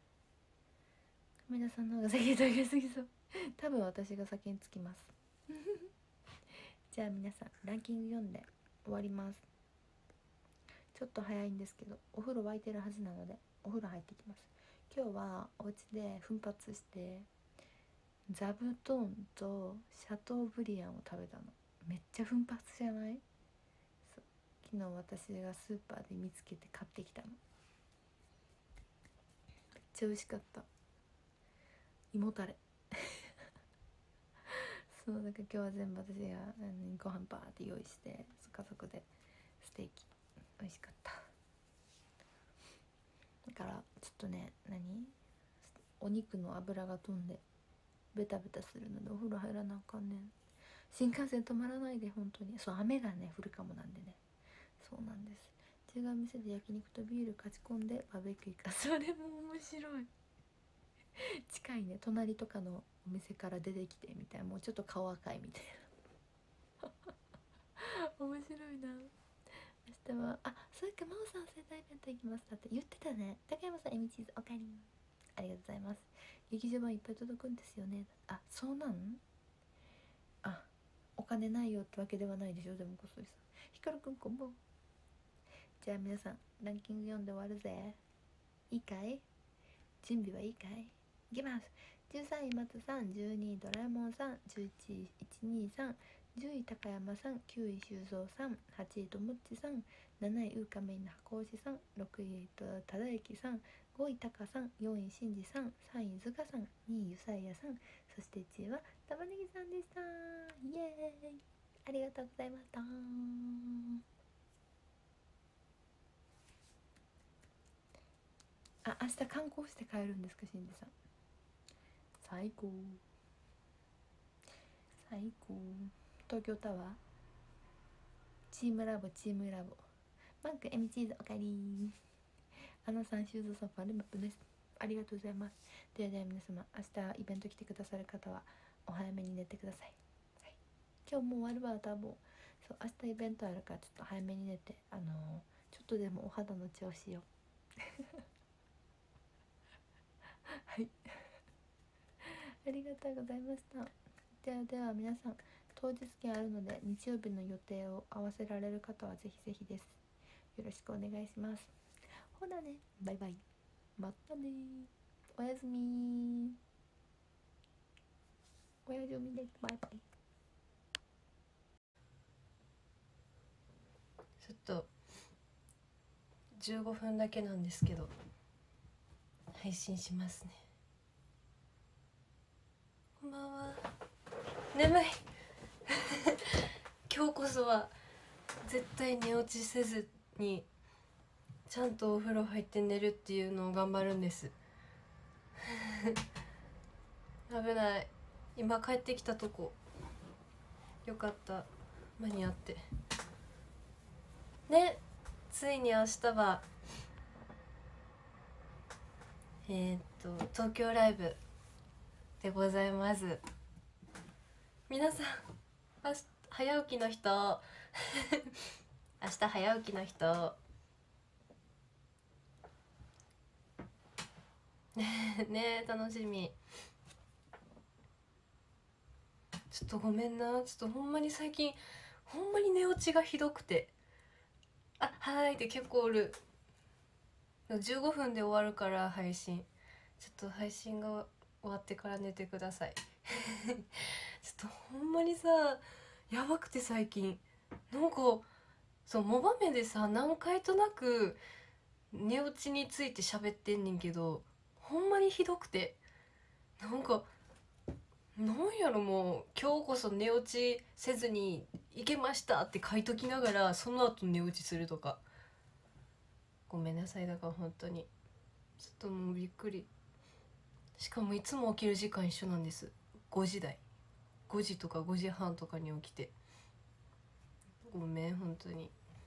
亀田さんの方が先に東京すぎそう。多分私が先に着きますじゃあ皆さんランキング読んで終わります。ちょっと早いんですけどお風呂沸いてるはずなのでお風呂入ってきます。今日はお家で奮発して座布団とシャトーブリアンを食べたの。めっちゃ奮発じゃない？そう、昨日私がスーパーで見つけて買ってきたの。めっちゃ美味しかった。胃もたれそうだから今日は全部私がご飯バーって用意して家族でステーキ美味しかった。だからちょっとね、何お肉の脂が飛んでベタベタするのでお風呂入らなあかんねん。新幹線止まらないで本当に。そう、雨がね降るかもなんでね。そうなんです。違う店で焼肉とビール勝ち込んでバーベキューか。それも面白い近いね、隣とかのお店から出てきてみたいな、もうちょっと顔赤いみたいな面白いな。明日はあ、そうか、真央さん生誕イベント行きますだって言ってたね。高山さん、エミチーズおかえり、ありがとうございます。劇場版いっぱい届くんですよね。あ、そうなん？あ、お金ないよってわけではないでしょ。でもこっそりさん、ひかるくんこんばんは。じゃあ皆さんランキング読んで終わるぜ。いいかい？準備はいいかい？いきます。じゅうさんい松さん、じゅうにいドラえもんさん、じゅういちいいちにさん、じゅうい高山さん、きゅうい修造さん、はちいともっちさん、なないウーカメイの箱推しさん、ろくいと忠之さん、ごいタカさん、よんいしんじさん、さんいズカさん、にいゆさいやさん、そしていちいはたまねぎさんでした。イエーイ、ありがとうございました。あ、明日観光して帰るんですか、しんじさん。最高最高。東京タワー、チームラボチームラボ、マンクエミチーズおかえり。アナさん、シューズソファールマップです。ありがとうございます。ではでは皆様、明日イベント来てくださる方はお早めに寝てください、はい、今日もう終わるわ多分。そう、明日イベントあるからちょっと早めに寝て、あのー、ちょっとでもお肌の調子をはいありがとうございました。ではでは皆さん、当日券あるので日曜日の予定を合わせられる方はぜひぜひです。よろしくお願いします。ほなね、バイバイ、またね、おやすみ、おやすみです、バイバイ。 ちょっとじゅうごふんだけなんですけど配信しますね。こんばんは。眠い今日こそは絶対寝落ちせずにちゃんとお風呂入って寝るっていうのを頑張るんです危ない、今帰ってきたとこ。よかった、間に合ってね。ついに明日はえー、っと東京ライブでございます。皆さん、明日早起きの人明日早起きの人ねえ、楽しみ。ちょっとごめんな、ちょっとほんまに最近ほんまに寝落ちがひどくて、あ、はーいって結構おる。じゅうごふんで終わるから配信、ちょっと配信が終わってから寝てくださいちょっとほんまにさ、やばくて最近なんか、そう、モバメでさ何回となく寝落ちについて喋ってんねんけど、ほんまにひどくて、なんかなんやろ、もう今日こそ寝落ちせずに行けましたって書いときながらその後寝落ちするとか、ごめんなさい。だから本当にちょっともうびっくり。しかもいつも起きる時間一緒なんです。ごじ台、ごじとかごじはんとかに起きて、ごめん本当に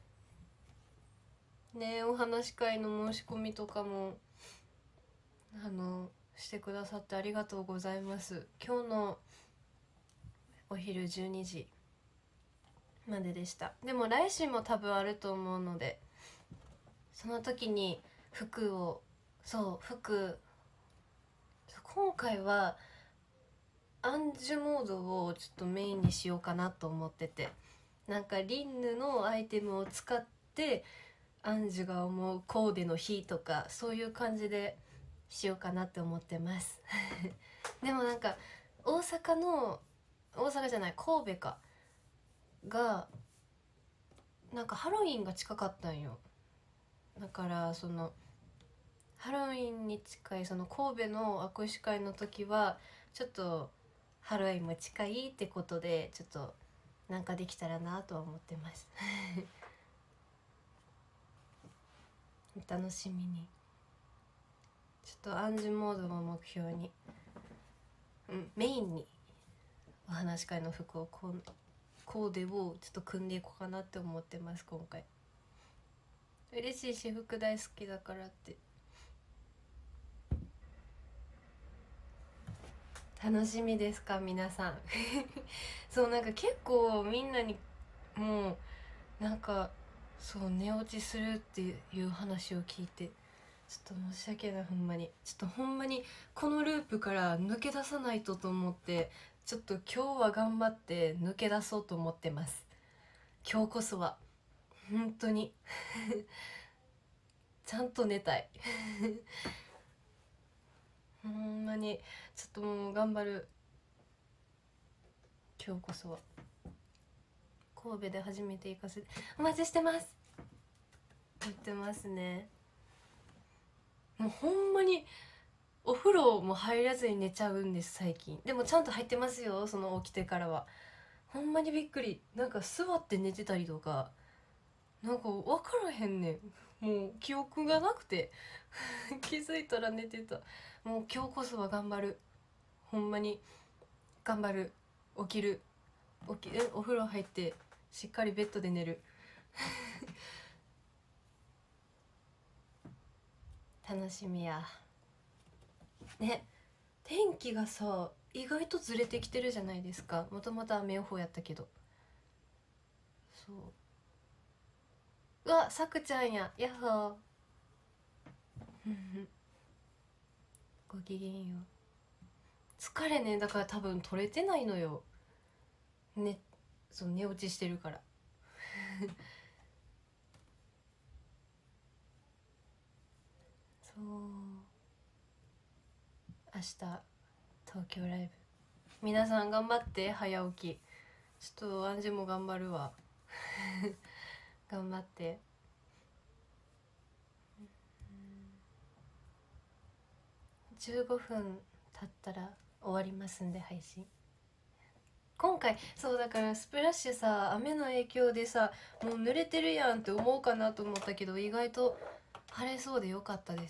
ね。お話し会の申し込みとかもあのしてくださってありがとうございます。今日のお昼じゅうにじまででした。でも来週も多分あると思うので、その時に服を、そう服今回はアンジュモードをちょっとメインにしようかなと思ってて、なんかリンヌのアイテムを使ってアンジュが思うコーデの日とか、そういう感じでしようかなって思ってますでもなんか大阪の、大阪じゃない神戸かがなんかハロウィンが近かったんよ。だからそのハロウィンに近いその神戸の握手会の時はちょっとハロウィンも近いってことで、ちょっとなんかできたらなとは思ってますお楽しみに。ちょっとアンジュモードを目標に、うん、メインにお話し会の服をこうコーデをちょっと組んでいこうかなって思ってます今回。嬉しいし、服大好きだからって。 楽しみですか皆さんそうなんか結構みんなにもうなんかそう寝落ちするっていう話を聞いて、ちょっと申し訳ない、ほんまにちょっとほんまにこのループから抜け出さないとと思って、ちょっと今日は頑張って抜け出そうと思ってます。今日こそは本当にちゃんと寝たいほんまにちょっともう頑張る。今日こそは神戸で初めて行かせてお待ちしてます言ってますね。もうほんまにお風呂も入らずに寝ちゃうんです最近。でもちゃんと入ってますよ、その起きてからは。ほんまにびっくり。なんか座って寝てたりとかなんか分からへんねん、もう記憶がなくて気づいたら寝てた。もう今日こそは頑張る、ほんまに頑張る。起きる起きえお風呂入ってしっかりベッドで寝る楽しみやね。天気がさ意外とずれてきてるじゃないですか。もともと雨予報やったけど。そううわさくちゃんや、やっほーごきげんよう。疲れねだから多分取れてないのよね、そう寝落ちしてるからそう明日東京ライブ、皆さん頑張って早起き。ちょっとアンジェも頑張るわ頑張って。じゅうごふん経ったら終わりますんで配信。今回そうだからスプラッシュさ雨の影響でさもう濡れてるやんって思うかなと思ったけど、意外と晴れそうでよかったです。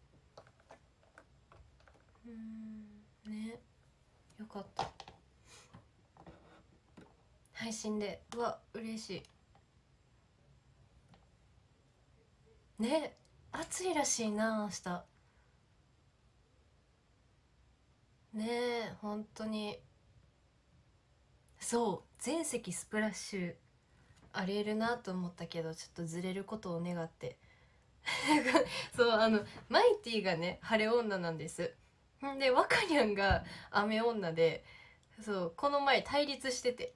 うーんね、よかった。配信でうわ嬉しいね。暑いらしいな明日ねえ本当に。そう全席スプラッシュありえるなと思ったけどちょっとずれることを願ってそうあのマイティがね晴れ女なんです。でワカニャンが雨女で、そうこの前対立してて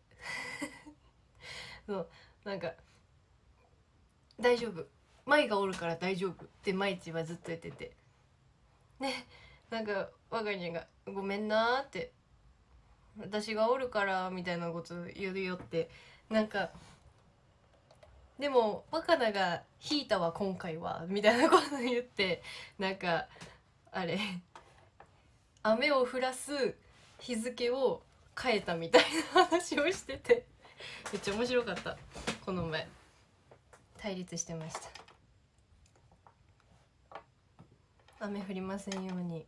そうなんか大丈夫マイがおるから大丈夫ってマイチはずっと言っててね、なんかワカニャンがごめんなーって私がおるからみたいなこと言うよって、なんかでもバカナが引いたわ今回はみたいなこと言って、なんかあれ雨を降らす日付を変えたみたいな話をしててめっちゃ面白かった。この前対立してました。雨降りませんように。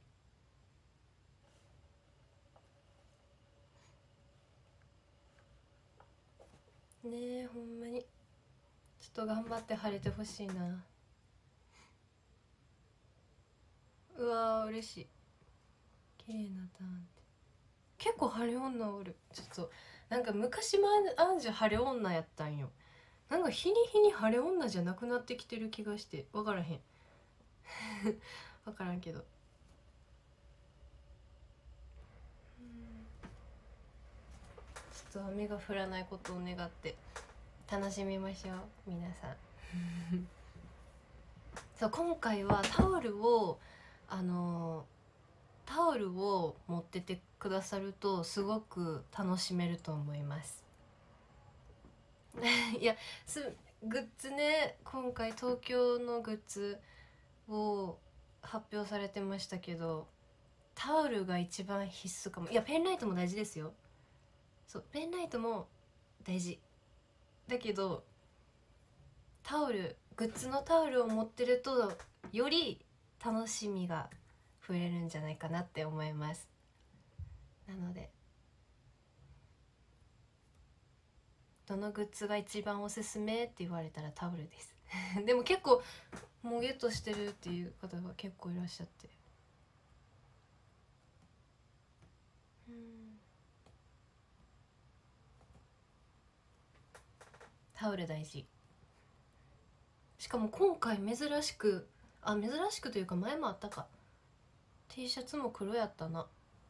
ねえほんまにちょっと頑張って晴れてほしいな。うわー嬉しい。綺麗なターンって結構晴れ女おる。ちょっとなんか昔もアンジュ晴れ女やったんよ。なんか日に日に晴れ女じゃなくなってきてる気がして分からへん分からんけど、ちょっと雨が降らないことを願って楽しみましょう皆さんそう今回はタオルをあのタオルを持っててくださるとすごく楽しめると思いますいやすグッズね、今回東京のグッズを発表されてましたけどタオルが一番必須かも。いやペンライトも大事ですよ。そうペンライトも大事だけどタオルグッズのタオルを持ってるとより楽しみが増えるんじゃないかなって思います。なのでどのグッズが一番おすすめって言われたらタオルですでも結構もうゲットしてるっていう方が結構いらっしゃって、 タオル大事。しかも今回珍しく、あ珍しくというか前もあったか、 T シャツも黒やったな。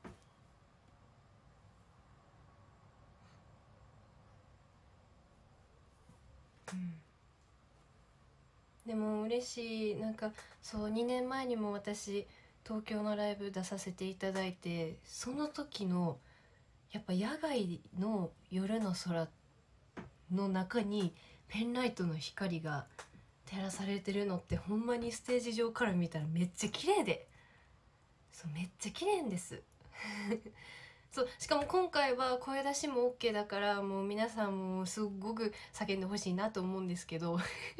うん、でも嬉しい。なんかそうにねんまえにも私東京のライブ出させていただいて、その時のやっぱ野外の夜の空の中にペンライトの光が照らされてるのってほんまにステージ上から見たらめっちゃ綺麗で、そうめっちゃ綺麗んですそうしかも今回は声出しも OK だから、もう皆さんもすっごく叫んでほしいなと思うんですけど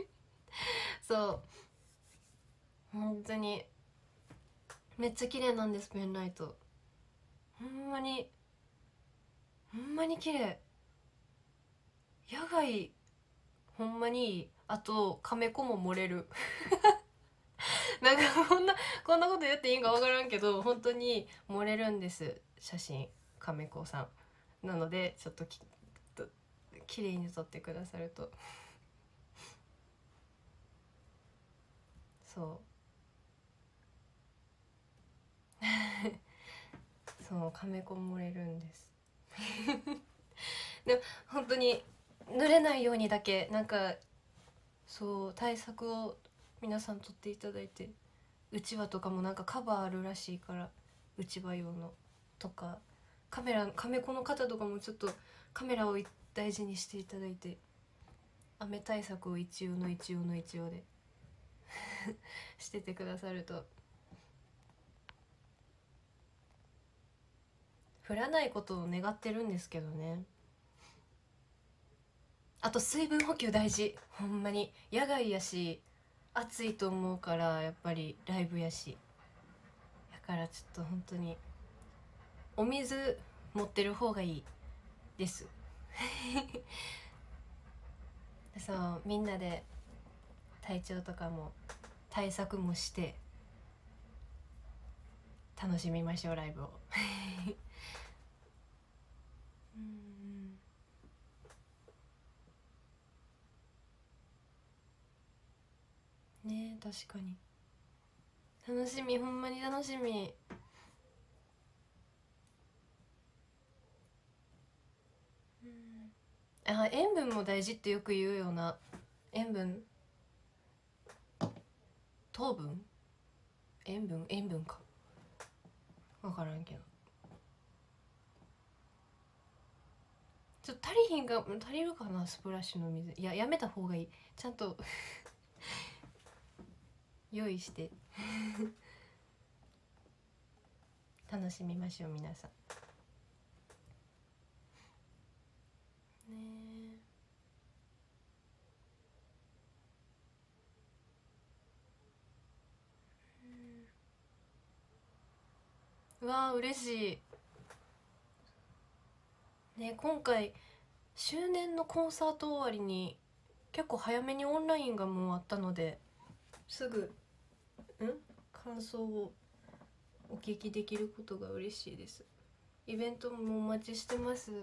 そう本当にめっちゃ綺麗なんです、ペンライト。ほんまにほんまに綺麗。野外ほんまにいい。あとカメ子も漏れるなんかこんなこんなこと言っていいんか分からんけど、本当に漏れるんです、写真、カメ子さん。なのでちょっときと綺麗に撮ってくださるとそうそうカメ子漏れるんですでも本当に濡れないようにだけなんかそう対策を皆さん取っていただいて、うちわとかもなんかカバーあるらしいから、うちわ用のとか、カメラカメ子の方とかもちょっとカメラを大事にしていただいて、雨対策を一応の一応の一応でしててくださると、降らないことを願ってるんですけどね。あと水分補給大事、ほんまに。野外やし暑いと思うから、やっぱりライブやし、だからちょっと本当にお水持ってる方がいいですそうみんなで体調とかも対策もして楽しみましょう、ライブをうんねえ、確かに楽しみ、ほんまに楽しみ。あ、塩分も大事ってよく言うような。塩分糖分塩分塩分か分からんけど、ちょっと足りひんが足りるかな、スプラッシュの水。いややめた方がいい、ちゃんと用意して楽しみましょう皆さんね。うわー嬉しいね。今回周年のコンサート終わりに結構早めにオンラインがもうあったので、すぐん感想をお聞きできることが嬉しいです。イベントもお待ちしてます、うん、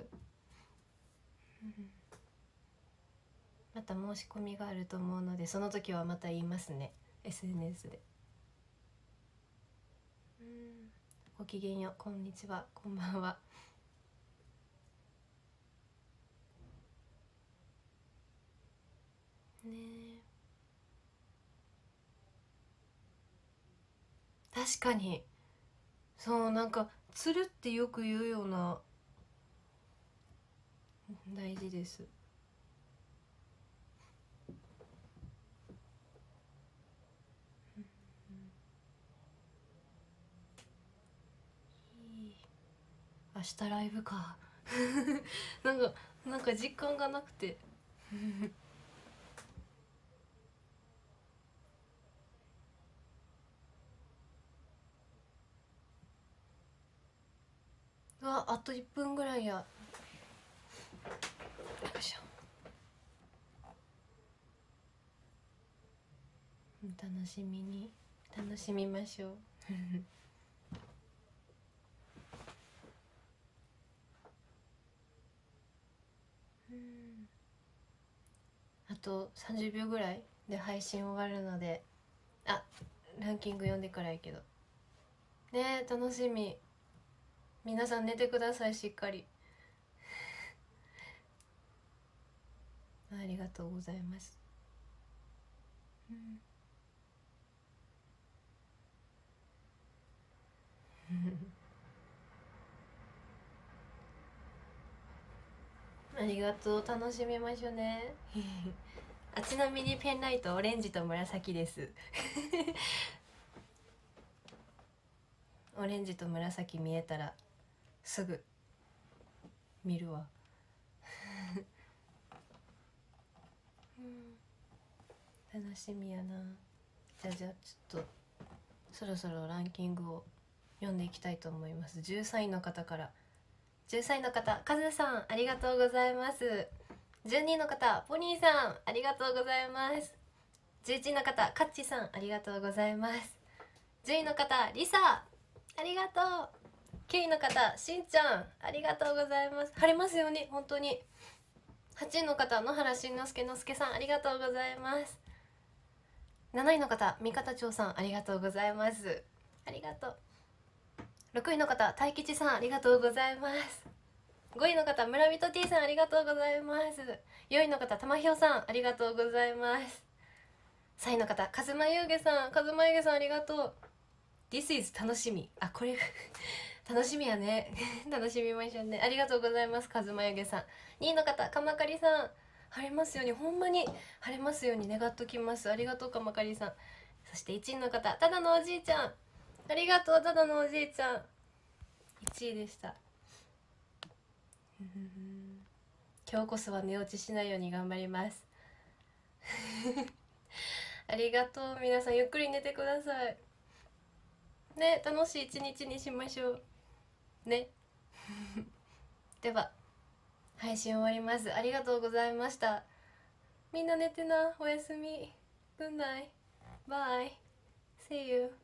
また申し込みがあると思うので、その時はまた言いますね、 エスエヌエス で。うん、ごきげんよう、こんにちは、こんばんは。ねえ、確かにそう、なんかつるってよく言うような、大事です。明日ライブかなんかなんか実感がなくてうわ、あといっぷんぐらいや。よいしょ、楽しみに楽しみましょううん、 とさんじゅうびょうぐらいで配信終わるので、あ、ランキング読んでからやけどね、楽しみ。皆さん寝てください、しっかり。ありがとうございます、うんありがとう、楽しみましょうね。あ、ちなみにペンライトオレンジと紫ですオレンジと紫見えたらすぐ見るわうん、楽しみやな。じゃあじゃあちょっとそろそろランキングを読んでいきたいと思います。じゅうさんいの方から。じゅうさんいの方、カズさんありがとうございます。じゅうにいの方、ポニーさんありがとうございます。じゅういちいの方、カッチさんありがとうございます。じゅういの方、リサありがとう。きゅういの方、しんちゃんありがとうございます。晴れますように、本当に。はちいの方、野原しんのすけのすけさんありがとうございます。なないの方、三方町さんありがとうございます。ありがとう。ろくいの方、大吉さんありがとうございます。ごいの方、村人 T さんありがとうございます。よいの方、玉ひょうさんありがとうございます。さんいの方、かずまゆうげさん、かずまゆうげさんありがとう。 This is 楽しみ。あ、これ楽しみやね楽しみましょうね。ありがとうございます、かずまゆうげさん。にいの方、かまかりさん晴れますように、ほんまに晴れますように願っときます。ありがとう、かまかりさん。そしていちいの方、ただのおじいちゃんありがとう、ただのおじいちゃんいちいでした今日こそは寝落ちしないように頑張りますありがとう。皆さんゆっくり寝てくださいね。楽しい一日にしましょうねでは配信終わります。ありがとうございました。みんな寝てな。おやすみ。グッナイ。バイ。See you.